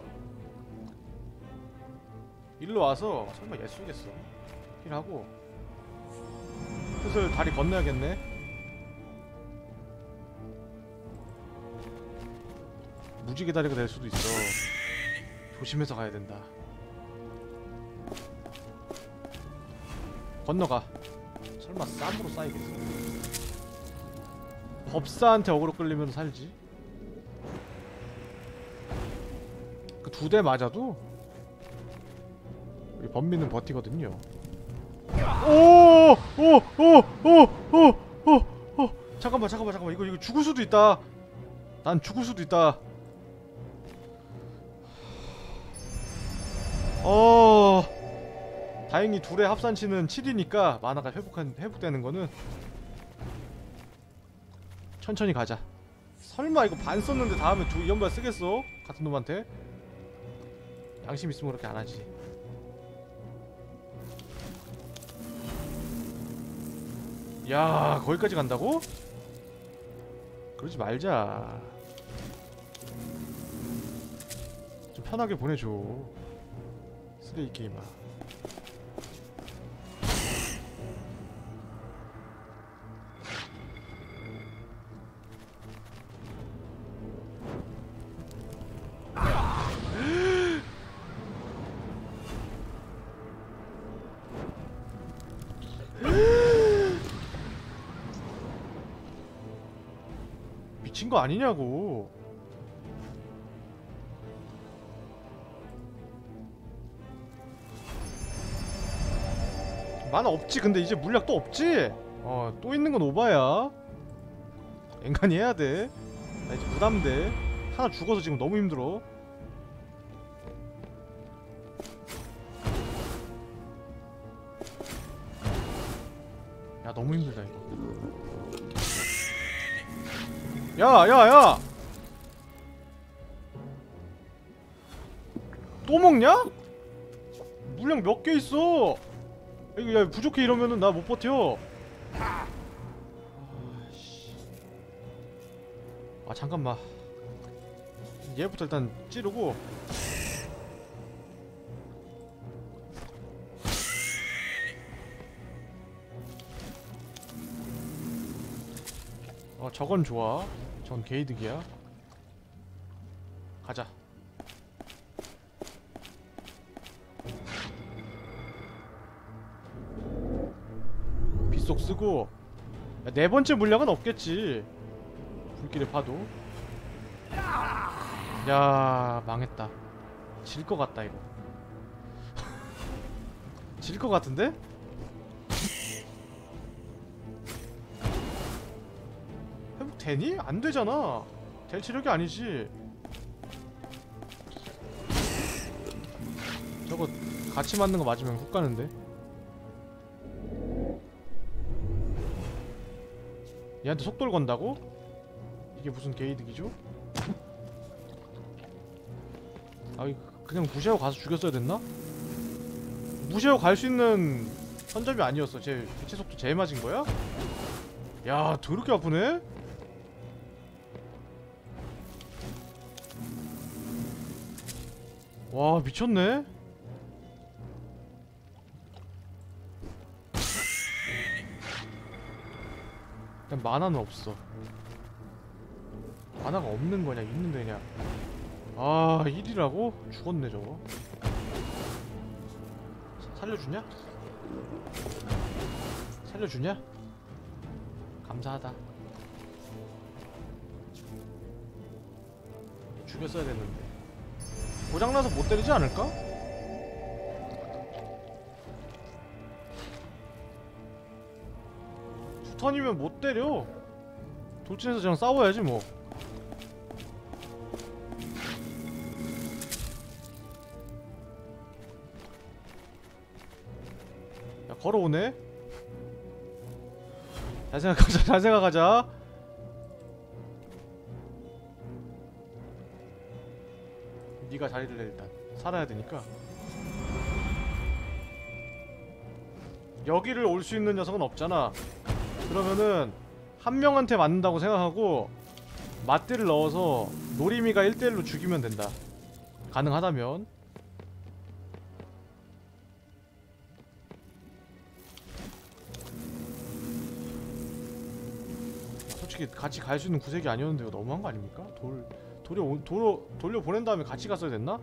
일로 와서 설마 얘 쓰겠어. 힐하고 슬슬 다리 건너야겠네. 무지개 다리가 될 수도 있어. 조심해서 가야 된다. 건너가. 설마 쌈으로 쌓이겠어. 법사한테 어그로 끌리면 살지. 그 두 대 맞아도 우리 범민은 버티거든요. 오! 오! 오! 오! 오! 오! 오! 잠깐만 잠깐만 잠깐만 이거 이거 죽을 수도 있다. 난 죽을 수도 있다. 어. 다행히 둘의 합산치는 칠이니까 만화가 회복한 회복되는 거는 천천히 가자. 설마 이거 반 썼는데 다음에 두 연발 쓰겠어? 같은 놈한테? 양심 있으면 그렇게 안 하지. 야, 거기까지 간다고? 그러지 말자. 좀 편하게 보내줘. 쓰레기 게임아. 미친 거 아니냐고. 만화 없지. 근데 이제 물약 또 없지? 어, 또 있는 건 오바야. 앵간히 해야 돼. 나 이제 부담돼. 하나 죽어서 지금 너무 힘들어. 야, 너무 힘들다 이거. 야, 야, 야! 또 먹냐? 물량 몇 개 있어? 이거 야 부족해. 이러면은 나 못 버텨. 아씨. 아 잠깐만. 얘부터 일단 찌르고. 어 저건 좋아. 전 개이득이야. 가자. 빗속 쓰고. 야, 네 번째 물량은 없겠지. 불길의 파도. 야 망했다. 질 것 같다 이거. 질 것 같은데? 회복되니? 안 되잖아. 될 체력이 아니지. 저거 같이 맞는 거 맞으면 훅 가는데. 얘한테 속도를 건다고? 이게 무슨 개이득이죠? 아 이거 그냥 무시하고 가서 죽였어야 됐나? 무시하고 갈 수 있는 선점이 아니었어. 제 빛의 속도 제일 맞은 거야? 야 더럽게 아프네? 와 미쳤네? 일단 만화는 없어. 만화가 없는 거냐 있는 거냐. 아 일이라고? 죽었네 저거. 사, 살려주냐? 살려주냐? 감사하다. 죽였어야 됐는데. 고장나서 못 때리지 않을까? 두 턴이면 못 때려. 돌진해서 저랑 싸워야지 뭐. 야 걸어오네? 잘 생각하자. 잘 생각하자. 네가 자리를 내. 일단 살아야 되니까. 여기를 올 수 있는 녀석은 없잖아. 그러면은 한 명한테 맞는다고 생각하고 맞대를 넣어서 노리미가 일 대 일로 죽이면 된다. 가능하다면. 솔직히 같이 갈 수 있는 구색이 아니었는데 이거 너무한 거 아닙니까? 돌 돌려 돌려 돌려 보낸 다음에 같이 갔어야 됐나?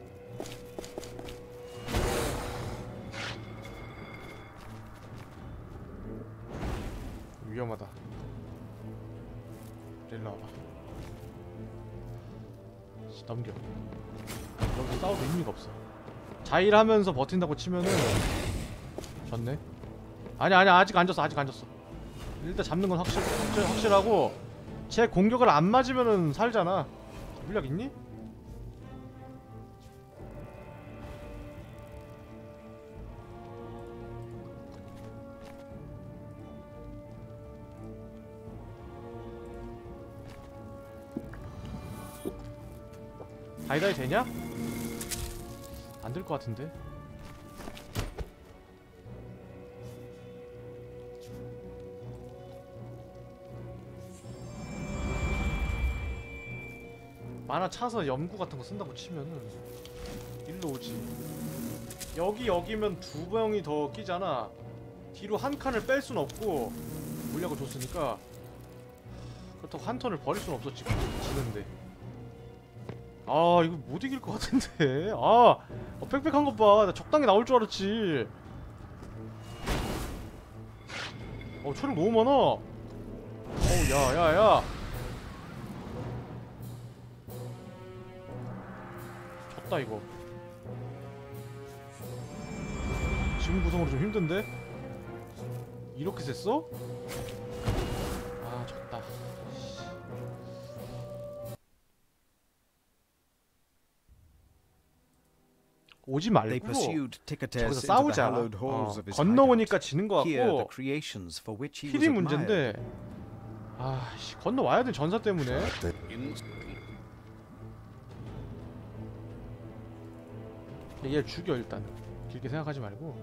위험하다. 일로 와봐. 넘겨. 여기서 싸워도 의미가 없어. 자일하면서 버틴다고 치면은 졌네. 아니 아니 아직 안 졌어. 아직 안 졌어. 일단 잡는 건 확실, 확실 확실하고 제 공격을 안 맞으면은 살잖아. 물약 있니? 다이다이 되냐? 안 될 것 같은데. 만화 차서 염구 같은 거 쓴다고 치면은 일로 오지. 여기 여기면 두 병이 더 끼잖아. 뒤로 한 칸을 뺄 순 없고 물약을 줬으니까. 그렇다고 한 턴을 버릴 순 없어 지금 지는데. 아 이거 못 이길 것 같은데. 아 어, 빽빽한 것 봐. 나 적당히 나올 줄 알았지. 어 체력 너무 많아. 어우 야야야. 졌다 이거. 지금 구성으로 좀 힘든데? 이렇게 셌어? 아 졌다. 오지 They 말고 pursued 저기서 Tickates into the 싸우자. hallowed halls 어, of his 건너오니까 hideout. 지는 거 Here, the 같고 creations for which he was 힐이 admired. 문제인데 아씨 건너와야 돼 전사 때문에. In 얘 죽여 일단. 길게 생각하지 말고.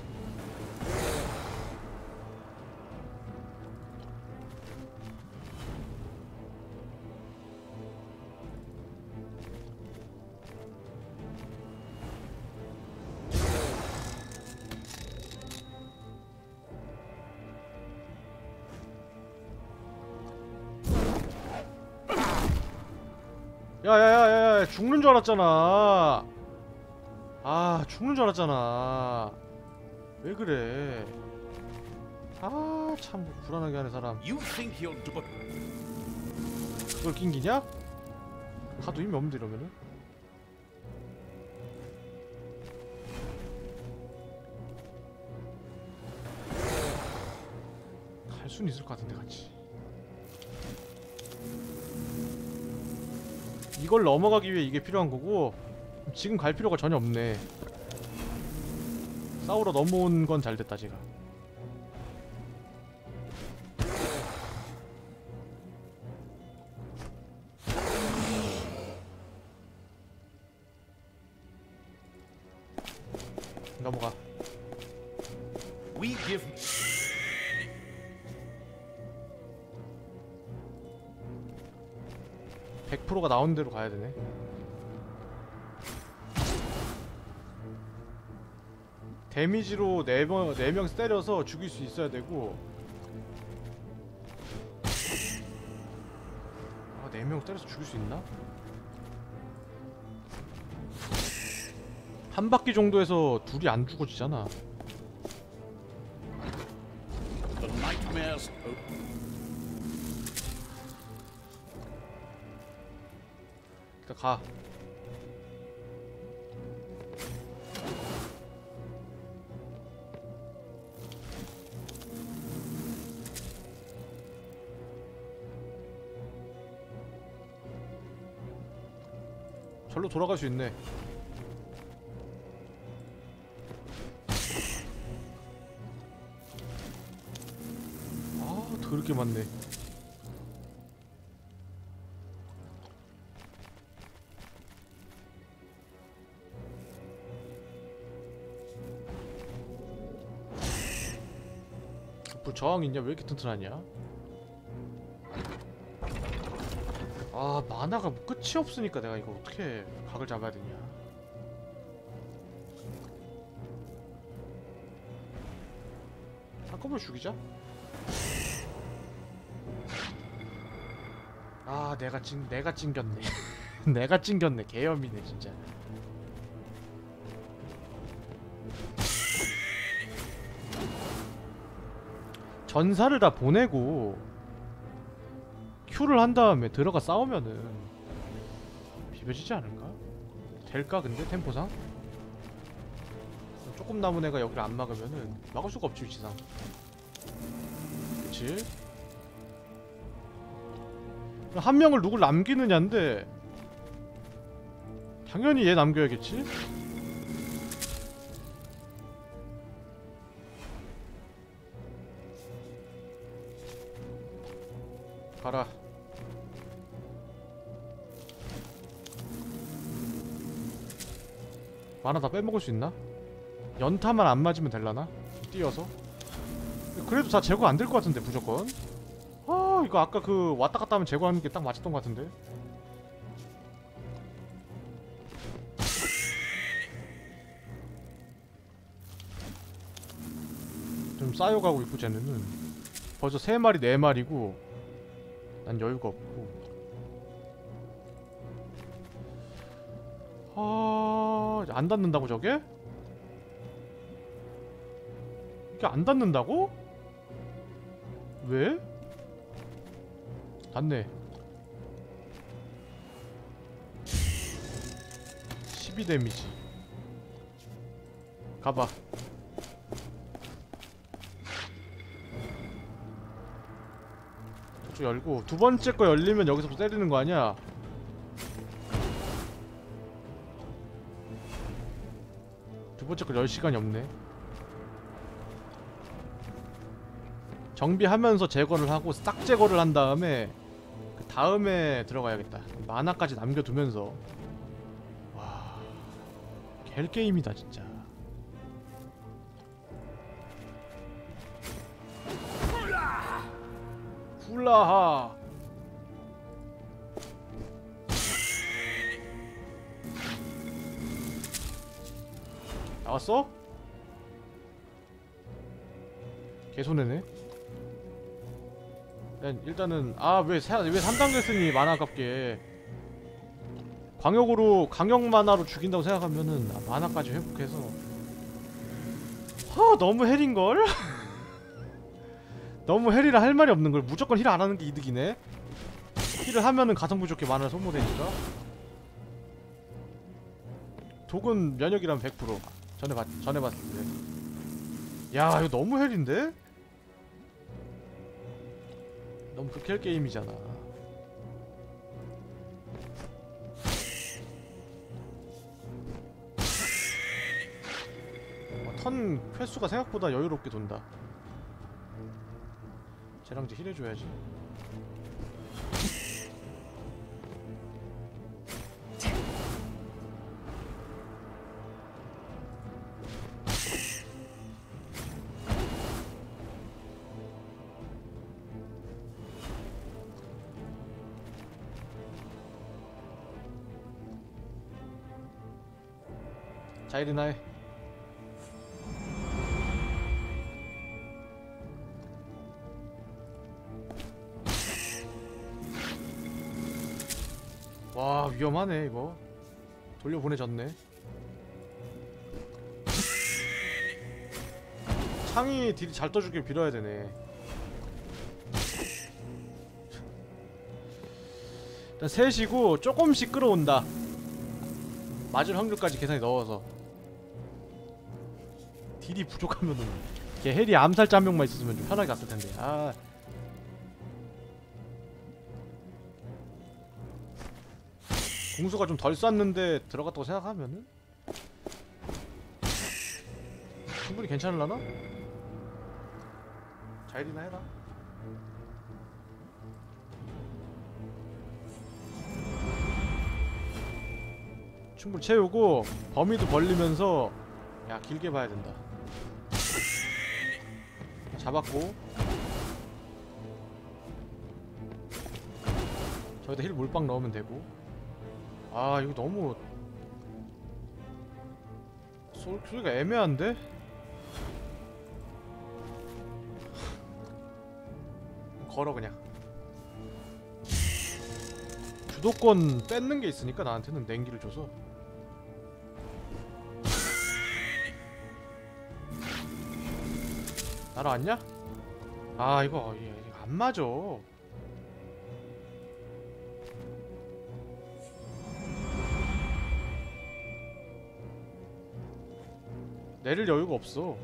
야야야야 죽는 줄 알았잖아. 아 죽는 줄 알았잖아. 왜 그래? 아 참 불안하게 하는 사람. you think you'll do 그걸 낑기냐? 가도 힘이 없는데 이러면은. 갈 수는 있을 것 같은데 같이. 이걸 넘어가기 위해 이게 필요한 거고 지금 갈 필요가 전혀 없네. 싸우러 넘어온 건 잘됐다 제가. 넘어가. we give 백 퍼센트가 나온 대로 가야 되네. 데미지로 네 명, 네 명 때려서 죽일 수 있어야 되고. 아, 네 명 때려서 죽일 수 있나? 한 바퀴 정도에서 둘이 안 죽어지잖아. the nightmares o- 일단 가. 절로 돌아갈 수 있네. 아, 더럽게 많네. 뭐 저항 있냐? 왜 이렇게 튼튼하냐? 아 만화가 뭐 끝이 없으니까 내가 이거 어떻게 각을 잡아야 되냐. 한꺼번에 죽이자. 아 내가 찡 내가 찡겼네. 내가 찡겼네. 개염이네 진짜. 전사를 다 보내고 Q를 한 다음에 들어가 싸우면은 비벼지지 않을까? 될까 근데 템포상? 조금 남은 애가 여기를 안 막으면은 막을 수가 없지 위치상. 그치? 한 명을 누굴 남기느냐인데 당연히 얘 남겨야겠지? 가라. 만화 다 빼먹을 수 있나? 연타만 안 맞으면 될라나? 뛰어서? 그래도 다 제거 안 될 것 같은데 무조건? 아 이거 아까 그 왔다 갔다 하면 제거하는 게 딱 맞았던 것 같은데? 좀 쌓여가고 있고 쟤네는 벌써 세 마리 네 마리고 난 여유가 없고. 아... 안 닿는다고 저게? 이게 안 닿는다고? 왜? 닿네. 십이 데미지. 가봐. 저쪽 열고 두 번째 거 열리면 여기서부터 때리는 거 아니야? 두 번째 거 열 시간이 없네. 정비하면서 제거를 하고 싹 제거를 한 다음에 그 다음에 들어가야겠다. 만화까지 남겨두면서. 와, 겔게임이다 진짜. 훌라하. 나왔어? 개손해네. 일단은 아왜 왜 삼 단계 쓰니 만화 아깝게. 광역으로 강력 만화로 죽인다고 생각하면은 아, 만화까지 회복해서 허 너무 헬인걸? 너무 헬이라 할 말이 없는걸. 무조건 힐 안하는 게 이득이네. 힐을 하면은 가성비 좋게 만화를 소모되니까. 독은 면역이란 백 퍼센트 전에 봤 전에 봤을 때. 야 이거 너무 헬인데? 너무 극헬 게임이잖아. 어, 턴 횟수가 생각보다 여유롭게 돈다. 쟤랑 이제 힐해줘야지. 자 이리나 해. 와 위험하네 이거. 돌려보내졌네. 창이 딜이 잘 떠주길 빌어야 되네. 일단 셋이고 조금씩 끌어온다. 맞을 확률까지 계산에 넣어서. 딜이 부족하면은 걔 헬이 암살자 한 명만 있었으면 좀 편하게 갔을 텐데. 아. 공수가 좀 덜 쐈는데 들어갔다고 생각하면은 충분히 괜찮을라나? 자일이나 해라. 충분히 채우고 범위도 벌리면서 야 길게 봐야 된다. 잡았고 저기다 힐 몰빵 넣으면 되고. 아 이거 너무 솔, 소리가 애매한데? 걸어 그냥. 주도권 뺏는 게 있으니까 나한테는 냉기를 줘서. 날아왔냐? 아 이거, 이거 안 맞아. 내릴 여유가 없어.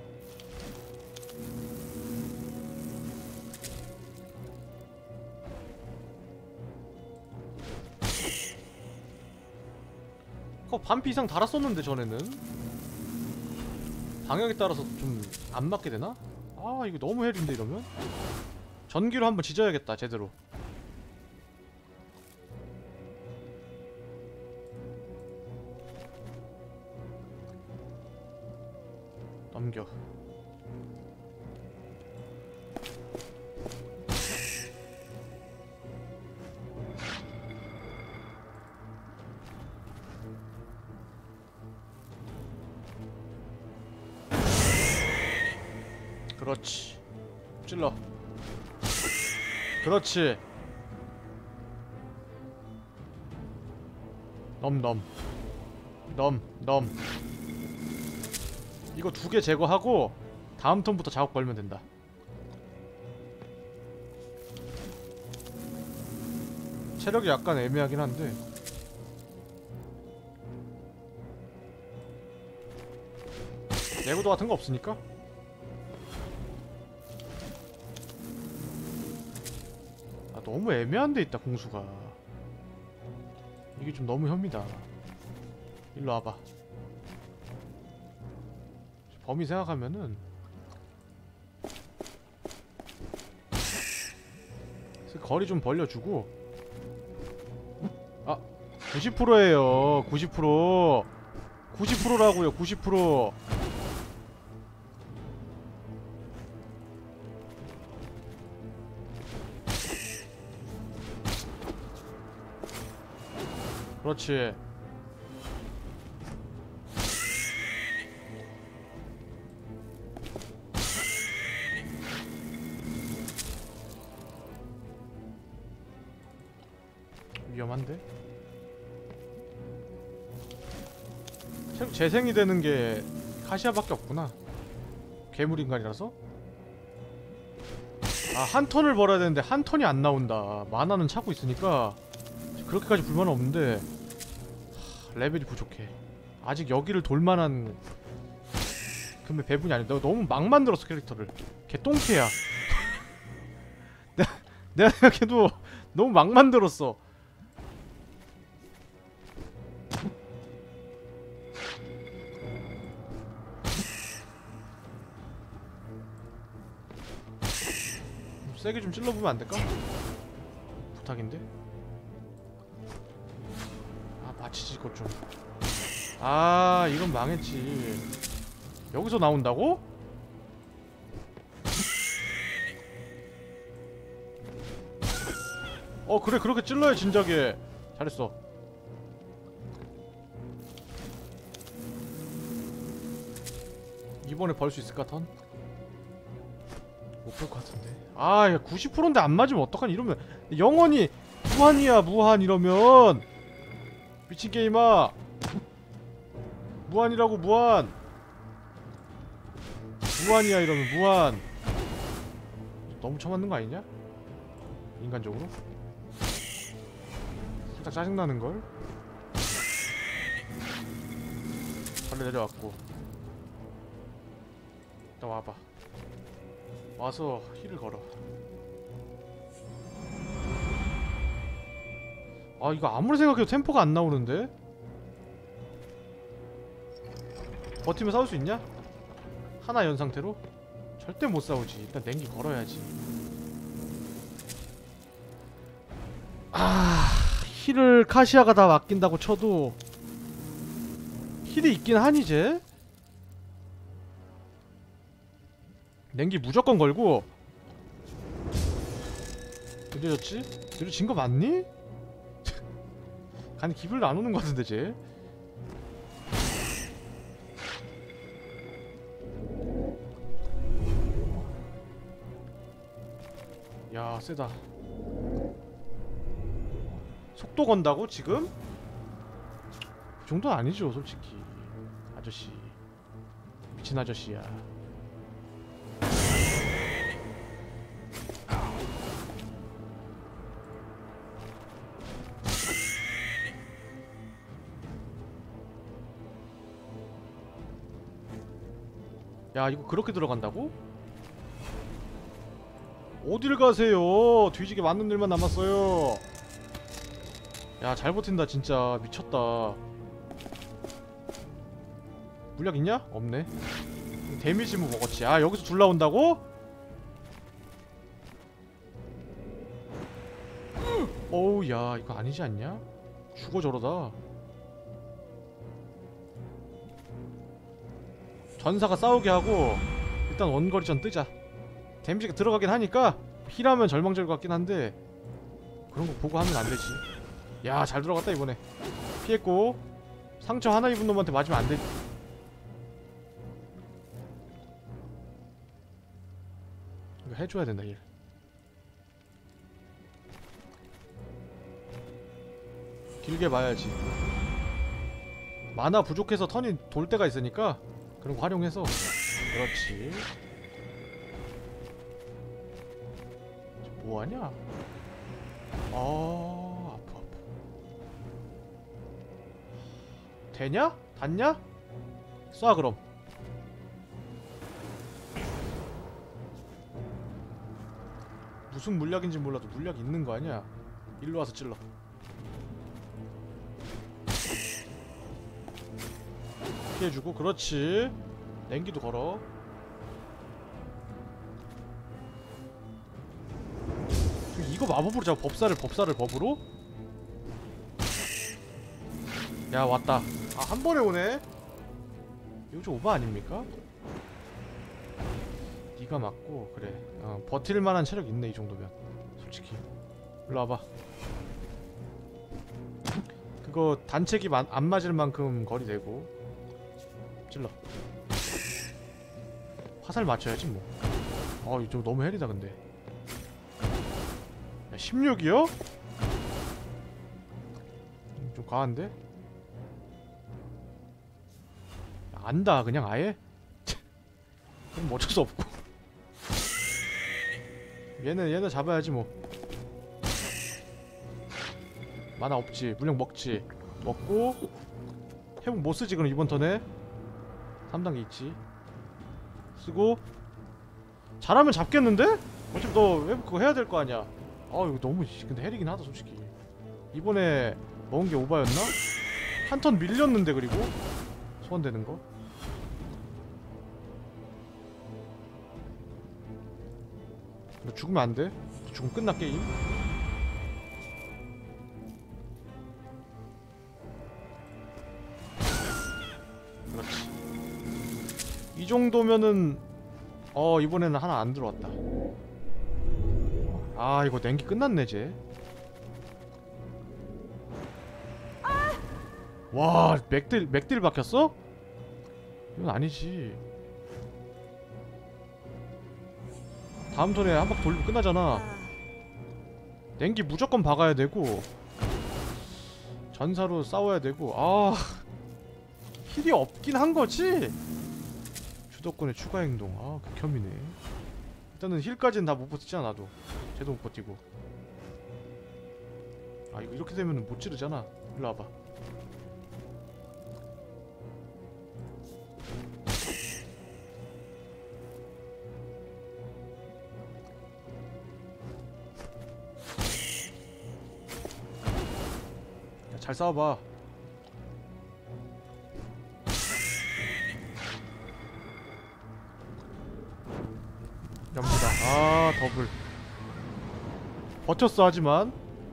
그거 반피 이상 달았었는데 전에는. 방향에 따라서 좀 안 맞게 되나? 아 이거 너무 헬인데 이러면? 전기로 한번 지져야겠다 제대로. 넘겨. 그렇지. 찔러. 그렇지. 넘 넘. 넘 넘. 이거 두 개 제거하고 다음 턴부터 작업 걸면 된다. 체력이 약간 애매하긴 한데 내구도 같은 거 없으니까. 아 너무 애매한 데 있다 공수가. 이게 좀 너무 혐이다. 일로 와봐. 범위 생각하면은 거리 좀 벌려주고. 아 구십 퍼센트예요 구십 퍼센트 구십 퍼센트라고요 구십 퍼센트. 그렇지. 위험한데? 재- 재생이 되는 게 카시아밖에 없구나. 괴물인간이라서? 아, 한 턴을 벌어야 되는데 한 턴이 안 나온다. 마나는 차고 있으니까 그렇게까지 불만은 없는데 하, 레벨이 부족해. 아직 여기를 돌만한 근데 배분이 아니야. 내가 너무 막 만들었어 캐릭터를. 걔 똥캐야. 내가, 내가 생각해도 너무 막 만들었어. 세게 좀 찔러보면 안 될까? 부탁인데? 아 마치지 것 좀. 아 이건 망했지. 여기서 나온다고? 어 그래 그렇게 찔러야 진작에. 잘했어. 이번에 벌 수 있을까 턴? 못 벌 것 같은데. 아, 야, 구십 퍼센트인데 안 맞으면 어떡하니? 이러면 영원히 무한이야, 무한 이러면. 미친 게임아. 무한이라고, 무한. 무한이야 이러면 무한. 너무 처맞는 거 아니냐? 인간적으로? 살짝 짜증나는걸? 빨리 내려왔고. 일단 와봐. 와서 힐을 걸어. 아 이거 아무리 생각해도 템포가 안 나오는데? 버티면 싸울 수 있냐? 하나 연 상태로? 절대 못 싸우지. 일단 냉기 걸어야지. 아 힐을 카시아가 다 맡긴다고 쳐도 힐이 있긴 하니 쟤? 냉기 무조건 걸고. 느려졌지? 느려진 거 맞니? 간이 기분을 안 오는 거 같은데 쟤? 야 세다. 속도 건다고 지금? 그 정도는 아니죠 솔직히. 아저씨 미친 아저씨야. 야 이거 그렇게 들어간다고? 어딜 가세요? 뒤지게 맞는 일만 남았어요. 야 잘 버틴다 진짜. 미쳤다. 물약 있냐? 없네. 데미지 뭐 먹었지. 아 여기서 둘 나온다고? 어우 야 이거 아니지 않냐? 죽어 저러다. 전사가 싸우게 하고 일단 원거리전 뜨자. 데미지가 들어가긴 하니까 힐하면 절망적일 것 같긴 한데 그런 거 보고 하면 안 되지. 야 잘 들어갔다 이번에. 피했고 상처 하나 입은 놈한테 맞으면 안 돼. 이거 해줘야 된다 일. 길게 봐야지. 만화 부족해서 턴이 돌 때가 있으니까 그런 거 활용해서. 그렇지. 뭐하냐? 아 아파 아파. 되냐? 닿냐? 쏴 그럼. 무슨 물약인지 몰라도 물약이 있는 거 아니야? 일로 와서 찔러. 피해주고, 그렇지. 냉기도 걸어. 이거 마법으로 잡아. 법사를 법사를 법으로? 야, 왔다. 아, 한 번에 오네. 이거 좀 오바 아닙니까? 네가 맞고, 그래. 어, 버틸만한 체력 있네, 이 정도면. 솔직히. 일로 와봐. 그거 단책이 마, 안 맞을 만큼 거리 내고. 찔러. 화살 맞춰야지 뭐. 어, 이거 좀 너무 헬이다 근데. 야, 십육이요? 좀 과한데? 안다 그냥 아예? 그럼 어쩔 수 없고. 얘는 얘는 잡아야지 뭐. 만화 없지. 물량 먹지. 먹고 회복 못쓰지 그럼 이번 턴에. 삼 단계 있지. 쓰고. 잘하면 잡겠는데? 어차피 너 회복 그거 해야 될 거 아니야. 아 이거 너무 근데 헬이긴 하다 솔직히. 이번에 먹은 게 오바였나? 한 턴 밀렸는데. 그리고 소환되는 거. 너 죽으면 안 돼. 죽으면 끝나 게임. 그렇지. 이 정도면은 어 이번에는 하나 안 들어왔다. 아 이거 냉기 끝났네 쟤. 와 맥딜 맥딜 박혔어? 이건 아니지. 다음 턴에 한 바퀴 돌리면 끝나잖아. 냉기 무조건 박아야 되고 전사로 싸워야 되고. 아 힐이 없긴 한 거지? 주도권의 추가 행동. 아 극혐이네. 일단은 힐까지는 다 못 버티잖아 나도. 쟤도 못 버티고. 아 이거 이렇게 되면 못 찌르잖아. 일로 와봐. 야, 잘 싸워봐. 연무다. 아 더블. 버텼어 하지만.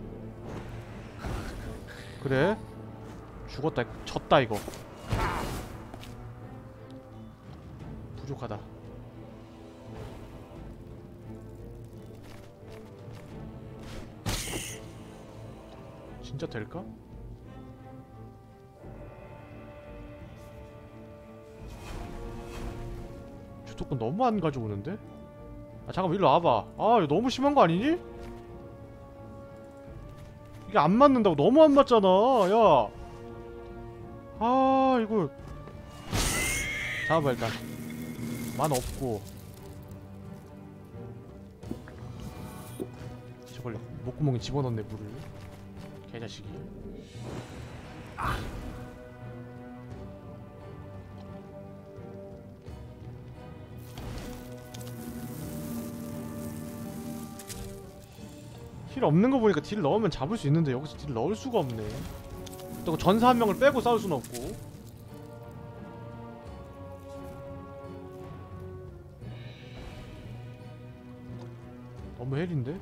그래 죽었다. 졌다 이거. 부족하다. 진짜 될까? 주도권 너무 안 가져오는데? 아 잠깐만 일로 와봐. 아 이거 너무 심한 거 아니니? 이게 안 맞는다고. 너무 안 맞잖아 야. 아 이거 잡아봐 일단. 만 없고. 저걸 목구멍에 집어넣네 물을. 개자식이. 힐 없는 거 보니까 딜 넣으면 잡을 수 있는데 여기서 딜 넣을 수가 없네. 또 전사 한 명을 빼고 싸울 순 없고. 너무 헬인데?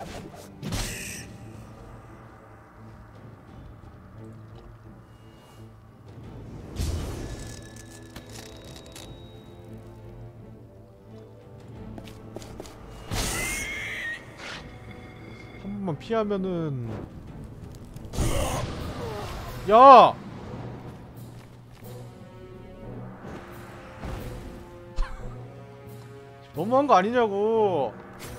한 번만 피하면은. 야! 너무한 거 아니냐고.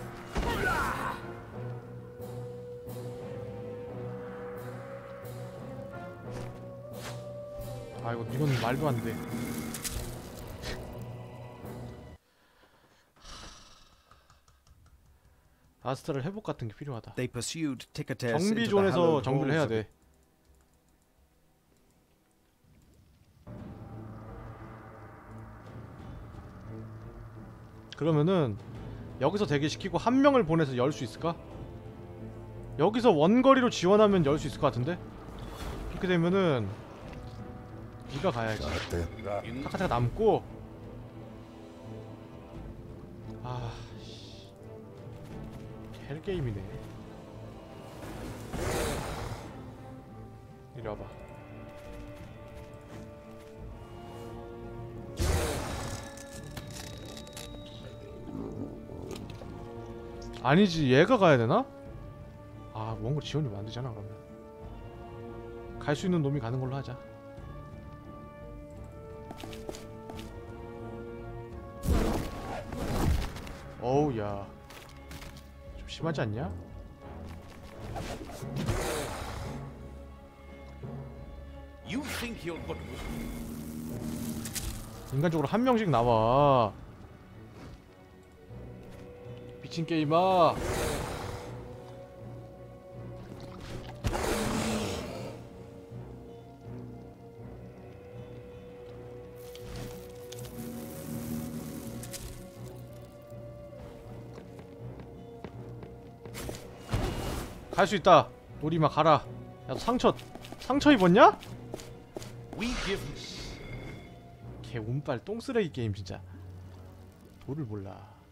아 이거 이건 말도 안 돼. 아스트랄 회복 같은 게 필요하다. They pursued Ticketes into 정비 the 존에서 hallowed 정비를 halls 해야 of 돼. 그러면은 여기서 대기시키고 한 명을 보내서 열 수 있을까? 여기서 원거리로 지원하면 열 수 있을 것 같은데? 그렇게 되면은 네가 가야지. 카카타가 남고. 아, 씨. 헬 게임이네. 이리 와봐. 아니지, 얘가 가야 되나? 아, 원고 지원이 안 되잖아. 그러면 갈 수 있는 놈이 가는 걸로 하자. 어우, 야, 좀 심하지 않냐? You think you'll but 인간적으로 한 명씩 나와. 미친 게임아. 갈 수 있다. 우리마 가라. 야, 너 상처 상처 입었냐? we give 개 운빨 똥쓰레기 게임 진짜. 도를 몰라.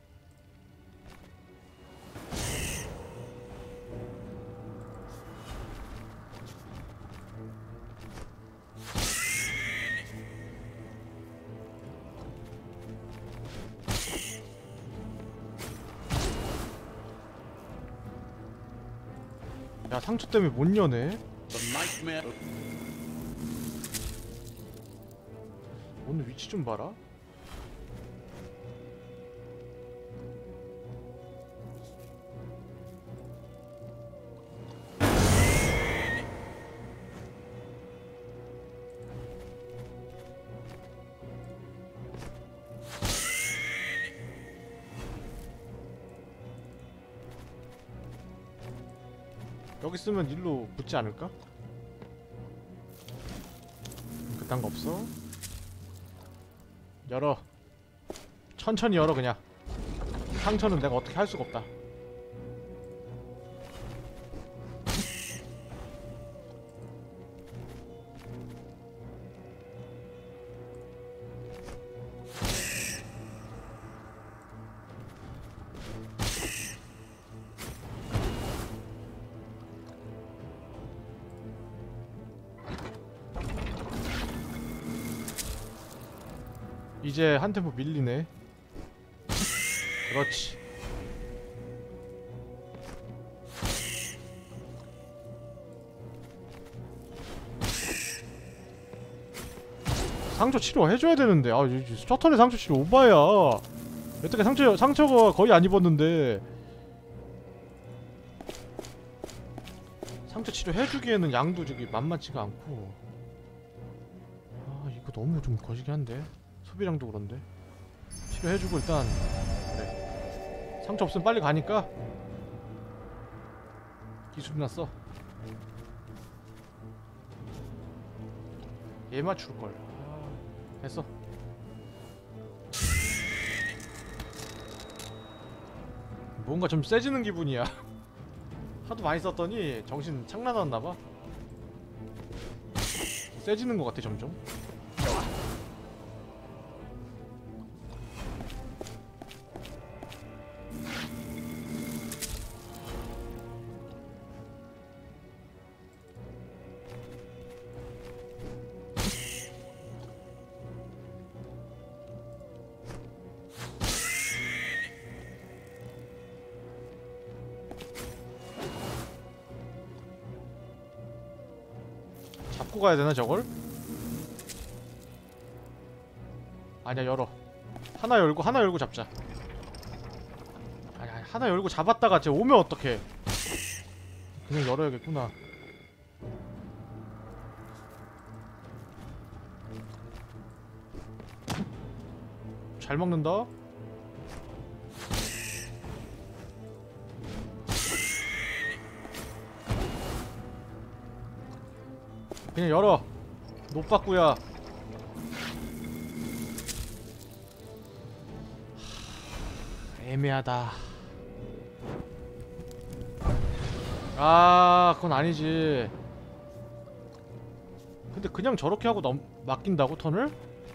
야, 상처 때문에 못 여네. the nightmare 오늘 위치 좀 봐라. 여기 쓰면 일로 붙지 않을까? 그딴 거 없어? 열어. 천천히 열어. 그냥 상처는 내가 어떻게 할 수가 없다. 이제 한 템포 밀리네. 그렇지. 상처 치료 해줘야 되는데. 아, 스타턴의 상처 치료 오바야. 여태까지 상처 상처가 거의 안 입었는데 상처 치료 해주기에는 양도 저기 만만치가 않고. 아, 이거 너무 좀 거시기 한데. 소비량도 그런데. 치료해주고 일단. 그래, 상처 없으면 빨리 가니까 기술이나 써. 얘 맞출걸. 아, 됐어. 뭔가 좀 세지는 기분이야. 하도 많이 썼더니 정신 착란났나봐. 세지는 것 같아 점점. 잡고 가야 되나 저걸? 아니야, 열어. 하나 열고 하나 열고 잡자. 아니, 아니, 하나 열고 잡았다가 쟤 오면 어떡해. 그냥 열어야겠구나. 잘 먹는다. 그냥 열어. 노빠꾸야. 애매하다. 아, 그건 아니지. 근데 그냥 저렇게 하고 넘 맡긴다고 턴을?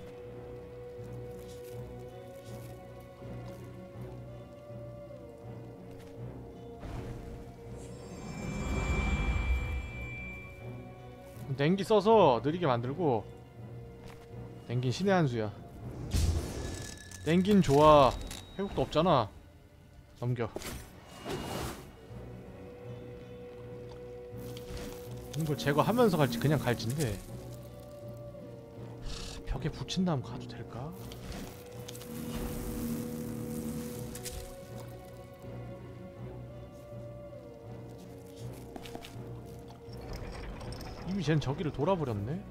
냉기 써서 느리게 만들고. 냉긴 신의 한 수야. 냉긴 좋아. 회복도 없잖아. 넘겨. 이걸 제거하면서 갈지 그냥 갈지인데. 하, 벽에 붙인 다음 가도 될까? 이미 쟨 저기를 돌아버렸네?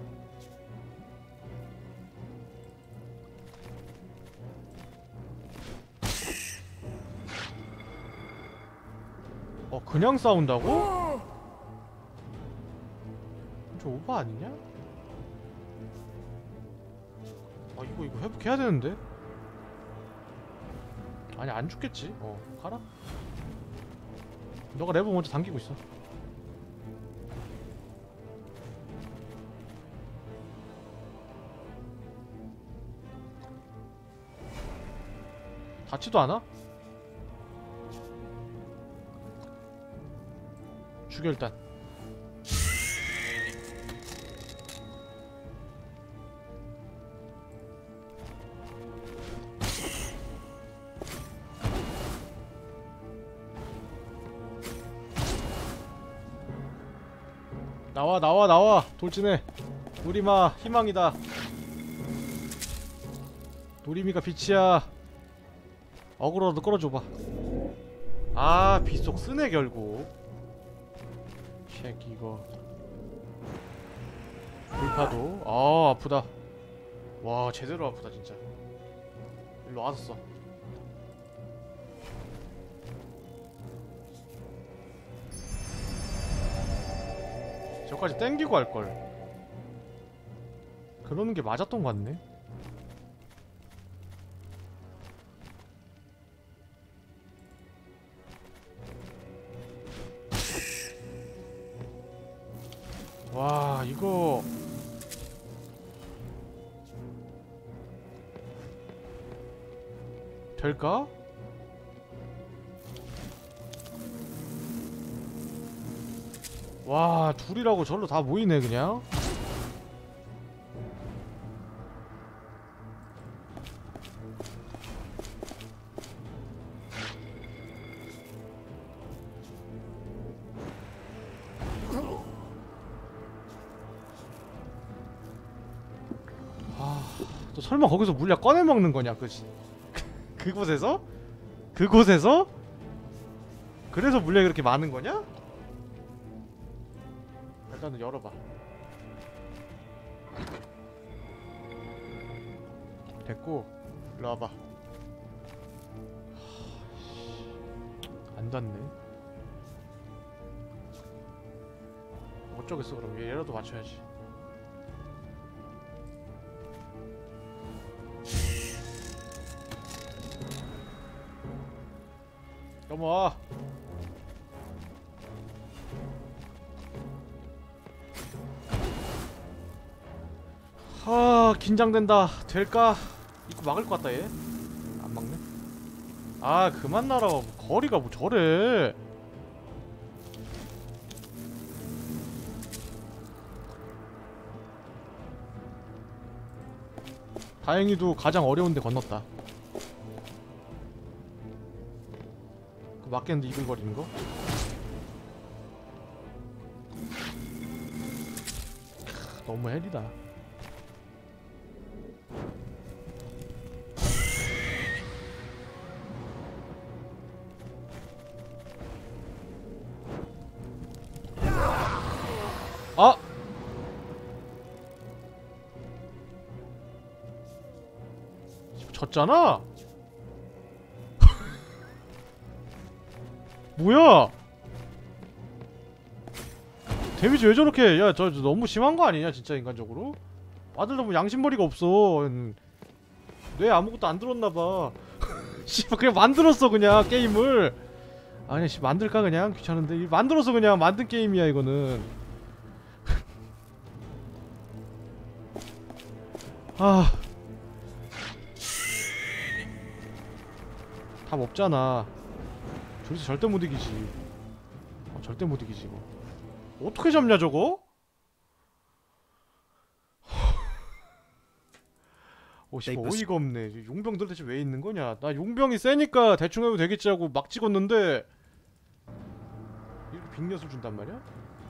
어, 그냥 싸운다고? 저 오바 아니냐? 아, 이거 이거 회복해야 되는데? 아니, 안 죽겠지? 어, 가라. 너가 레버 먼저 당기고 있어. 닿지도 않아? 죽여 일단. 나와 나와 나와 돌진해. 노리마 희망이다. 노리미가 빛이야. 어그로라도 끌어줘봐. 아, 빗속 쓰네 결국. 새끼 이거. 불파도. 아, 아프다. 와, 제대로 아프다 진짜. 일로 와서 써. 저까지 땡기고 할걸. 그러는 게 맞았던 것 같네. 와, 이거 될까? 와, 둘이라고 절로 다 모이네 그냥. 아, 또 설마 거기서 물약 꺼내 먹는 거냐, 그지? 그곳에서? 그곳에서? 그래서 물약이 그렇게 많은 거냐? 일단은 열어봐. 됐고, 일로 와봐. 안 닿네. 어쩌겠어 그럼. 얘라도 맞춰야지. 넘어와. 아, 긴장된다. 될까? 이거 막을 것 같다 얘. 안 막네. 아, 그만 날아와. 거리가 뭐 저래. 다행히도 가장 어려운데 건넜다. 그 맞겠는데 이글거리는 거? 크, 너무 헬이다. 아! 졌잖아? 뭐야? 데미지 왜 저렇게. 야, 저, 저 너무 심한 거 아니냐 진짜 인간적으로? 아들 너무 양심머리가 없어. 뇌 아무것도 안 들었나봐. 씨발 그냥 만들었어 그냥 게임을. 아니 씨 만들까 그냥 귀찮은데 이 만들어서 그냥 만든 게임이야 이거는. 아. 답 없잖아. 저기서 절대 못 이기지. 아, 절대 못 이기지 이거. 어떻게 잡냐 저거? 오 씨발 어이가 없네. 용병들 대체 왜 있는 거냐? 나 용병이 세니까 대충 해도 되겠지 하고 막 찍었는데 이렇게 빅엿을 준단 말이야?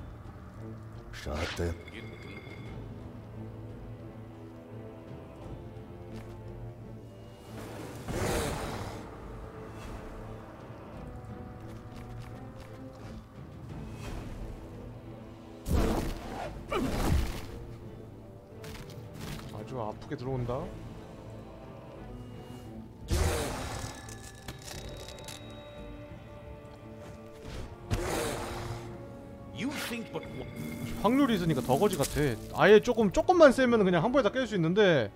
아주 아프게 들어온다. You think but what? 확률이 있으니까 더 거지 같아. 아예 조금 조금만 세면 그냥 한 번에 다 깰 수 있는데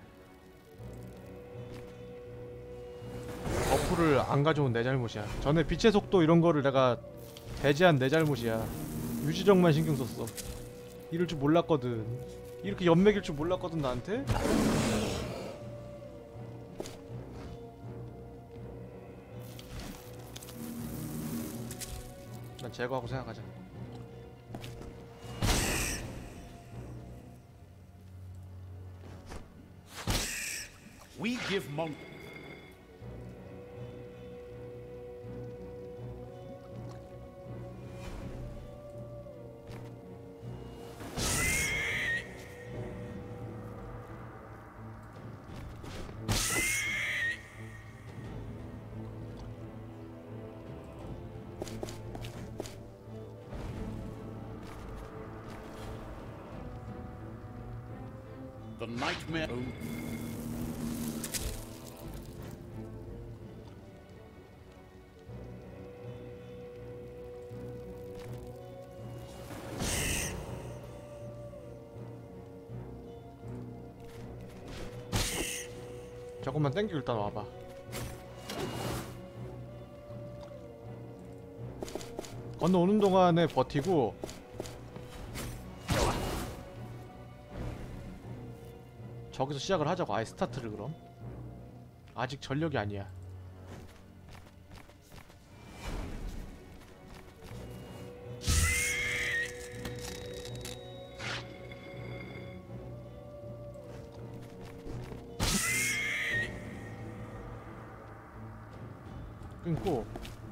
버프를 안 가져온 내 잘못이야. 전에 빛의 속도 이런 거를 내가 배제한 내 잘못이야. 유지정만 신경 썼어. 이럴 줄 몰랐거든. 이렇게 연맥일 줄 몰랐거든 나한테. 난 제거하고 생각하자. We give Mon. The nightmare. 조금만 땡기고 일단 와봐. 건너오는 동안에 버티고 저기서 시작을 하자고. 아예 스타트를. 그럼 아직 전력이 아니야. 끊고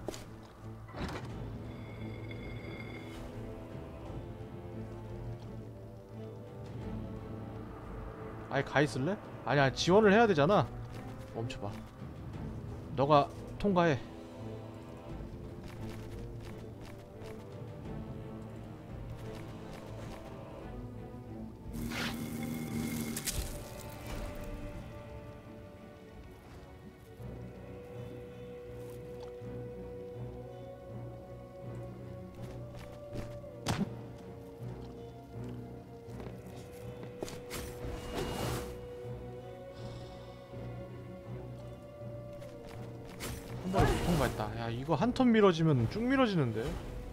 아예 가있을래? 아니야 지원을 해야 되잖아. 멈춰봐. 너가 통과해. 한 번에 통과했다. 야 이거 한 턴 미뤄지면 쭉 미뤄지는데.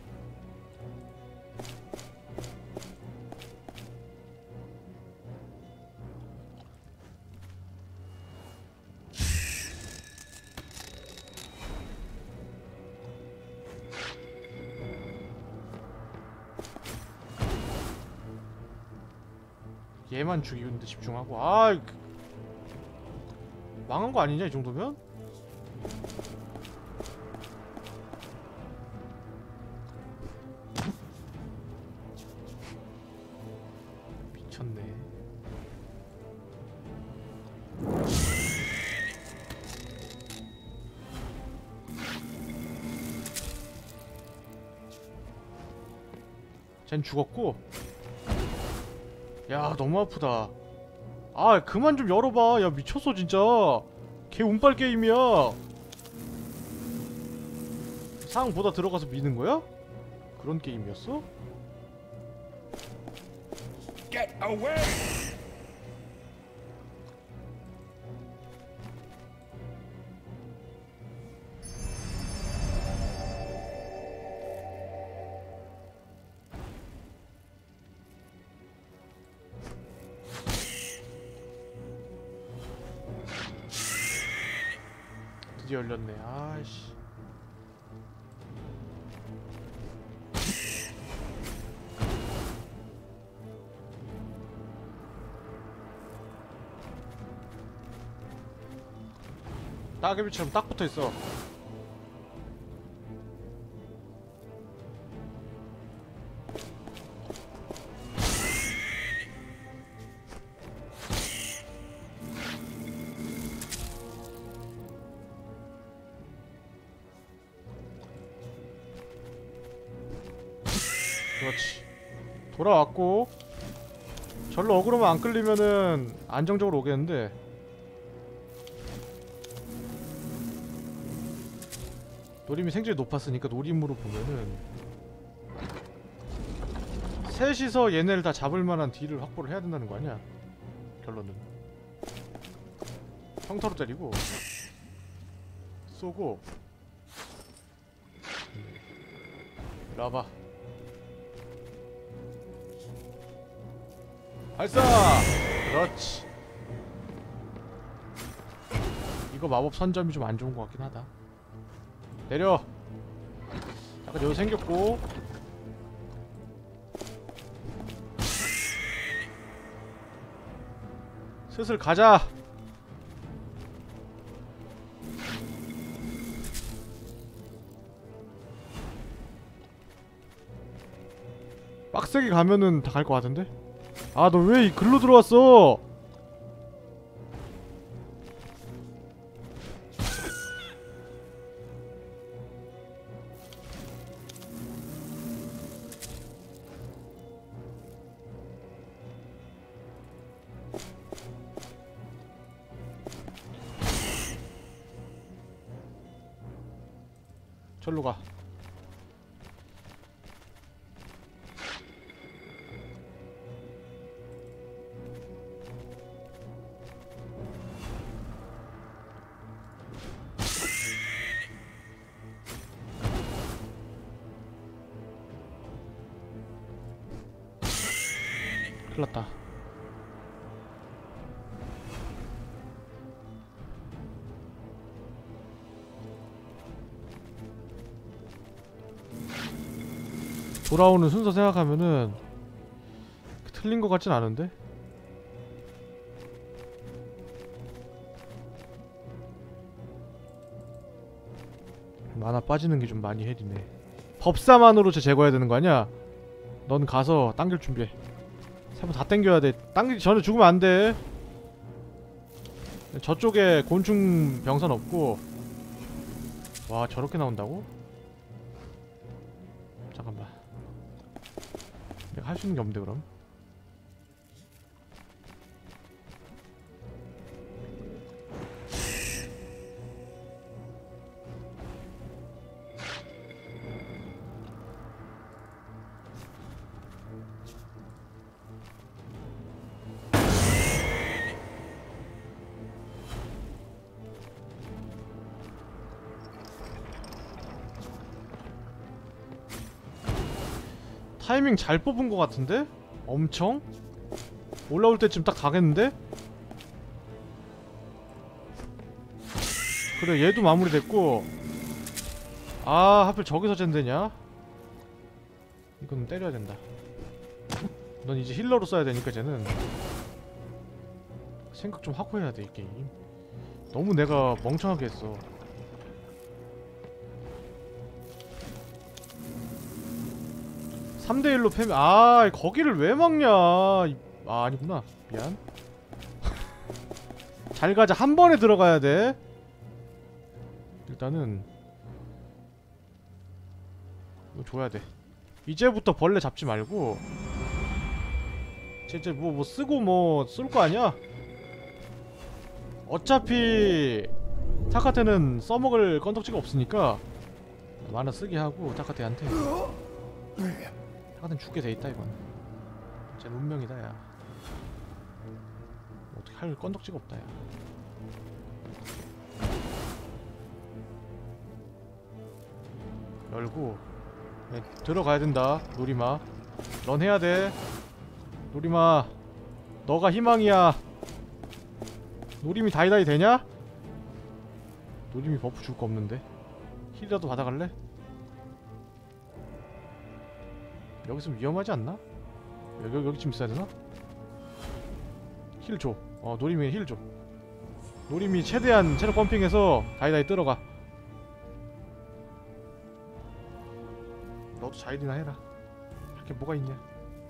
얘만 죽이는데 집중하고. 아 망한 거 아니냐 이 정도면? 미쳤네. 쟨 죽었고. 야 너무 아프다. 아 그만 좀 열어봐. 야 미쳤어 진짜. 개 운빨 게임이야. 상보다 들어가서 미는 거야? 그런 게임이었어? Get away! 드디어 열렸네. 아이씨. 따개비처럼 딱 붙어있어. 그렇지. 돌아왔고 절로 어그로만 안 끌리면은 안정적으로 오겠는데 노림이 생존이 높았으니까 노림으로 보면은 셋이서 얘네를 다 잡을 만한 딜을 확보를 해야 된다는 거 아니야? 결론은 평타로 때리고 쏘고 이리 와봐. 발사! 그렇지. 이거 마법 선점이 좀 안 좋은 것 같긴 하다. 내려. 약간 여기 생겼고 슬슬 가자. 빡세게 가면은 다 갈 것 같은데? 아, 너 왜 글로 들어왔어? 절로 가. 큰일났다. 돌아오는 순서 생각하면은 틀린 것 같진 않은데? 만화 빠지는 게 좀 많이 헬이네. 법사만으로 쟤 제거해야 되는 거 아니야? 넌 가서 당길 준비해. 세 번 다 당겨야 돼. 당기기 전에 죽으면 안 돼. 저쪽에 곤충 병선 없고. 와, 저렇게 나온다고? 잠깐만. 내가 할 수 있는 게 없는데 그럼? 타이밍 잘 뽑은 것 같은데? 엄청? 올라올 때쯤 딱 가겠는데? 그래, 얘도 마무리됐고. 아, 하필 저기서 젠되냐? 이건 때려야 된다. 넌 이제 힐러로 써야 되니까 쟤는 생각 좀 하고 해야 돼, 이 게임. 너무 내가 멍청하게 했어. 삼 대 일로 패면, 아, 거기를 왜 막냐. 아, 아니구나. 미안. 잘 가자. 한 번에 들어가야 돼. 일단은 이거 줘야 돼. 이제부터 벌레 잡지 말고 진짜 뭐, 뭐 쓰고 뭐 쏠 거 아니야? 어차피 타카테는 써먹을 건덕지가 없으니까 만화 쓰게 하고 타카테한테. 타카테는 죽게 돼있다 이건. 진짜 운명이다 야. 어떻게 할 건덕지가 없다 야. 열고 네, 들어가야 된다. 노리마 넌 해야 돼. 노리마 너가 희망이야. 노림이 다이다이 되냐? 노림이 버프 줄 거 없는데. 힐이라도 받아갈래? 여기 있으면 위험하지 않나? 여기, 여기, 여기쯤 있어야 되나? 힐 줘. 어, 노림이 힐 줘. 노림이 최대한 체력 펌핑해서 다이다이 끌어가. 너도 자일이나 해라. 할 게 뭐가 있냐?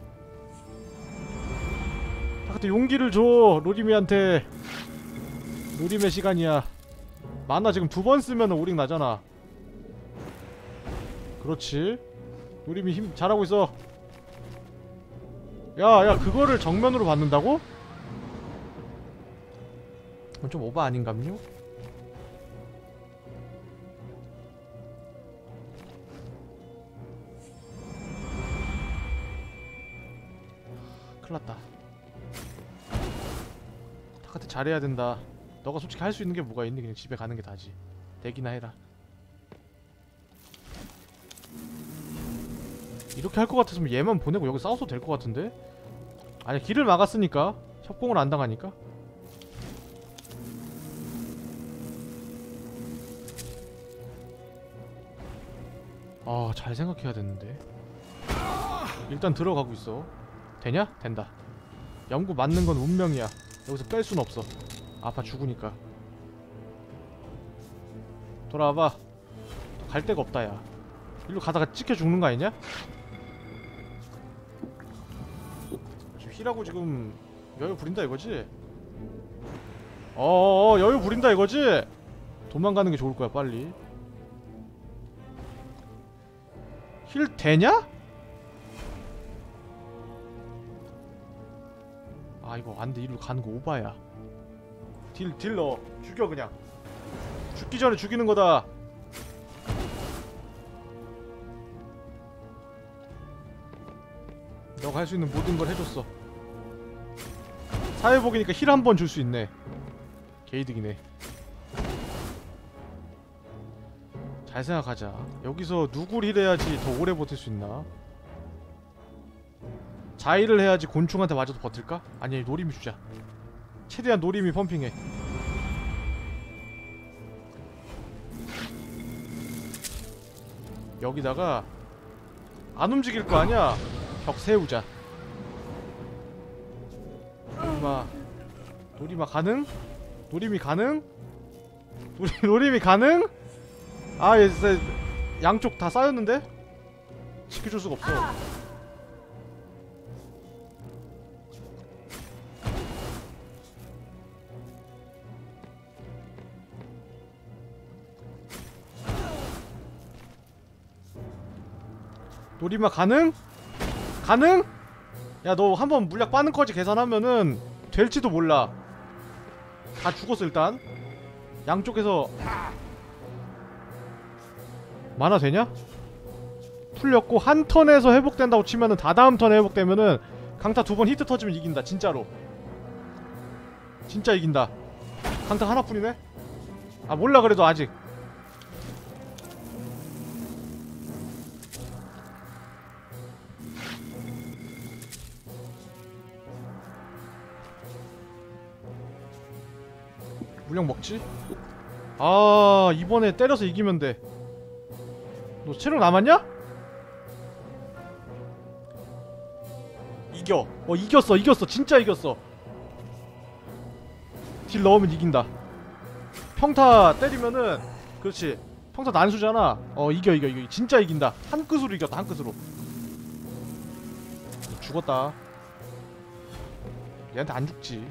아, 그때 용기를 줘. 노림이한테. 노림의 시간이야. 만화 지금 두 번 쓰면 오링 나잖아. 그렇지. 노림이 힘 잘하고 있어. 야, 야, 그거를 정면으로 받는다고? 그건 좀 오바 아닌감요? 큰일났다. 타카트 잘해야 된다. 너가 솔직히 할 수 있는 게 뭐가 있니? 그냥 집에 가는 게 다지. 대기나 해라. 이렇게 할 것 같았으면 얘만 보내고 여기 싸워도 될 것 같은데? 아니, 길을 막았으니까. 협공을 안 당하니까. 아, 잘 생각해야 되는데. 일단 들어가고 있어. 되냐? 된다. 연구 맞는 건 운명이야. 여기서 뺄 순 없어. 아파 죽으니까. 돌아와봐. 갈 데가 없다, 야. 일로 가다가 찍혀 죽는 거 아니냐? 지금 힐하고 지금 여유 부린다 이거지? 어어어, 여유 부린다 이거지? 도망가는 게 좋을 거야, 빨리. 힐 되냐? 아, 이거 안돼. 이리로 가는 거 오바야. 딜, 딜 넣어. 죽여 그냥. 죽기 전에 죽이는 거다. 너가 할 수 있는 모든 걸 해줬어. 사회복이니까 힐 한 번 줄 수 있네. 개이득이네. 잘 생각하자. 여기서 누굴 힐해야지 더 오래 버틸 수 있나? 자일을 해야지 곤충한테 맞아도 버틸까? 아니, 노림이 주자. 최대한 노림이 펌핑해. 여기다가 안 움직일 거 아니야? 벽 세우자. 노림아, 노림아 가능? 노림이 가능? 노리, 노림이 가능? 아, 얘 진짜 양쪽 다 쌓였는데? 지켜줄 수가 없어. 노림아 가능? 가능? 야, 너 한번 물약 빠는 거지 계산하면은 될지도 몰라. 다 죽었어 일단. 양쪽에서 만화 되냐? 풀렸고, 한 턴에서 회복된다고 치면은 다다음 턴에 회복되면은 강타 두 번 히트 터지면 이긴다. 진짜로 진짜 이긴다. 강타 하나뿐이네? 아, 몰라. 그래도 아직 물량 먹지? 아, 이번에 때려서 이기면 돼. 너 체력 남았냐? 이겨. 어, 이겼어 이겼어. 진짜 이겼어. 딜 넣으면 이긴다. 평타 때리면은, 그렇지, 평타 난수잖아. 어, 이겨 이겨 이겨. 진짜 이긴다. 한 끗으로 이겼다. 한 끗으로. 죽었다. 얘한테 안 죽지.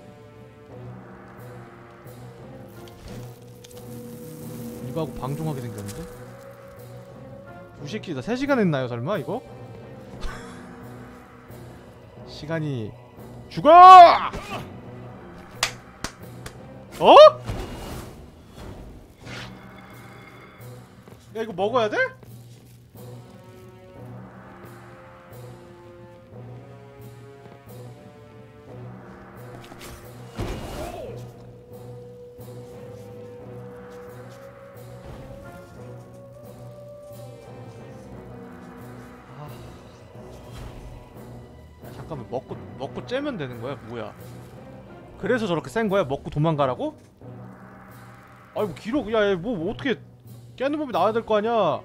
이거하고 방종하게 생겼는데? 이 새끼 나 세 시간 했나요 설마 이거? 시간이 죽어! 어? 야, 이거 먹어야 돼? 잠깐만, 먹고 먹고 째면 되는 거야? 뭐야? 그래서 저렇게 센 거야? 먹고 도망가라고? 아이고 기록 야뭐 뭐 어떻게 깨는 법이 나와야 될 거 아니야.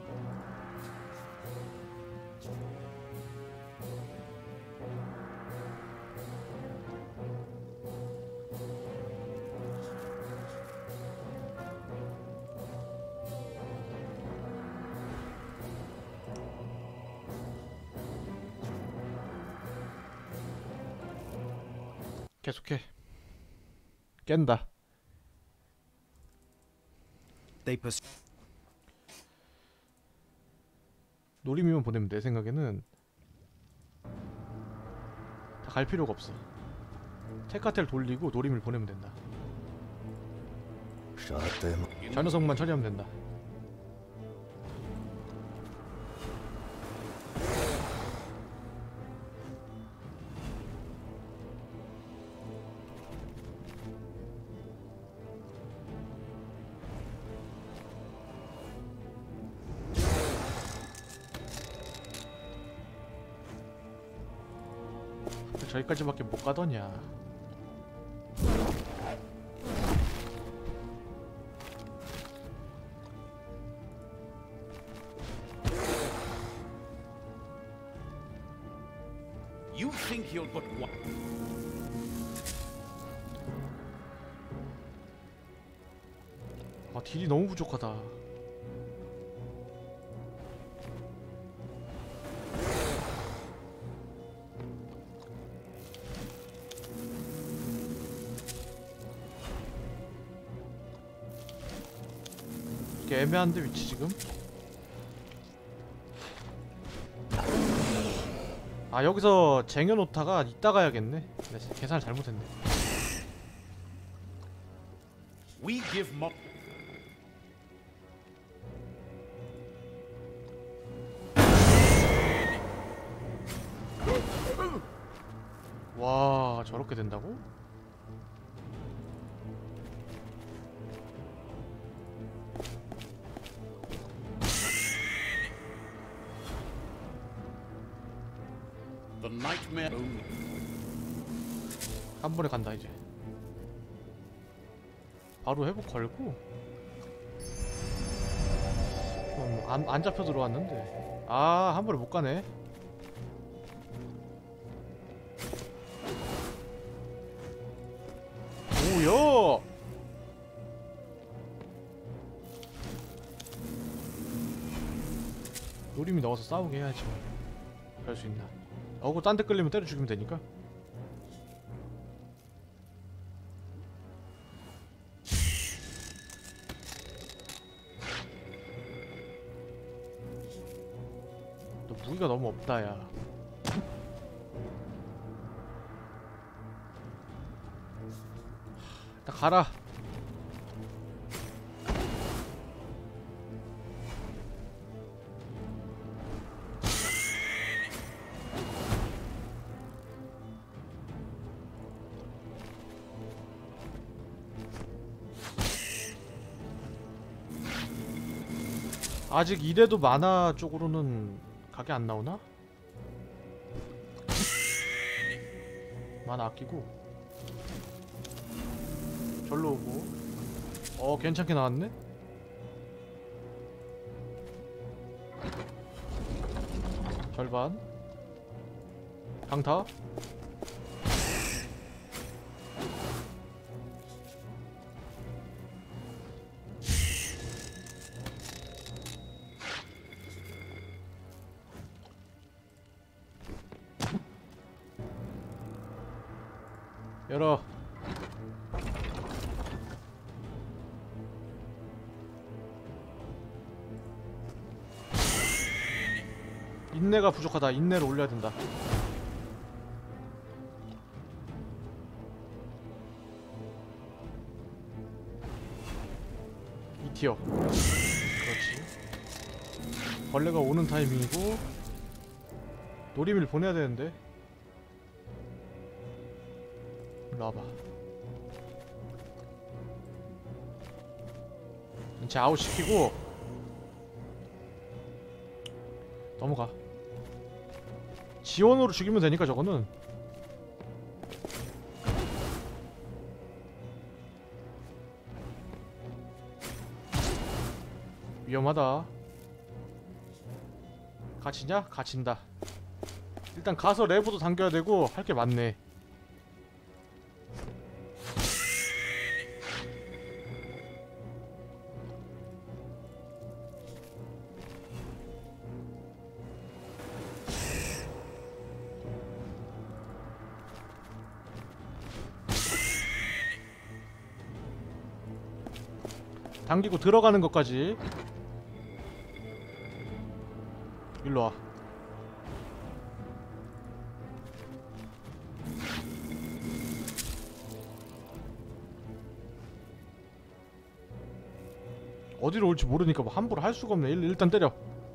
계속해. 깬다. They pers- 노림이만 보내면 내 생각에는 다 갈 필요가 없어. 테카텔 돌리고 노림을 보내면 된다. 저 녀석만 처리하면 된다. 저기까지밖에 못 가더냐. You think he'll but one. 아 딜이 너무 부족하다. 이게 애매한데 위치 지금? 아 여기서 쟁여놓다가 이따 가야겠네. 내가 계산을 잘못했네. We give Mop. 와 저렇게 된다고? The nightmare only. 한 번에 간다 이제. 바로 회복 걸고. 음, 안, 안 잡혀 들어왔는데. 아 한 번에 못 가네. 오야. 노림이 나와서 싸우게 해야지. 할 수 있나? 어그 딴 데 끌리면 때려 죽이면 되니까. 너 무기가 너무 없다 야. 나 가라. 아직 이래도 만화 쪽으로는 각이 안 나오나? 만화 아끼고 절로 오고. 어 괜찮게 나왔네? 절반 강타. 열어. 인내가 부족하다. 인내를 올려야 된다. 이 티어. 그렇지. 벌레가 오는 타이밍이고 노림이를 보내야 되는데. 일로 와봐. 쟤 아웃 시키고 넘어가. 지원으로 죽이면 되니까 저거는. 위험하다. 갇히냐? 갇힌다. 일단 가서 레버도 당겨야 되고 할 게 많네. 당기고 들어가는 것까지. 일로와. 어디로 올지 모르니까 뭐 함부로 할 수가 없네. 일, 일단 때려.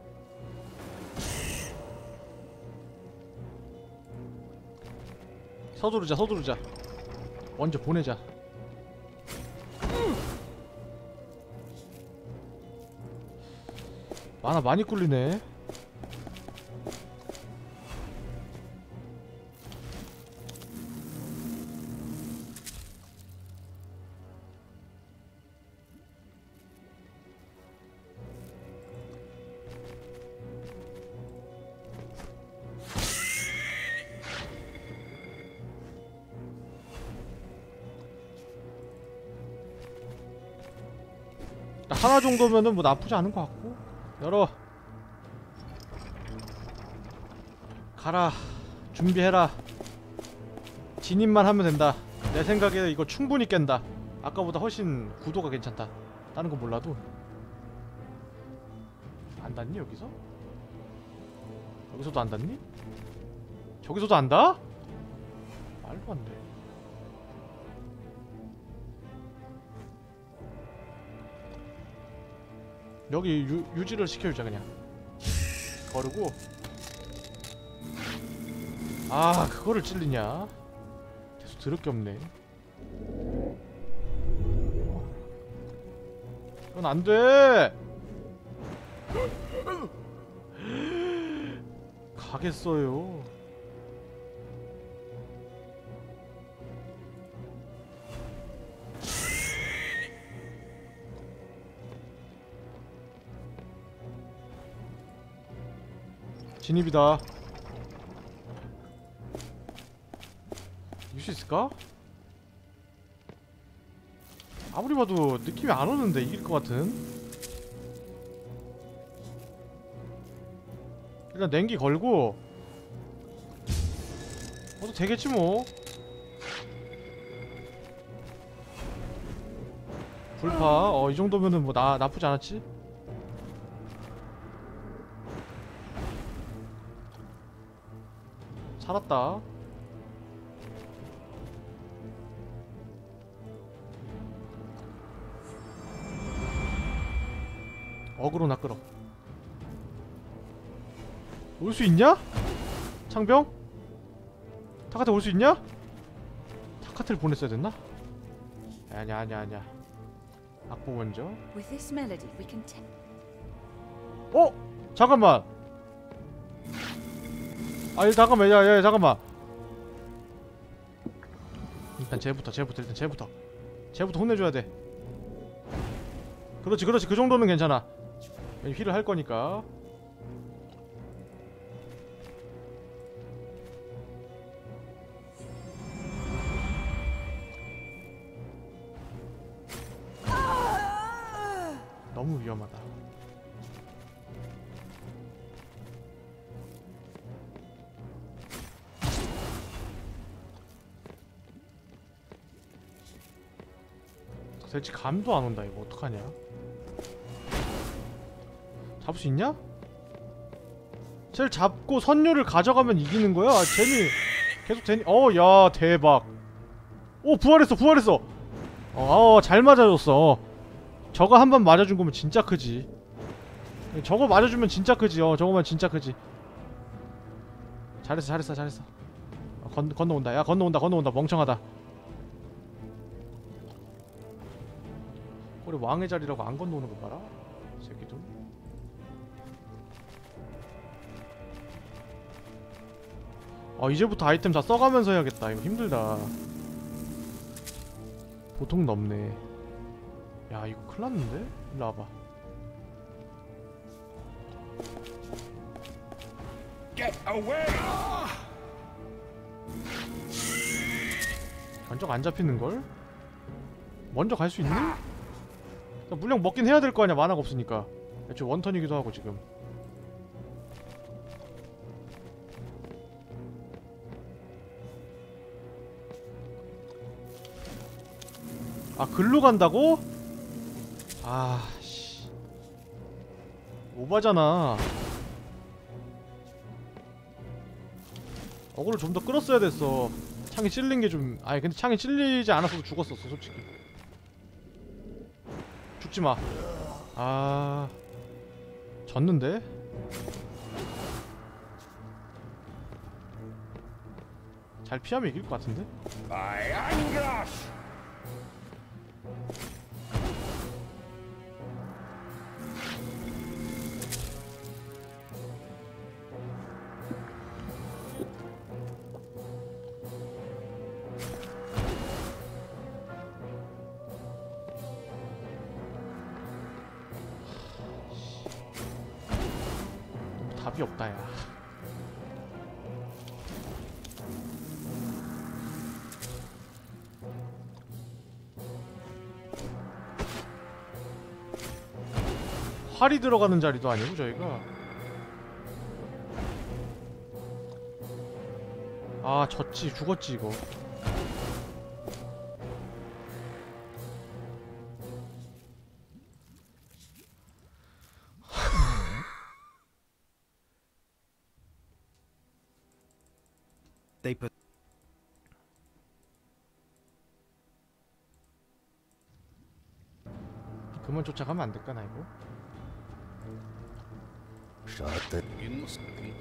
서두르자 서두르자. 먼저 보내자. 만화 많이 꿀리네. 하나 정도면은 뭐 나쁘지 않은 것 같고. 열어. 가라. 준비해라. 진입만 하면 된다. 내 생각에 이거 충분히 깬다. 아까보다 훨씬 구도가 괜찮다. 다른 건 몰라도. 안 닿니 여기서? 여기서도 안 닿니? 저기서도 안 닿아? 말도 안 돼. 여기 유, 유지를 시켜주자 그냥. 거르고. 아 그거를 찔리냐. 계속 더럽게 없네. 그건 안돼. 가겠어요. 진입이다. 이길 수 있을까? 아무리 봐도 느낌이 안 오는데 이길 것 같은. 일단 냉기 걸고. 어도 되겠지 뭐. 불파. 어 이 정도면은 뭐 나 나쁘지 않았지? 살았다. 어그로나 끌어. 올 수 있냐? 창병? 타카트 올 수 있냐? 타카트를 보냈어야 됐나? 아니야 아니야 아니야. 악보 먼저. With this melody, we can t- 어? 잠깐만. 아 잠깐만. 야야 잠깐만. 일단 쟤부터 쟤부터 일단 쟤부터 쟤부터 혼내줘야 돼. 그렇지 그렇지 그 정도는 괜찮아. 힐을 할 거니까. 너무 위험하다. 대체 감도 안 온다. 이거 어떡하냐? 잡을 수 있냐? 쟤를 잡고 선율을 가져가면 이기는 거야? 아, 쟤니 계속 쟤니. 어, 야 대박. 오 부활했어 부활했어. 어, 어 잘 맞아줬어. 저거 한 번 맞아준 거면 진짜 크지. 저거 맞아주면 진짜 크지. 어 저거만 진짜 크지. 잘했어 잘했어 잘했어. 어, 건, 건너온다. 야 건너온다 건너온다. 멍청하다. 우리 왕의 자리라고 안 건너오는 거 봐라. 새끼들. 아 이제부터 아이템 다 써가면서 해야겠다. 이거 힘들다. 보통 넘네. 야 이거 큰일났는데? 일로 와봐. away! 전적 안 잡히는걸? 먼저 갈 수 있니? 물량 먹긴 해야 될 거 아니야, 만화가 없으니까. 애초에 원턴이기도 하고 지금. 아, 글로 간다고? 아, 씨. 오바잖아. 어그를 좀 더 끌었어야 됐어. 창이 찔린 게 좀... 아니 근데 창이 찔리지 않았어도 죽었었어 솔직히. 죽지마. 아... 졌는데? 잘 피하면 이길 것 같은데? By Angus! 답이 없다 야. 활이 들어가는 자리도 아니고 저희가. 아 졌지 죽었지 이거. They put 그만 쫓아가면 안 될까 나 이거? Begins.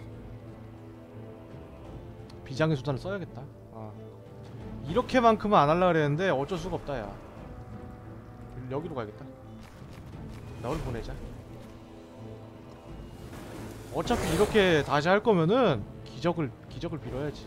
비장의 수단을 써야겠다. 아. 이렇게만큼은 안 하려고 그랬는데 어쩔 수가 없다 야. 여기로 가야겠다. 나를 보내자. 어차피 이렇게 다시 할 거면은 기적을 기적을 빌어야지.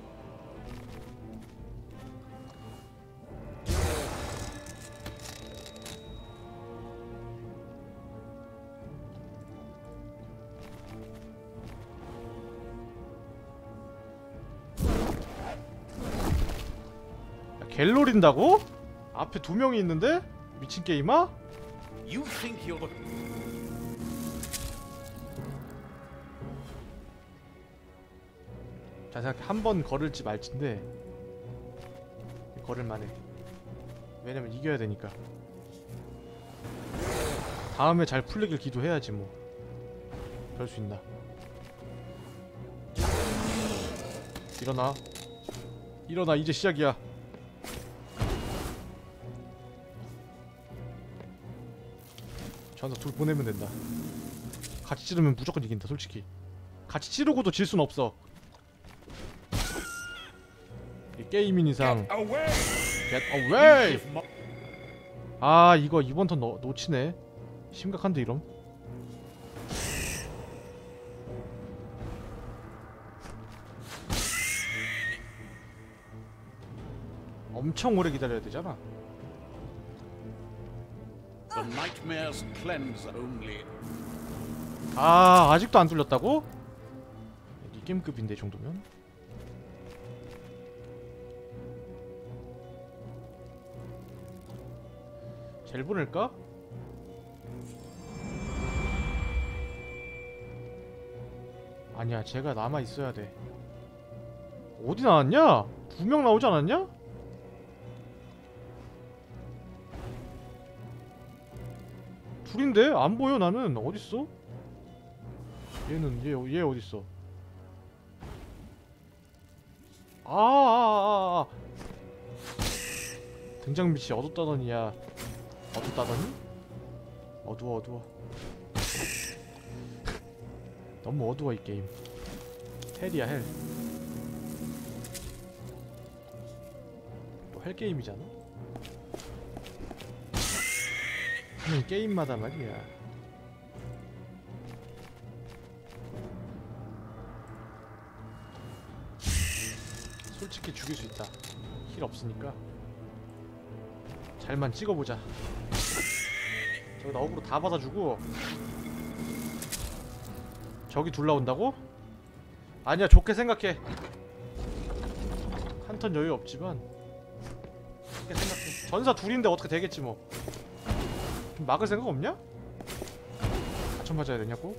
갤 노린다고? 앞에 두 명이 있는데? 미친 게임아? You think you're the... 자 생각해. 한 번 걸을지 말지인데 걸을만해. 왜냐면 이겨야 되니까. 다음에 잘 풀리길 기도해야지 뭐. 그럴 수 있나. 일어나. 일어나 이제 시작이야. 저한테 둘 보내면 된다. 같이 찌르면 무조건 이긴다 솔직히. 같이 찌르고도 질 순 없어. 이 게임인 이상. Away! Get away! 아 이거 이번 턴 놓, 놓치네. 심각한데 이럼. 엄청 오래 기다려야 되잖아. The nightmares cleanse only. 아 아직도 안 뚫렸다고? 리겜급인데 이 정도면? 젤 보낼까? 아니야 쟤가 남아 있어야 돼. 어디 나왔냐? 두 명 나오지 않았냐? 둘인데? 안 보여 나는. 어딨어? 얘는 얘, 얘 어딨어? 아아아아 아, 아, 아. 등장 빛이 어둡다더니야. 어둡다더니? 어두워 어두워. 너무 어두워 이 게임. 헬이야 헬. 또 헬 게임이잖아. 하는 게임마다 말이야. 솔직히 죽일 수 있다. 힐 없으니까 잘만 찍어보자. 저기다 어그로 다 받아주고. 저기 둘 나온다고? 아니야, 좋게 생각해. 한 턴 여유 없지만 좋게 생각해. 전사 둘인데 어떻게 되겠지 뭐. 막을 생각 없냐? 맞춰 맞아야 되냐고?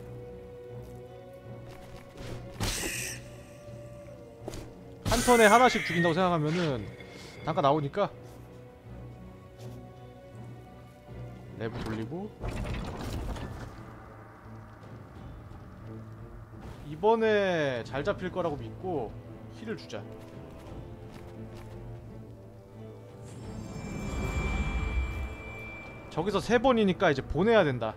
한 턴에 하나씩 죽인다고 생각하면은 단가 나오니까 내부 돌리고 이번에 잘 잡힐 거라고 믿고 힐을 주자. 저기서 세 번이니까 이제 보내야 된다.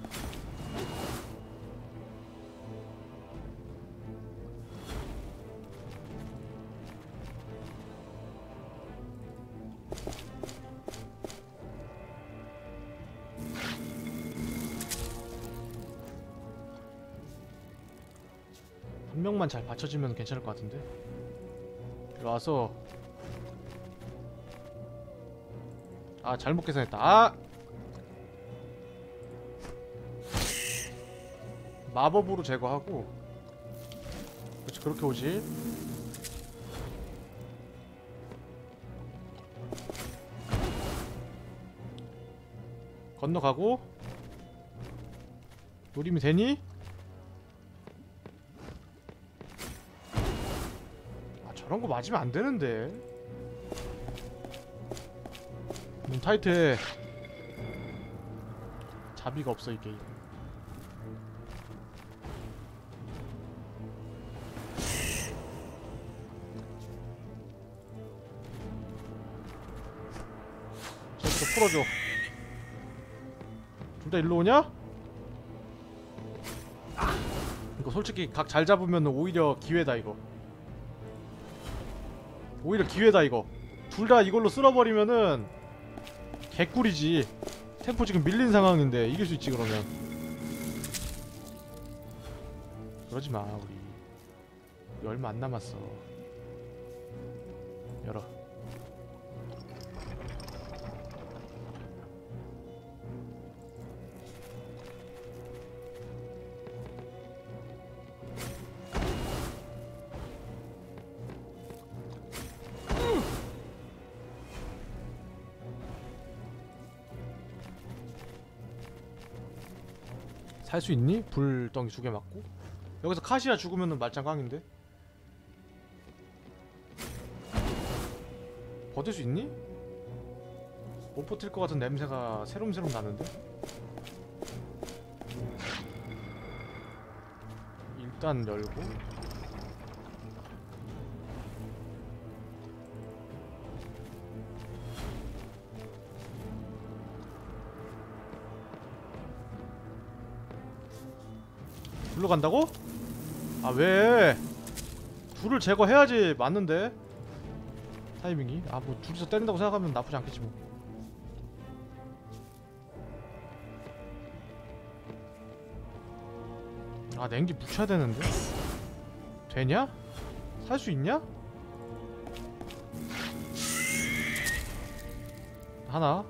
한 명만 잘 받쳐주면 괜찮을 것 같은데. 이리 와서 아 잘못 계산했다. 아 마법으로 제거하고. 그렇지, 그렇게 오지. 건너가고. 노림이 되니? 아 저런 거 맞으면 안 되는데. 눈 타이트해. 자비가 없어 이 게임. 저기서 풀어줘. 둘 다 일로 오냐? 이거 솔직히 각 잘 잡으면 오히려 기회다 이거. 오히려 기회다 이거. 둘 다 이걸로 쓸어버리면은 개꿀이지. 템포 지금 밀린 상황인데 이길 수 있지 그러면. 그러지마 우리. 우리 얼마 안 남았어. 열어. 살 수 있니? 불덩이 두 개 맞고. 여기서 카시아 죽으면은 말짱 깡인데. 버틸 수 있니? 못 버틸 것 같은 냄새가 새롬새롬 나는데. 일단 열고. 불러 간다고? 아 왜? 둘을 제거해야지 맞는데 타이밍이. 아 뭐 둘이서 때린다고 생각하면 나쁘지 않겠지 뭐. 아 냉기 붙여야 되는데. 되냐? 살 수 있냐? 하나.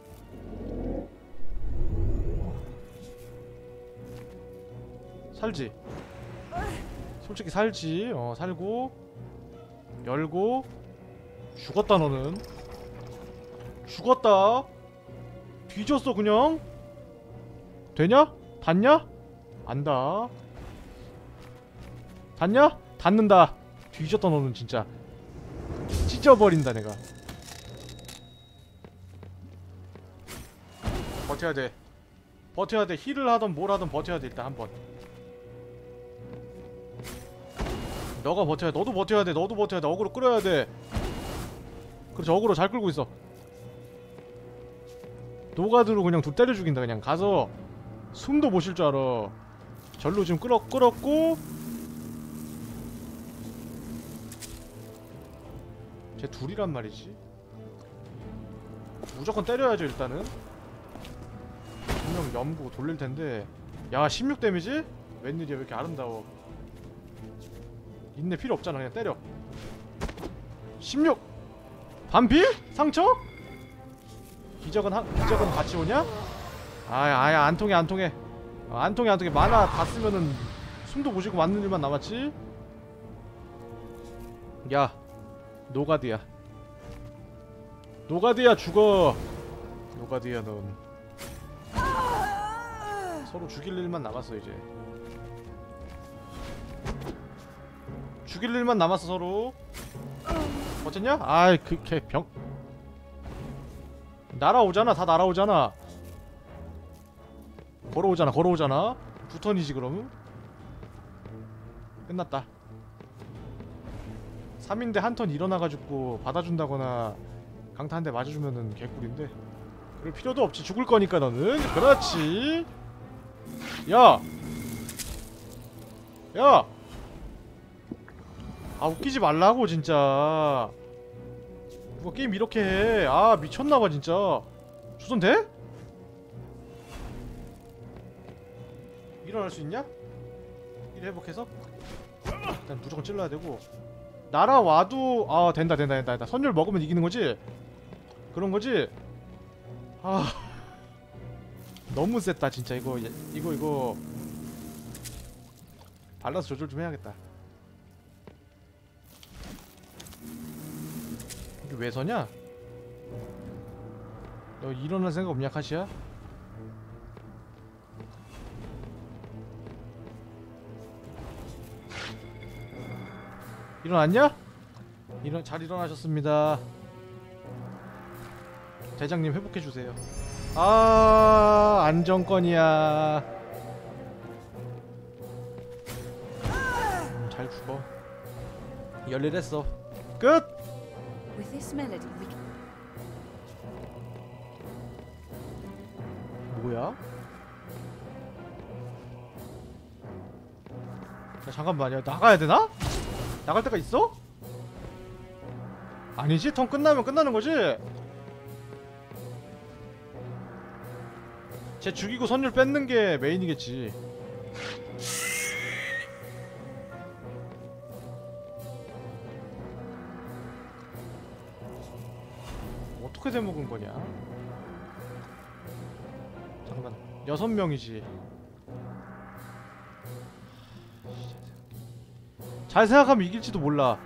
살지? 솔직히 살지. 어 살고 열고. 죽었다 너는. 죽었다. 뒤졌어 그냥. 되냐? 닿냐? 안다. 닿냐? 닿는다. 뒤졌다 너는 진짜. 찢어버린다 내가. 버텨야 돼. 버텨야 돼. 힐을 하던 뭘 하던 버텨야 돼 일단 한번. 너가 버텨야 돼. 너도 버텨야 돼. 너도 버텨야 돼. 어그로 끌어야 돼. 그렇지. 어그로 잘 끌고 있어. 노가드로 그냥 둘 때려 죽인다. 그냥 가서 숨도 못 쉴 줄 알아. 절로 지금 끌어, 끌었고. 쟤 둘이란 말이지. 무조건 때려야죠 일단은. 분명 염구 돌릴 텐데. 야 십육 데미지? 웬일이야 왜 이렇게 아름다워. 인내 필요 없잖아. 그냥 때려. 십육! 반피? 상처? 기적은 하, 기적은 같이 오냐? 아야 아야 안통해 안통해. 어, 안통해 안통해. 만화 다 쓰면은 숨도 못 쉬고 맞는 일만 남았지? 야, 노가드야. 노가드야 죽어. 노가드야 넌. 서로 죽일 일만 남았어 이제. 죽일 일만 남았어 서로. 어쨌냐? 아이 그 개 병. 날아오잖아. 다 날아오잖아. 걸어오잖아. 걸어오잖아. 두 턴이지 그러면? 끝났다. 삼인데 한 턴 일어나가지고 받아준다거나 강타 한 대 맞아주면은 개꿀인데 그럴 필요도 없지. 죽을 거니까 너는. 그렇지. 야! 야! 아 웃기지 말라고 진짜. 누가 게임 이렇게 해. 아 미쳤나봐 진짜. 주선 돼? 일어날 수 있냐? 일 회복해서? 일단 무조건 찔러야 되고. 날아와도 아 된다 된다 된다 된다. 선율 먹으면 이기는 거지? 그런 거지? 아 너무 셌다 진짜. 이거 이거 이거 밸런스 조절 좀 해야겠다. 이게 왜 서냐? 너 일어날 생각 없냐 카시야? 일어났냐? 일어 잘 일어나셨습니다. 대장님 회복해주세요. 아 안정권이야. 음, 잘 죽어. 열일했어. 끝. With this melody, we can... 뭐야? 야 잠깐만요. 나가야 되나? 나갈 데가 있어? 아니지? 턴 끝나면 끝나는 거지? 쟤 죽이고 선율 뺏는 게 메인이겠지. 어떻게 돼먹은 거냐? 잠깐만. 여섯 명이지. 잘 생각하면 이길지도 몰라.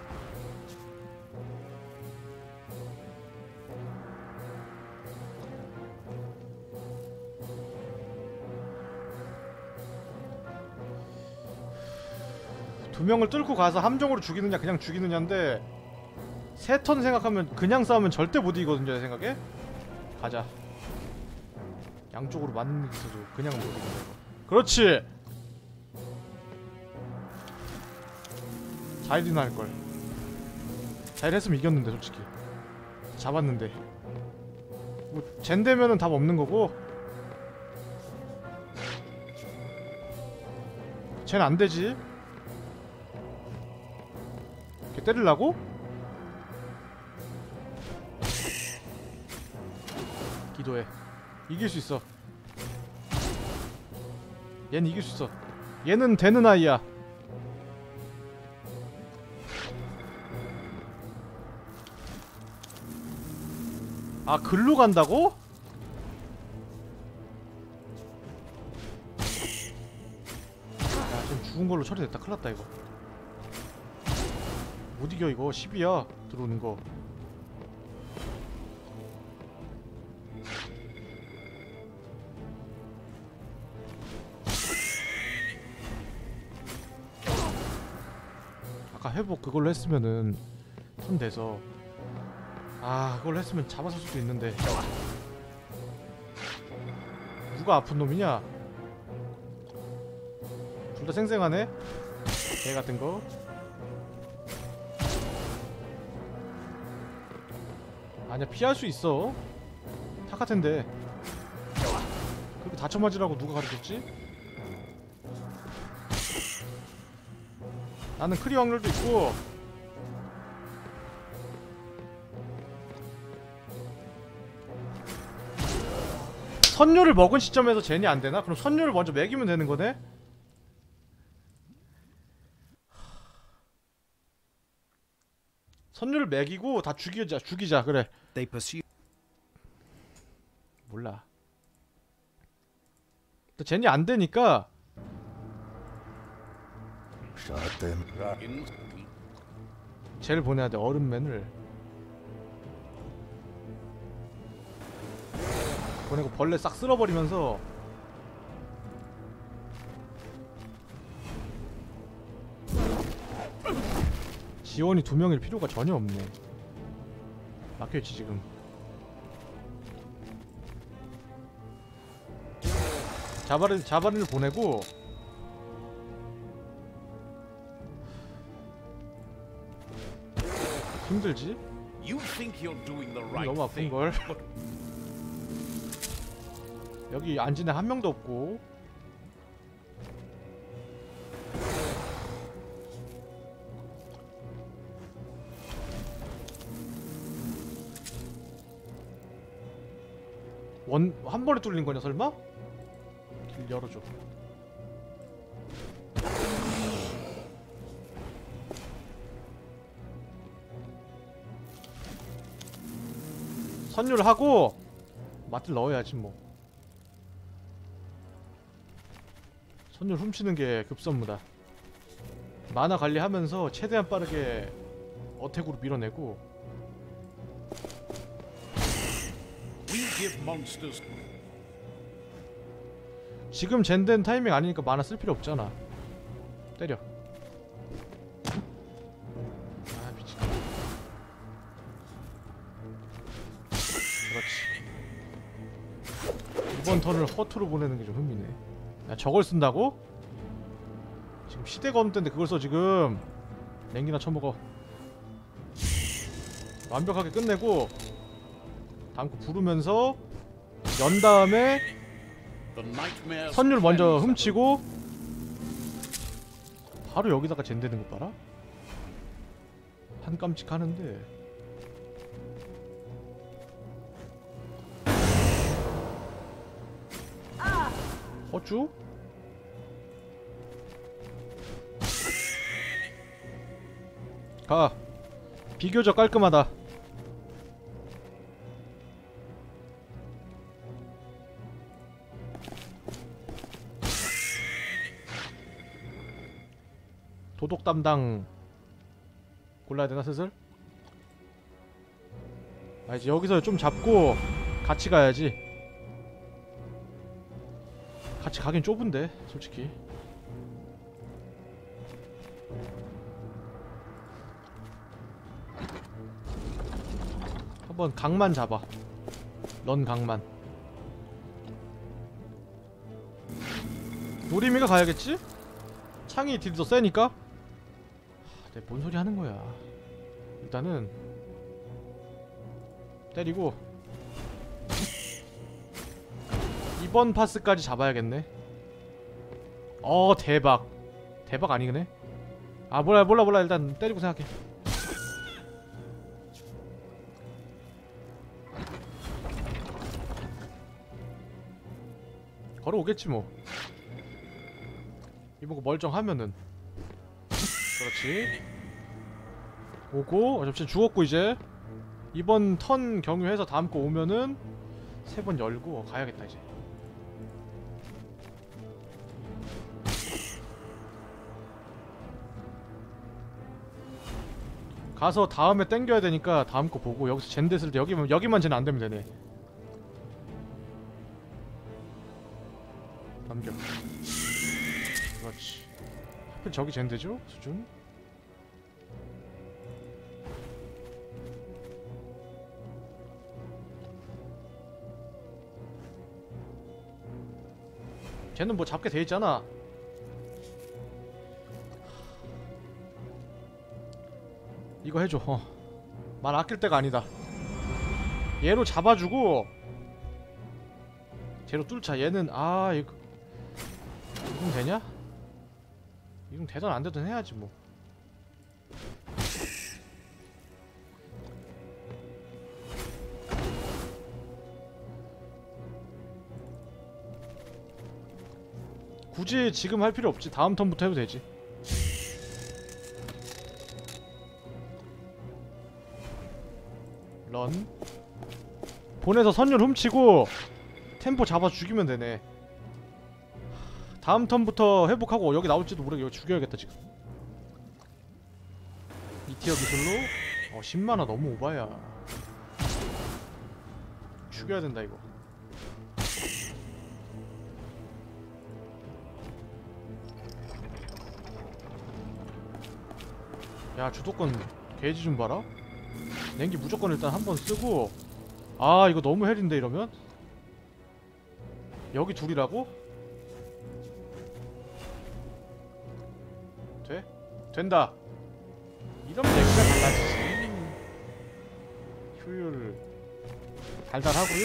두 명을 뚫고 가서 함정으로 죽이느냐 그냥 죽이느냐인데 세 턴 생각하면 그냥 싸우면 절대 못 이기거든요. 내 생각에. 가자. 양쪽으로 맞는 게 있어도 그냥 못 이긴다 이거. 그렇지. 자일이나 할걸. 자일 했으면 이겼는데 솔직히. 잡았는데 뭐 젠되면은 답 없는 거고. 쟤는 안 되지. 걔 때리려고? 기도해. 이길 수 있어. 얘는 이길 수 있어. 얘는 되는 아이야. 아 글로 간다고? 야 지금 죽은 걸로 처리됐다. 큰일났다 이거. 못 이겨 이거. 십이야 들어오는 거. 아까 회복 그걸로 했으면은 턴 돼서 아 그걸로 했으면 잡았을 수도 있는데. 누가 아픈 놈이냐? 둘 다 쌩쌩하네? 개 같은 거. 아니야 피할 수 있어. 타카텐데. 그렇게 다쳐 맞으라고 누가 가르쳤지? 나는 크리 확률도 있고. 선율을 먹은 시점에서 젠이 안되나? 그럼 선율을 먼저 먹이면 되는 거네? 선율을 먹이고 다 죽이자. 죽이자 그래. They pursue. 몰라. 또 젠이 안되니까 In 쟤를 보내야 돼. 얼음맨을 보내고 벌레 싹 쓸어버리면서 지원이 두 명일 필요가 전혀 없네. 막혀있지 지금. 자바를 자바를 보내고 힘들지? You think you're doing the right 너무 아픈 걸. 여기 앉은 애 한 명도 없고. 원 한 번에 뚫린 거냐 설마? 길 열어줘. 선율 하고 맛들 넣어야지 뭐. 선율 훔치는 게 급선무다. 만화 관리하면서 최대한 빠르게 어택으로 밀어내고. We give monsters. 지금 젠된 타이밍 아니니까 만화 쓸 필요 없잖아. 때려. 아 미친. 그렇지. 이번 턴을 허투루 보내는 게 좀 흥미네. 야 저걸 쓴다고? 지금 시대가 없는 때인데 그걸 써 지금. 냉기나 쳐먹어. 완벽하게 끝내고 다음 거 부르면서 연 다음에 선율 먼저 훔치고 바로 여기다가 젠되는 것 봐라. 한 깜찍하는데. 어쭈? 가. 비교적 깔끔하다. 도독 담당 골라야 되나 슬슬? 아 이제 여기서 좀 잡고 같이 가야지. 같이 가긴 좁은데 솔직히. 한번 각만 잡아. 넌 각만. 노리미가 가야겠지? 창이 딜이 더 세니까? 하, 내가 뭔 소리 하는 거야. 일단은 때리고 이번 파스까지 잡아야겠네. 어 대박. 대박 아니네. 아 몰라 몰라 몰라 일단 때리고 생각해. 걸어오겠지 뭐. 이번 거 멀쩡하면은. 그렇지. 오고 어차피 죽었고 이제 이번 턴 경유해서 다음 거 오면은 세 번 열고 가야겠다 이제. 가서 다음에 땡겨야 되니까 다음 거 보고 여기서 젠 됐을 때 여기만 여기만 젠 안 되면 되네. 남겨. 그렇지. 하필 저기 젠 되죠? 수준. 쟤는 뭐 잡게 돼 있잖아. 이거 해줘. 어. 말 아낄 때가 아니다. 얘로 잡아주고 쟤로 뚫자. 얘는 아 이거 이건 되냐? 이건 되든 안 되든 해야지 뭐. 굳이 지금 할 필요 없지. 다음 턴부터 해도 되지. 런 보내서 선율 훔치고 템포 잡아 죽이면 되네. 다음 턴부터 회복하고 여기 나올지도 모르게 여기 죽여야겠다 지금. 이 티어 기술로 어 십만화 너무 오바야. 죽여야 된다 이거. 야 주도권 게이지 좀 봐라. 냉기 무조건 일단 한번 쓰고. 아 이거 너무 헬인데 이러면? 여기 둘이라고? 돼? 된다. 이러면 냉기가 달라지지. 효율 달달하고요.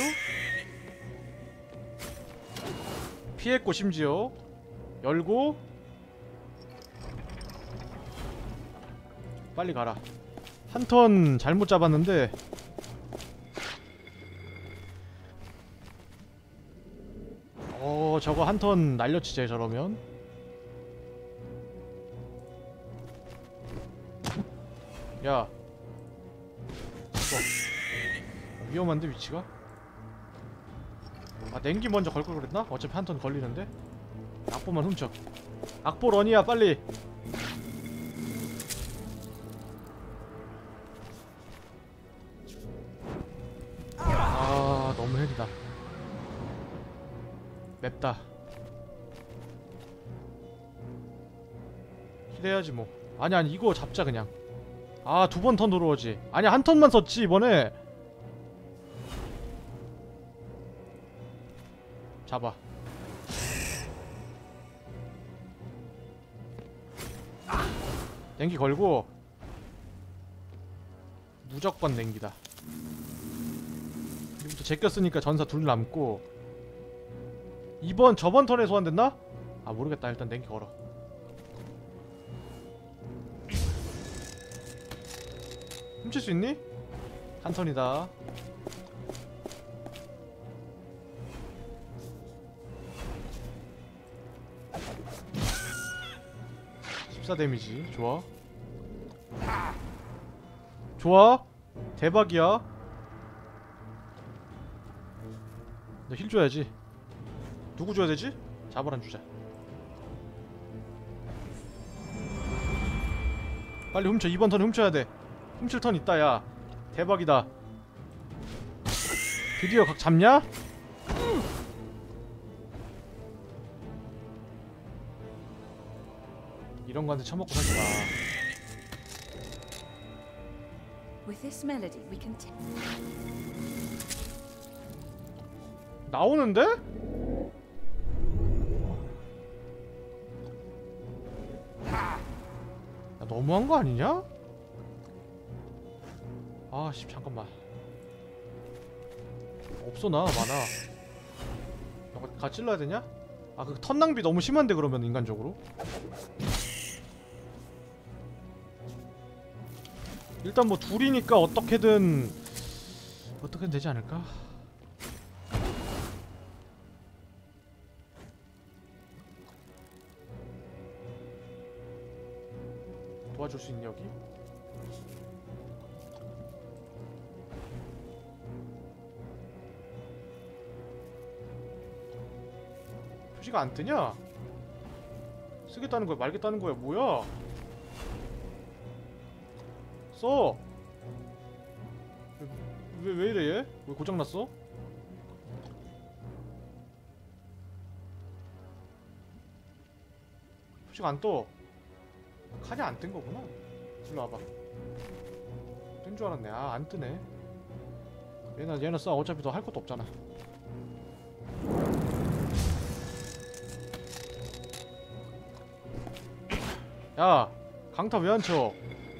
피했고 심지어 열고. 빨리 가라. 한 턴 잘못 잡았는데 어 저거 한 턴 날려치재 저러면. 야 어. 위험한데 위치가? 아 냉기 먼저 걸 걸 그랬나? 어차피 한 턴 걸리는데? 악보만 훔쳐. 악보 런이야 빨리. 아 너무 헬이다. 맵다. 힐해야지 뭐. 아니 아니 이거 잡자 그냥. 아 두 번 턴 들어오지. 아니 한 턴만 썼지 이번에. 잡아. 냉기 걸고. 무조건 냉기다. 이부터 제꼈으니까 전사 둘 남고. 이번 저번 턴에 소환됐나? 아 모르겠다. 일단 냉기 걸어. 훔칠 수 있니? 한 턴이다. 십사 데미지 좋아. 좋아. 대박이야. 너 힐 줘야지. 누구 줘야 되지? 자바란 주자. 빨리 훔쳐. 이번 턴에 훔쳐야 돼. 훔칠 턴 있다 야. 대박이다. 드디어 각 잡냐? 이런 거한테 처먹고 살지 마. With this melody, we can. T 나오는데? 야, 너무한 거 아니냐? 아씨 잠깐만. 없어 나 많아. 야, 같이 찔러야 되냐? 아 그 턴 낭비 너무 심한데 그러면 인간적으로? 일단 뭐 둘이니까 어떻게든 어떻게든 되지 않을까? 도와줄 수 있니 여기? 표시가 안 뜨냐? 쓰겠다는 거야 말겠다는 거야 뭐야? 써! 왜, 왜 이래 얘? 왜 고장났어? 표시가 안 떠. 칸이 안 뜬 거구나. 일로 와봐. 뜬 줄 알았네. 아, 안 뜨네. 얘는, 얘는 써. 어차피 너 할 것도 없잖아. 야! 강타 왜 안 쳐?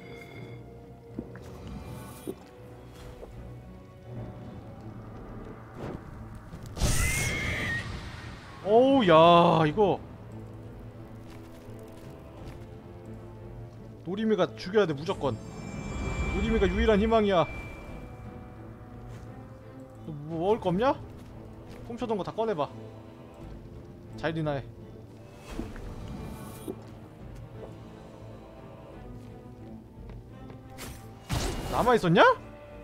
어우 야 이거 노리미가 죽여야 돼 무조건. 노리미가 유일한 희망이야. 너 뭐 먹을 거 없냐? 훔쳐둔 거 다 꺼내봐. 자일이나 해. 남아있었냐?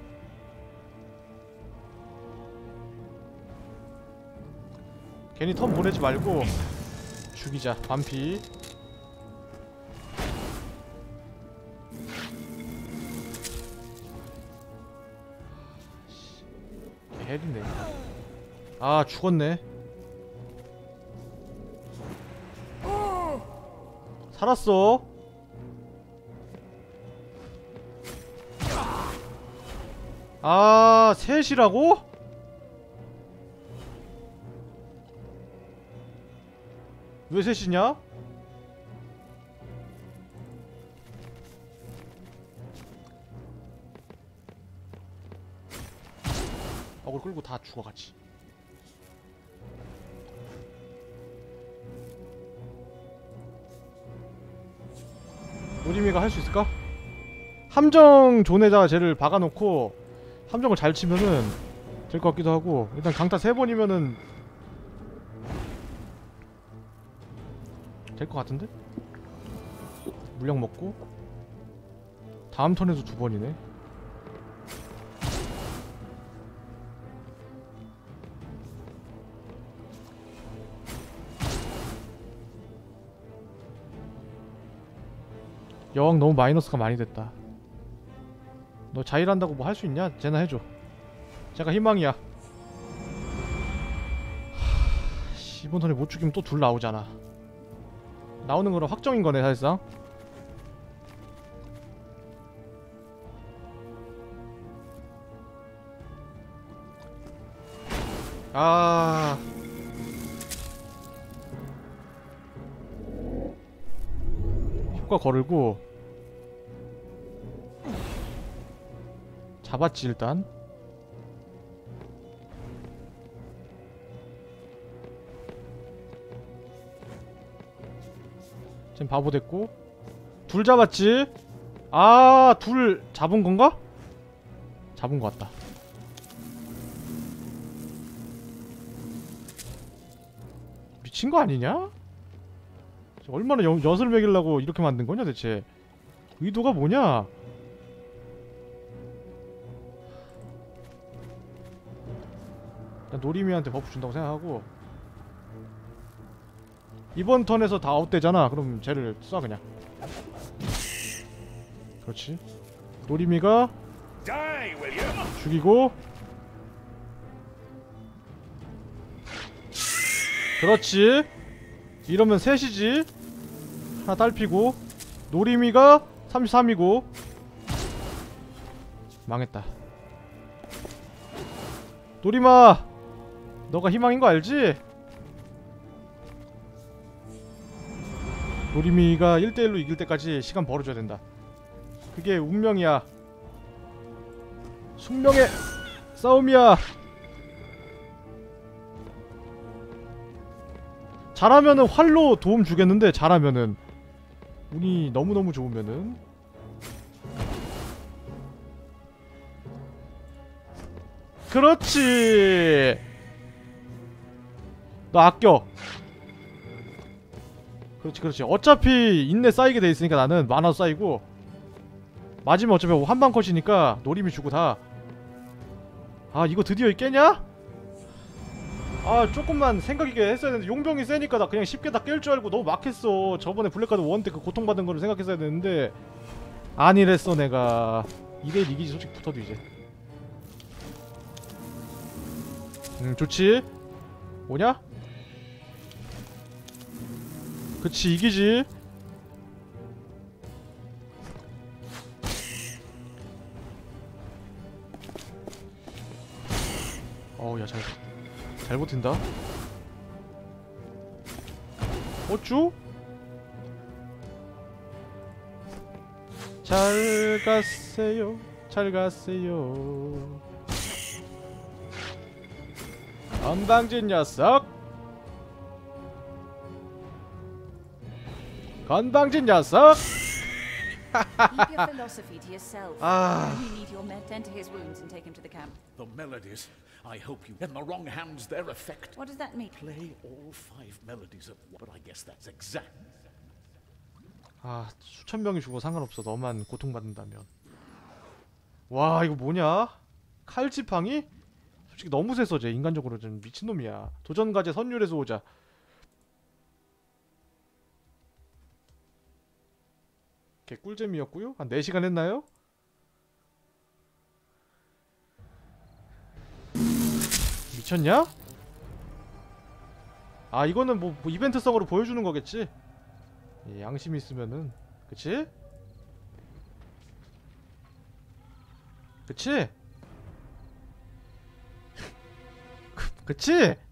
괜히 턴 보내지 말고 죽이자. 반피. 헬이네. 아 죽었네. 살았어. 아 셋이라고? 왜 셋이냐? 어글 끌고 다 죽어가지. 노리미가 할 수 있을까? 함정 존에다가 쟤를 박아놓고 함정을 잘 치면은 될 것 같기도 하고. 일단 강타 세 번이면은 될 것 같은데? 물량 먹고 다음 턴에도 두 번이네. 여왕 너무 마이너스가 많이 됐다. 너 자일한다고 뭐 할 수 있냐? 쟤나 해줘. 제가 희망이야. 하... 이번 턴에 못 죽이면 또 둘 나오잖아. 나오는 거는 확정인 거네 사실상. 아... 효과 거르고 잡았지 일단. 지금 바보 됐고 둘 잡았지? 아, 둘 잡은 건가? 잡은 것 같다. 미친 거 아니냐? 얼마나 여, 엿을 먹이려고 이렇게 만든 거냐 대체? 의도가 뭐냐? 일단 노리미한테 버프 준다고 생각하고 이번 턴에서 다 아웃되잖아. 그럼 쟤를 쏴 그냥. 그렇지. 노리미가 죽이고 그렇지. 이러면 셋이지. 하나 딸피고 노리미가 삼십삼이고 망했다. 노리마 너가 희망인 거 알지? 노리미가 일 대 일로 이길 때까지 시간 벌어줘야 된다. 그게 운명이야. 숙명의 싸움이야. 잘하면은 활로 도움 주겠는데 잘하면은 운이 너무너무 좋으면은 그렇지. 너 아껴. 그렇지 그렇지. 어차피 인내 쌓이게 돼 있으니까 나는 만화도 쌓이고 맞으면 어차피 한방 컷이니까 노림이 주고 다. 아 이거 드디어 깨냐? 아 조금만 생각 있게 했어야 되는데 용병이 세니까 나 그냥 쉽게 다 깰 줄 알고 너무 막했어. 저번에 블랙카드 원 때 그 고통받은 거를 생각했어야 되는데 아니랬어 내가. 이 대 일 이기지 솔직히 붙어도 이제. 음 좋지. 오냐? 그치 이기지. 어우 야 잘 잘 버틴다. 어쭈? 잘 가세요 잘 가세요 건방진 녀석. 건방진 녀석. Keep your philosophy to yourself. Ah. When you need your men, tend to his wounds and take him to the camp. The melodies. I hope you. In the wrong hands, their effect. What does that mean? Play all five melodies at once. But I guess that's exact. 아 수천 명이 죽어 상관없어. 너만 고통받는다면. 와 이거 뭐냐? 칼지팡이? 솔직히 너무 세서 쟤 인간적으로 좀 미친놈이야. 도전과제 선율에서 오자. 개꿀잼이었고요. 한 네 시간 했나요? 미쳤냐? 아 이거는 뭐, 뭐 이벤트성으로 보여주는 거겠지? 예, 양심이 있으면은 그치? 그치? 그치?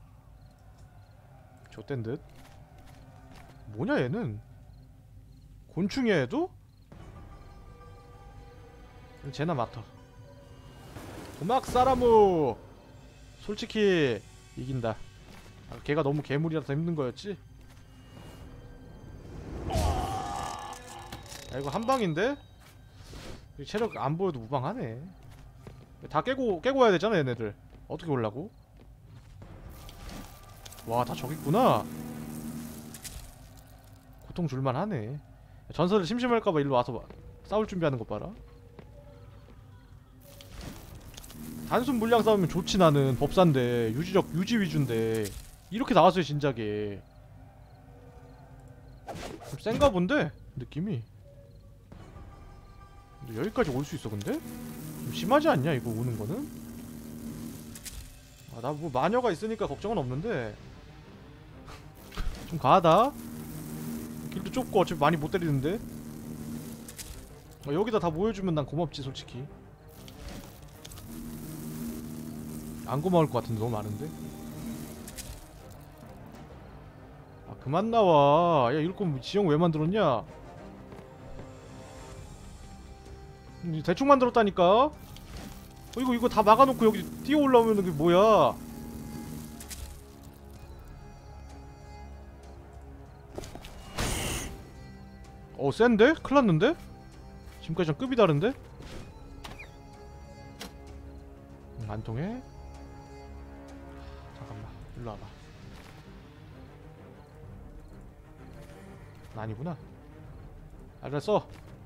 좆된 듯? 뭐냐 얘는? 곤충이야 얘도? 쟤나 맡아. 고막 사라무! 솔직히 이긴다. 아, 걔가 너무 괴물이라서 힘든 거였지? 야 이거 한 방인데? 체력 안 보여도 무방하네. 다 깨고 깨고 와야 되잖아 얘네들. 어떻게 올라고? 와 다 저기 있구나. 고통 줄만하네. 전설을 심심할까봐 일로 와서 싸울 준비하는 것 봐라. 단순 물량 싸우면 좋지. 나는 법사인데 유지력 유지 위주인데 이렇게 나왔어요 진작에. 좀 센가 본데 느낌이. 근데 여기까지 올 수 있어 근데? 좀 심하지 않냐 이거 오는 거는? 아 나 뭐 마녀가 있으니까 걱정은 없는데 좀 가하다. 길도 좁고 어차피 많이 못 때리는데. 아, 여기다 다 모여주면 난 고맙지 솔직히. 안 고마울 것 같은데 너무 많은데. 아 그만 나와. 야 이럴 거면 지형 왜 만들었냐? 대충 만들었다니까? 어, 이거 이거 다 막아놓고 여기 뛰어 올라오면 그게 뭐야? 어 센데? 큰일났는데? 지금까지랑 급이 다른데? 음, 안 통해? 잠깐만 일로 와봐. 아니구나. 알았어.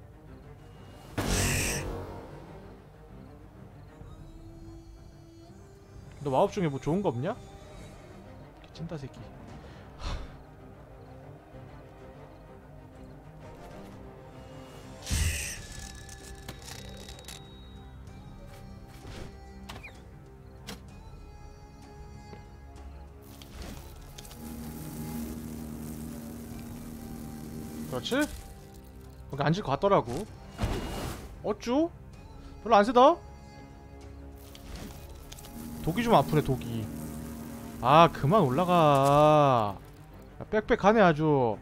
너 마법 중에 뭐 좋은 거 없냐? 찐따 새끼. 그렇지? 거기 앉을 것 같더라고. 어쭈? 별로 안 세다? 독이 좀 아프네 독이. 아 그만 올라가. 야, 빽빽하네 아주.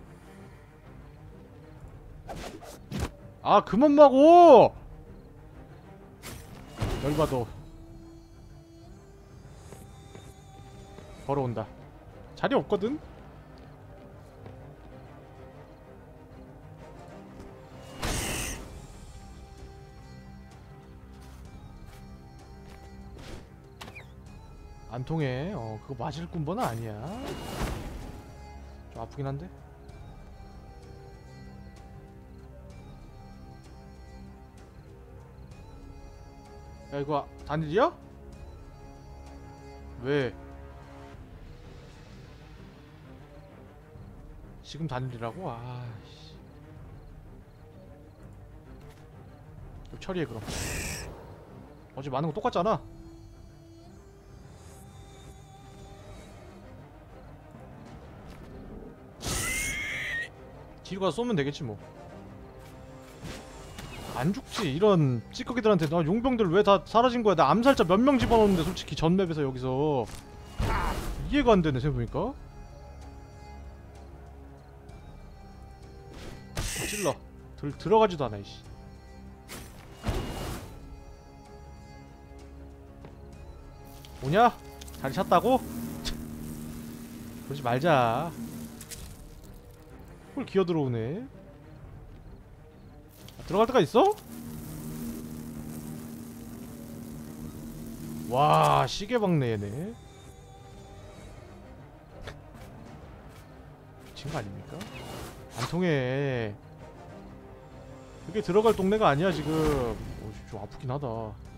아 그만 마고. 열받어. 걸어온다. 자리 없거든? 안 통해. 어 그거 맞을 군번은 아니야. 좀 아프긴 한데. 야 이거 단일이야? 왜? 지금 단일이라고? 아씨. 처리해 그럼. 어제 많은 거 똑같잖아. 뒤로 가서 쏘면 되겠지 뭐. 안 죽지 이런 찌꺼기들한테. 나 용병들 왜 다 사라진 거야. 나 암살자 몇 명 집어넣었는데 솔직히 전 맵에서 여기서 이해가 안 되네 생각해보니까. 찔러. 들, 들어가지도 않아 이씨. 뭐냐? 자리 찼다고? 그러지 말자. 홀 기어 들어오네. 아, 들어갈 데가 있어? 와 시계 박네 얘네. 미친 거 아닙니까? 안 통해. 그게 들어갈 동네가 아니야 지금. 오, 좀 아프긴 하다.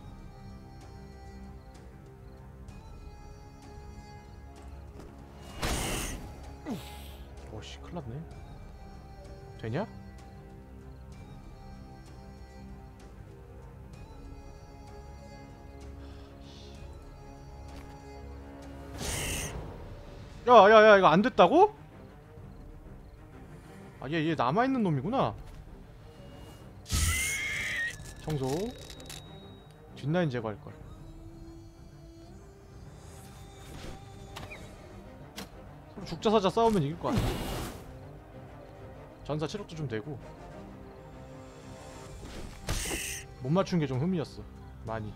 오씨 큰일났네. 되냐? 야야야 이거 안 됐다고? 아 얘 얘 남아있는 놈이구나. 청소. 뒷라인 제거할걸. 서로 죽자사자 싸우면 이길 거 아니야. 전사 체력도 좀 되고. 못 맞춘 게 좀 흠이었어. 많이.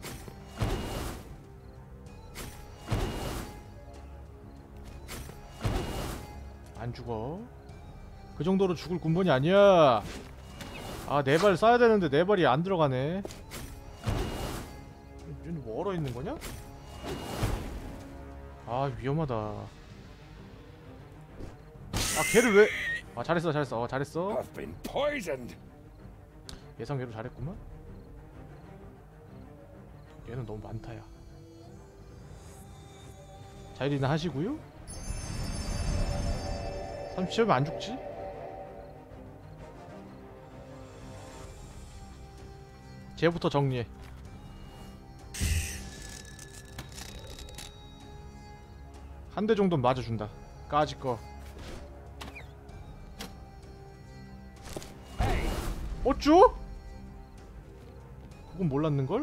안 죽어. 그 정도로 죽을 군번이 아니야. 아, 네 발 쏴야 되는데 네 발이 안 들어가네. 얘는 뭐 얼어 있는 거냐? 아, 위험하다. 아, 걔를 왜? 아, 잘했어, 잘했어, 어, 잘했어. I've been poisoned. 예상대로 잘했구만. 얘는 너무 많다야. 자일이나 하시고요. 삼십 초면 안 죽지? 쟤부터 정리해. 한 대 정도는 맞아준다. 까짓 거. 어쭈? 그건 몰랐는걸?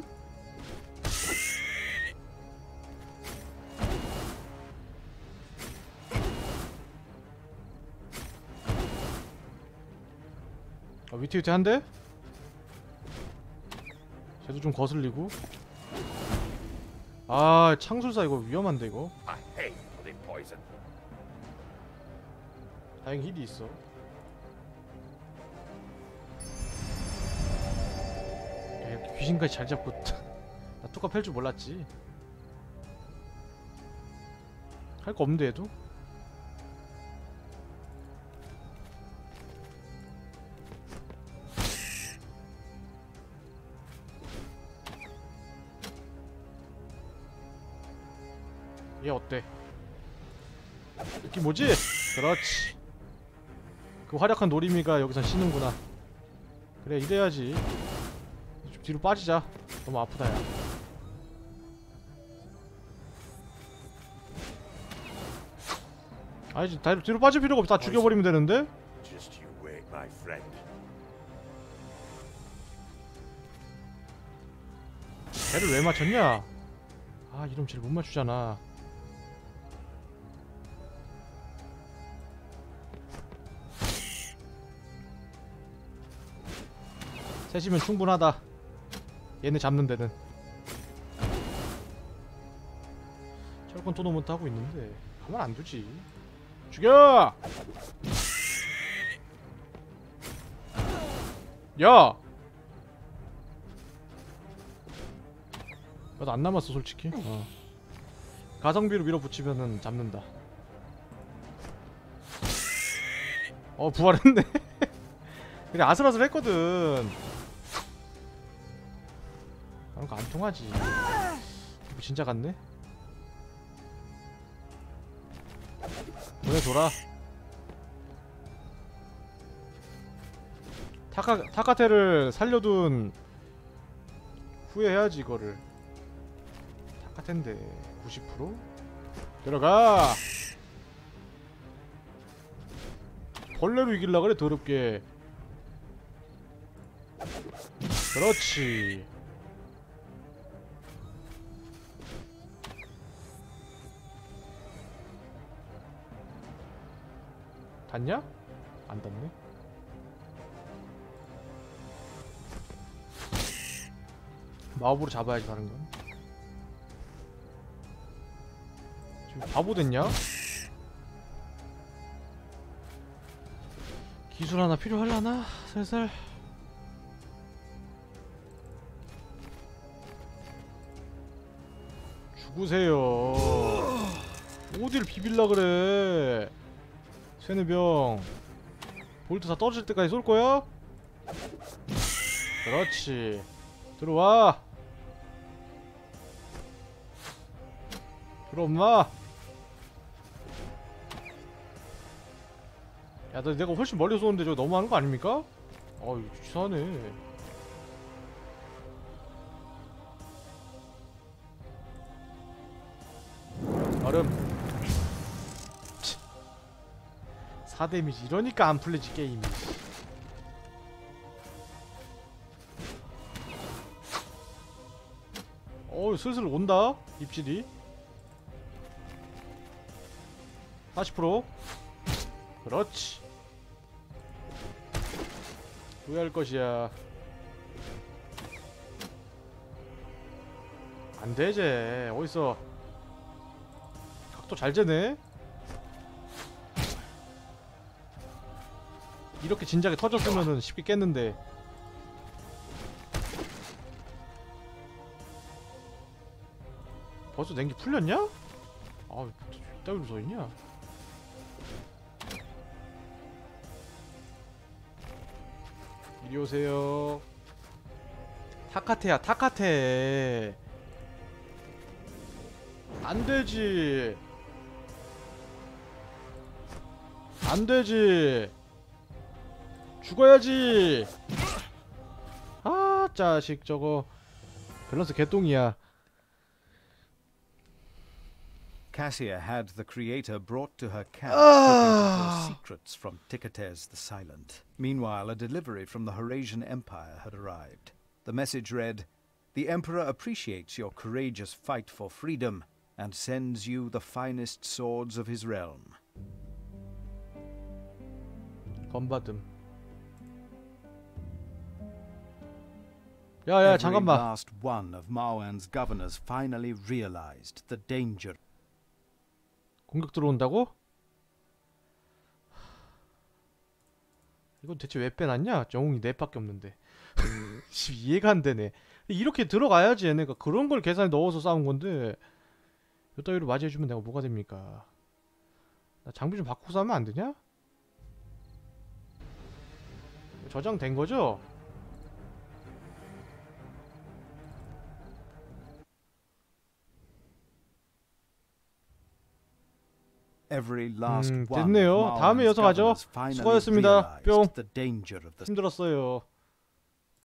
아, 위태위태 한데? 쟤도 좀 거슬리고. 아, 창술사 이거 위험한데 이거. I hate bloody poison. 다행히 힐이 있어. 야, 이렇게 귀신까지 잘 잡고 나 뚜까 팰 줄 몰랐지. 할 거 없는데 얘도? 얘 어때? 느낌 뭐지? 그렇지. 그 활약한 노리미가 여기서 쉬는구나. 그래, 이래야지. 좀 뒤로 빠지자. 너무 아프다 야. 아니지, 다 뒤로 빠질 필요가 없어. 다 죽여버리면 되는데? Just you wait, my friend. 걔를 왜 맞췄냐? 아, 이러면 쟤를 못 맞추잖아. 셋이면 충분하다. 얘네 잡는 데는. 철권 토너먼트 하고 있는데 가만 안 두지. 죽여! 야! 나도 안 남았어 솔직히. 어. 가성비로 밀어붙이면은 잡는다. 어, 부활했네. 그래, 아슬아슬했거든. 그런 거 안 통하지. 이거 진짜 같네. 보내줘라. 타카 타카테를 살려둔 후회해야지 이거를. 타카텐데 구십 퍼센트 들어가. 벌레로 이길라 그래 더럽게. 그렇지. 닿냐? 안 닿네. 마법으로 잡아야지 다른 건. 지금 바보 됐냐? 기술 하나 필요하려나? 슬슬. 죽으세요. 어딜 비빌라 그래. 쇠뇌병. 볼트 다 떨어질 때까지 쏠 거야? 그렇지. 들어와. 들어엄마. 야, 너 내가 훨씬 멀리 쏘는데 저거 너무하는 거 아닙니까? 어이, 치사하네. 얼음. 사 데미지 이러니까 안 풀리지 게임이. 어우 슬슬 온다 입질이. 사십 퍼센트. 그렇지. 후회할 것이야. 안되지. 어딨어. 각도 잘 재네. 이렇게 진작에 터졌으면은 쉽게 깼는데. 벌써 냉기 풀렸냐? 아, 이따위로 서있냐? 이리 오세요. 타카테야, 타카테. 안되지. 안되지. 죽어야지. 아, 자식 저거 밸런스 개똥이야. Cassia had the creator brought to her camp, hoping to pull secrets from Ticates the Silent. Meanwhile, a delivery from the Horasian Empire had arrived. The message read, "The Emperor appreciates your courageous fight for freedom and sends you the finest swords of his realm." 건받음. 야야 Every 잠깐만. last one of Marwan's governors finally realized the danger. 공격 들어온다고? 이건 대체 왜 빼놨냐? 영웅이 넷밖에 없는데. 이해가 안 되네. 이렇게 들어가야지 얘네가. 그런 걸 계산에 넣어서 싸운 건데 이따위로 맞이해주면 내가 뭐가 됩니까? 나 장비 좀 바꾸고 싸우면 안 되냐? 저장된 거죠? Every last 음, one 됐네요. of 다음에 Marwan's 이어서 가죠. governors finally 수고하셨습니다. realized 뿅. the danger of the 힘들었어요.